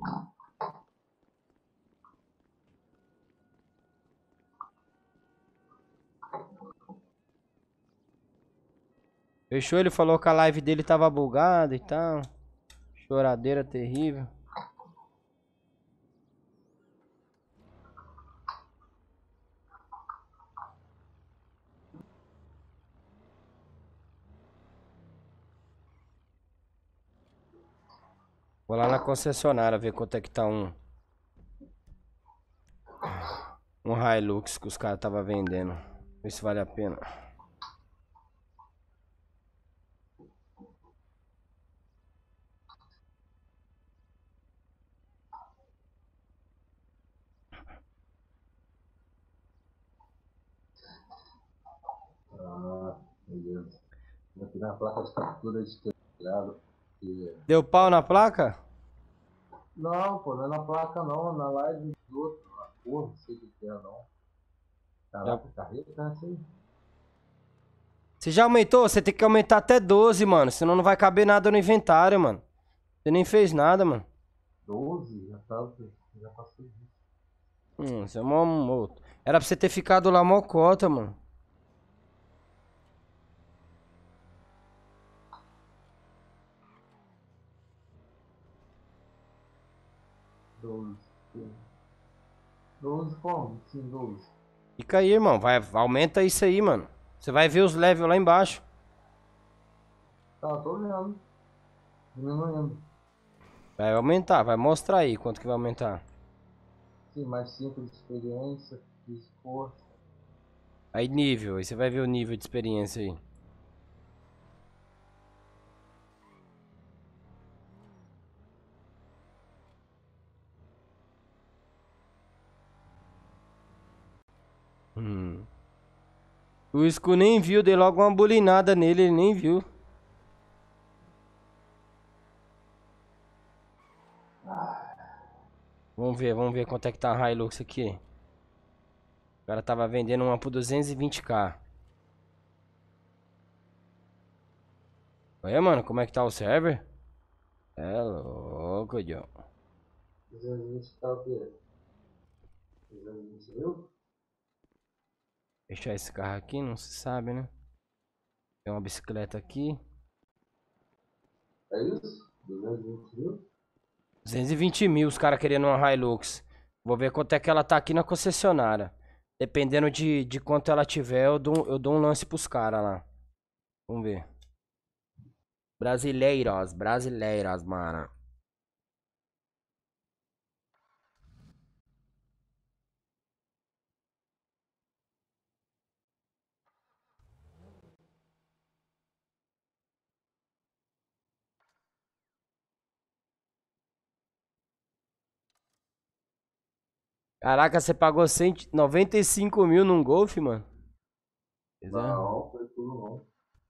Fechou, ele falou que a live dele tava bugada e tal. Choradeira terrível. Vou lá na concessionária ver quanto é que tá um... Um Hilux que os caras tava vendendo. Ver se vale a pena. Ah, beleza. Aqui na placa de captura de teclado. E... Deu pau na placa? Não, pô, não é na placa não, é na live do outro. Na cor, não sei o que que é não. Caraca, carreta tá assim. Você já aumentou? Você tem que aumentar até doze, mano. Senão não vai caber nada no inventário, mano. Você nem fez nada, mano. doze, já tá, já passei disso. Hum, você é mó morto. Era pra você ter ficado lá mó cota, mano. doze. doze como? Sim, doze. Fica aí, irmão. Vai, aumenta isso aí, mano. Você vai ver os levels lá embaixo. Tá, tô vendo. Diminuindo. Vai aumentar, vai mostrar aí quanto que vai aumentar. Sim, mais cinco de experiência, de esforço. Aí nível, aí você vai ver o nível de experiência aí. Hum. O Scu nem viu, dei logo uma bulinada nele, ele nem viu. Vamos ver, vamos ver quanto é que tá a Hilux aqui. O cara tava vendendo uma por duzentos e vinte k. Olha, mano, como é que tá o server? É louco, John. duzentos e vinte tá o quê? duzentos e vinte mil? Fechar esse carro aqui, não se sabe, né? Tem uma bicicleta aqui. É isso? duzentos e vinte mil? duzentos e vinte mil os caras querendo uma Hilux. Vou ver quanto é que ela tá aqui na concessionária. Dependendo de, de quanto ela tiver, eu dou, eu dou um lance pros caras lá. Vamos ver. Brasileiros, brasileiras, mano. Caraca, você pagou cento e noventa e cinco mil num Golf, mano? Pois é. Não, foi tudo não.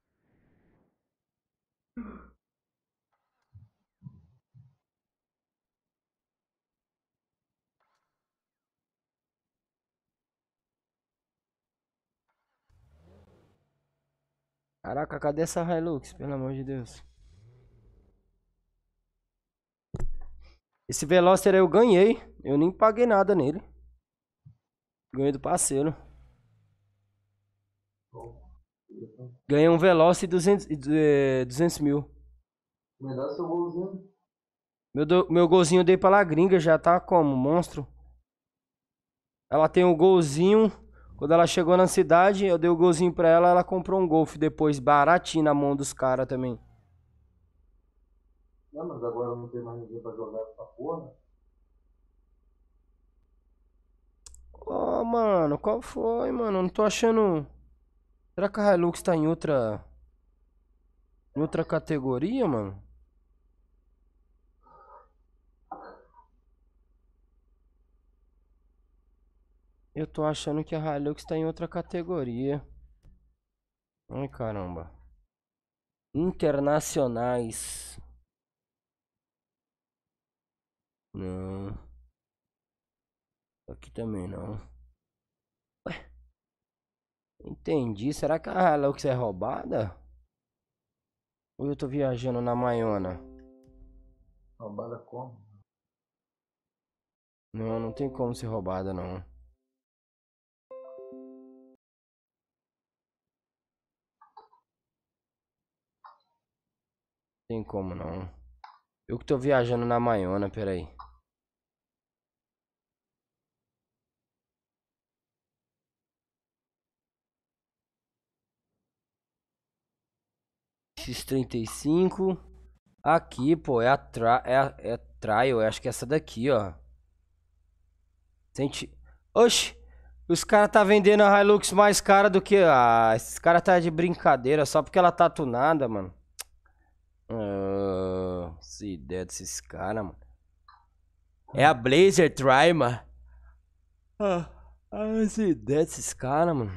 Caraca, cadê essa Hilux? Pelo amor de Deus. Esse Veloster eu ganhei. Eu nem paguei nada nele. Ganhei do parceiro. Ganhei um Veloster e duzentos, e, duzentos mil. Me dá seu golzinho. Meu, do- meu golzinho eu dei pra La Gringa, já tá como? Monstro. Ela tem um golzinho. Quando ela chegou na cidade, eu dei o golzinho pra ela. Ela comprou um Golf depois, baratinho na mão dos caras também. Não, mas agora não tem mais ninguém pra jogar essa porra. Ô, mano, qual foi, mano? Eu não tô achando. Será que a Hilux tá em outra. Em outra categoria, mano? Eu tô achando que a Hilux tá em outra categoria. Ai, caramba. Internacionais. Não. Aqui também não. Ué, entendi. Será que a Hilux é roubada? Ou eu tô viajando na Maiona? Roubada como? Não, não tem como ser roubada, não. Tem como não. Eu que tô viajando na Maiona, peraí. X trinta e cinco. Aqui, pô, é a, tra é a, é a Trial. Eu acho que é essa daqui, ó. Sente... Oxi! Os caras tá vendendo a Hilux mais cara do que... Ah, esses caras tá de brincadeira. Só porque ela tá tunada, mano. Ah, essa ideia desses caras, mano. É a Blazer Tri, mano. Ah, ah, essa ideia desses caras, mano.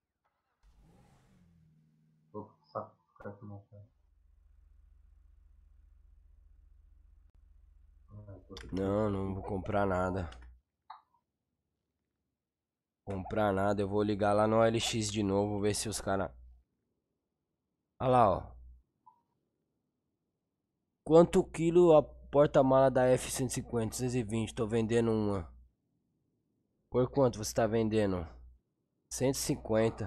Tô com saco de ficar aqui não, cara. Não, não vou comprar nada. Comprar nada, eu vou ligar lá no O L X de novo, ver se os caras... Olha lá, ó. Quanto quilo a porta-mala da F cento e cinquenta, duzentos e vinte? Tô vendendo uma. Por quanto você tá vendendo? cento e cinquenta.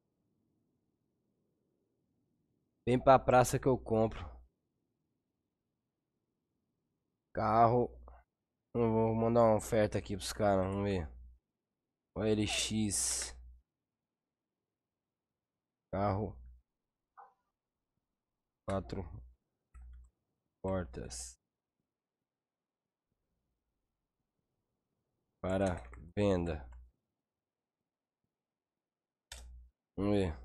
Vem pra praça que eu compro. Carro. Eu vou mandar uma oferta aqui pros caras, vamos ver. O L X. Carro. Quatro portas. Para venda. Vamos ver.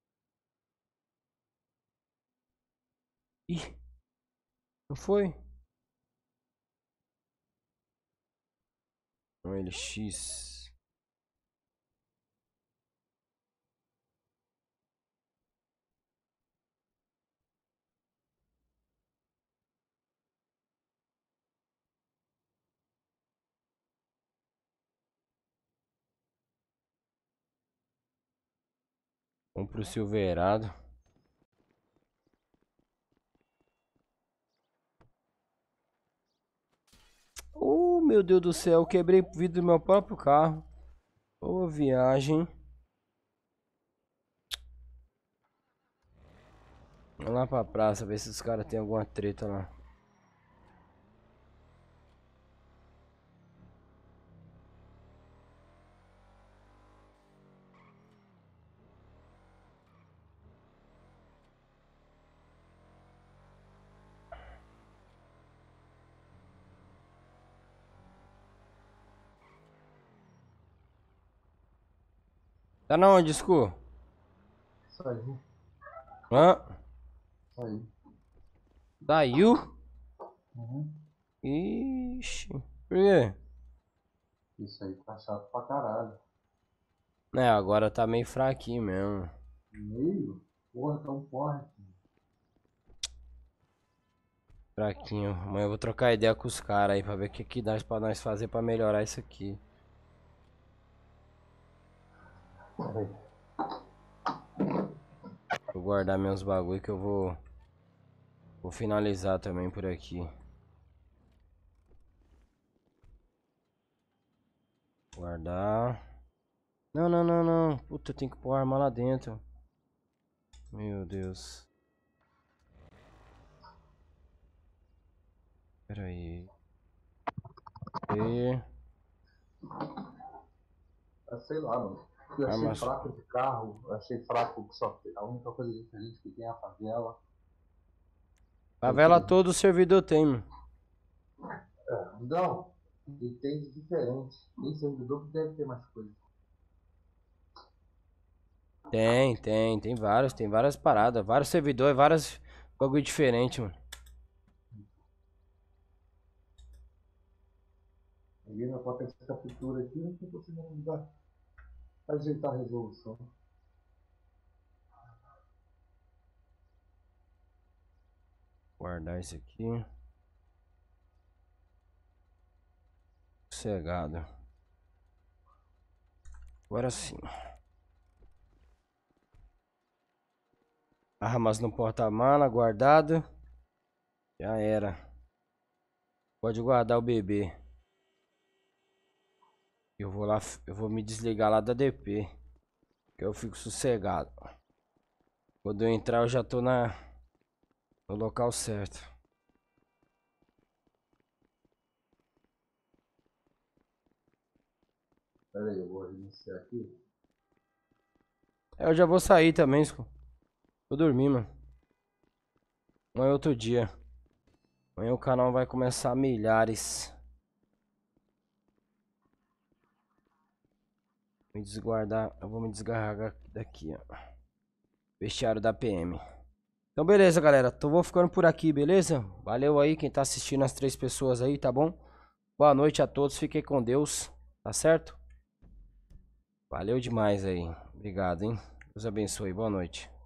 Ih, não foi? Um L X. Vamos pro Silverado. Oh, meu Deus do céu, quebrei o vidro do meu próprio carro. Ô, oh, viagem. Vamos lá pra praça, ver se os caras têm alguma treta lá. Tá na onde, Scu? Isso aí. Hã? Isso aí. Saiu? Uhum. Ixi. Por quê? Isso aí tá chato pra caralho. É, agora tá meio fraquinho mesmo. Meio? Porra, tão forte. Fraquinho. Amanhã eu vou trocar ideia com os caras aí pra ver o que, que dá pra nós fazer pra melhorar isso aqui. Peraí. Vou guardar meus bagulho que eu vou... Vou finalizar também por aqui. Guardar. Não, não, não, não. Puta, eu tenho que pôr a arma lá dentro. Meu Deus. Pera aí. E... Ah, sei lá, mano. Eu achei Armas... fraco de carro, eu achei fraco que só a única coisa diferente que tem é a favela. Favela todo o servidor tem, mano. É, não, e tem de diferente. Tem servidor que deve ter mais coisa. Tem, tem, tem vários, tem várias paradas, vários servidores, vários bagulho diferente, mano. Peguei minha placa de captura aqui, não tô conseguindo dar, ajeitar a resolução. Guardar isso aqui. Sossegado. Agora sim. Armas no porta-mala, guardado. Já era. Pode guardar o bebê. Eu vou lá, eu vou me desligar lá da D P. Que eu fico sossegado. Quando eu entrar eu já tô na, no local certo. Pera aí, eu vou reiniciar aqui. Eu já vou sair também, Sco. Vou dormir, mano. Amanhã é outro dia. Amanhã o canal vai começar a milhares. Me desguardar. Eu vou me desgarrar daqui, ó. Vestiário da P M. Então beleza, galera. Tô vou ficando por aqui, beleza? Valeu aí quem tá assistindo, as três pessoas aí, tá bom? Boa noite a todos. Fiquem com Deus. Tá certo? Valeu demais aí. Obrigado, hein? Deus abençoe. Boa noite.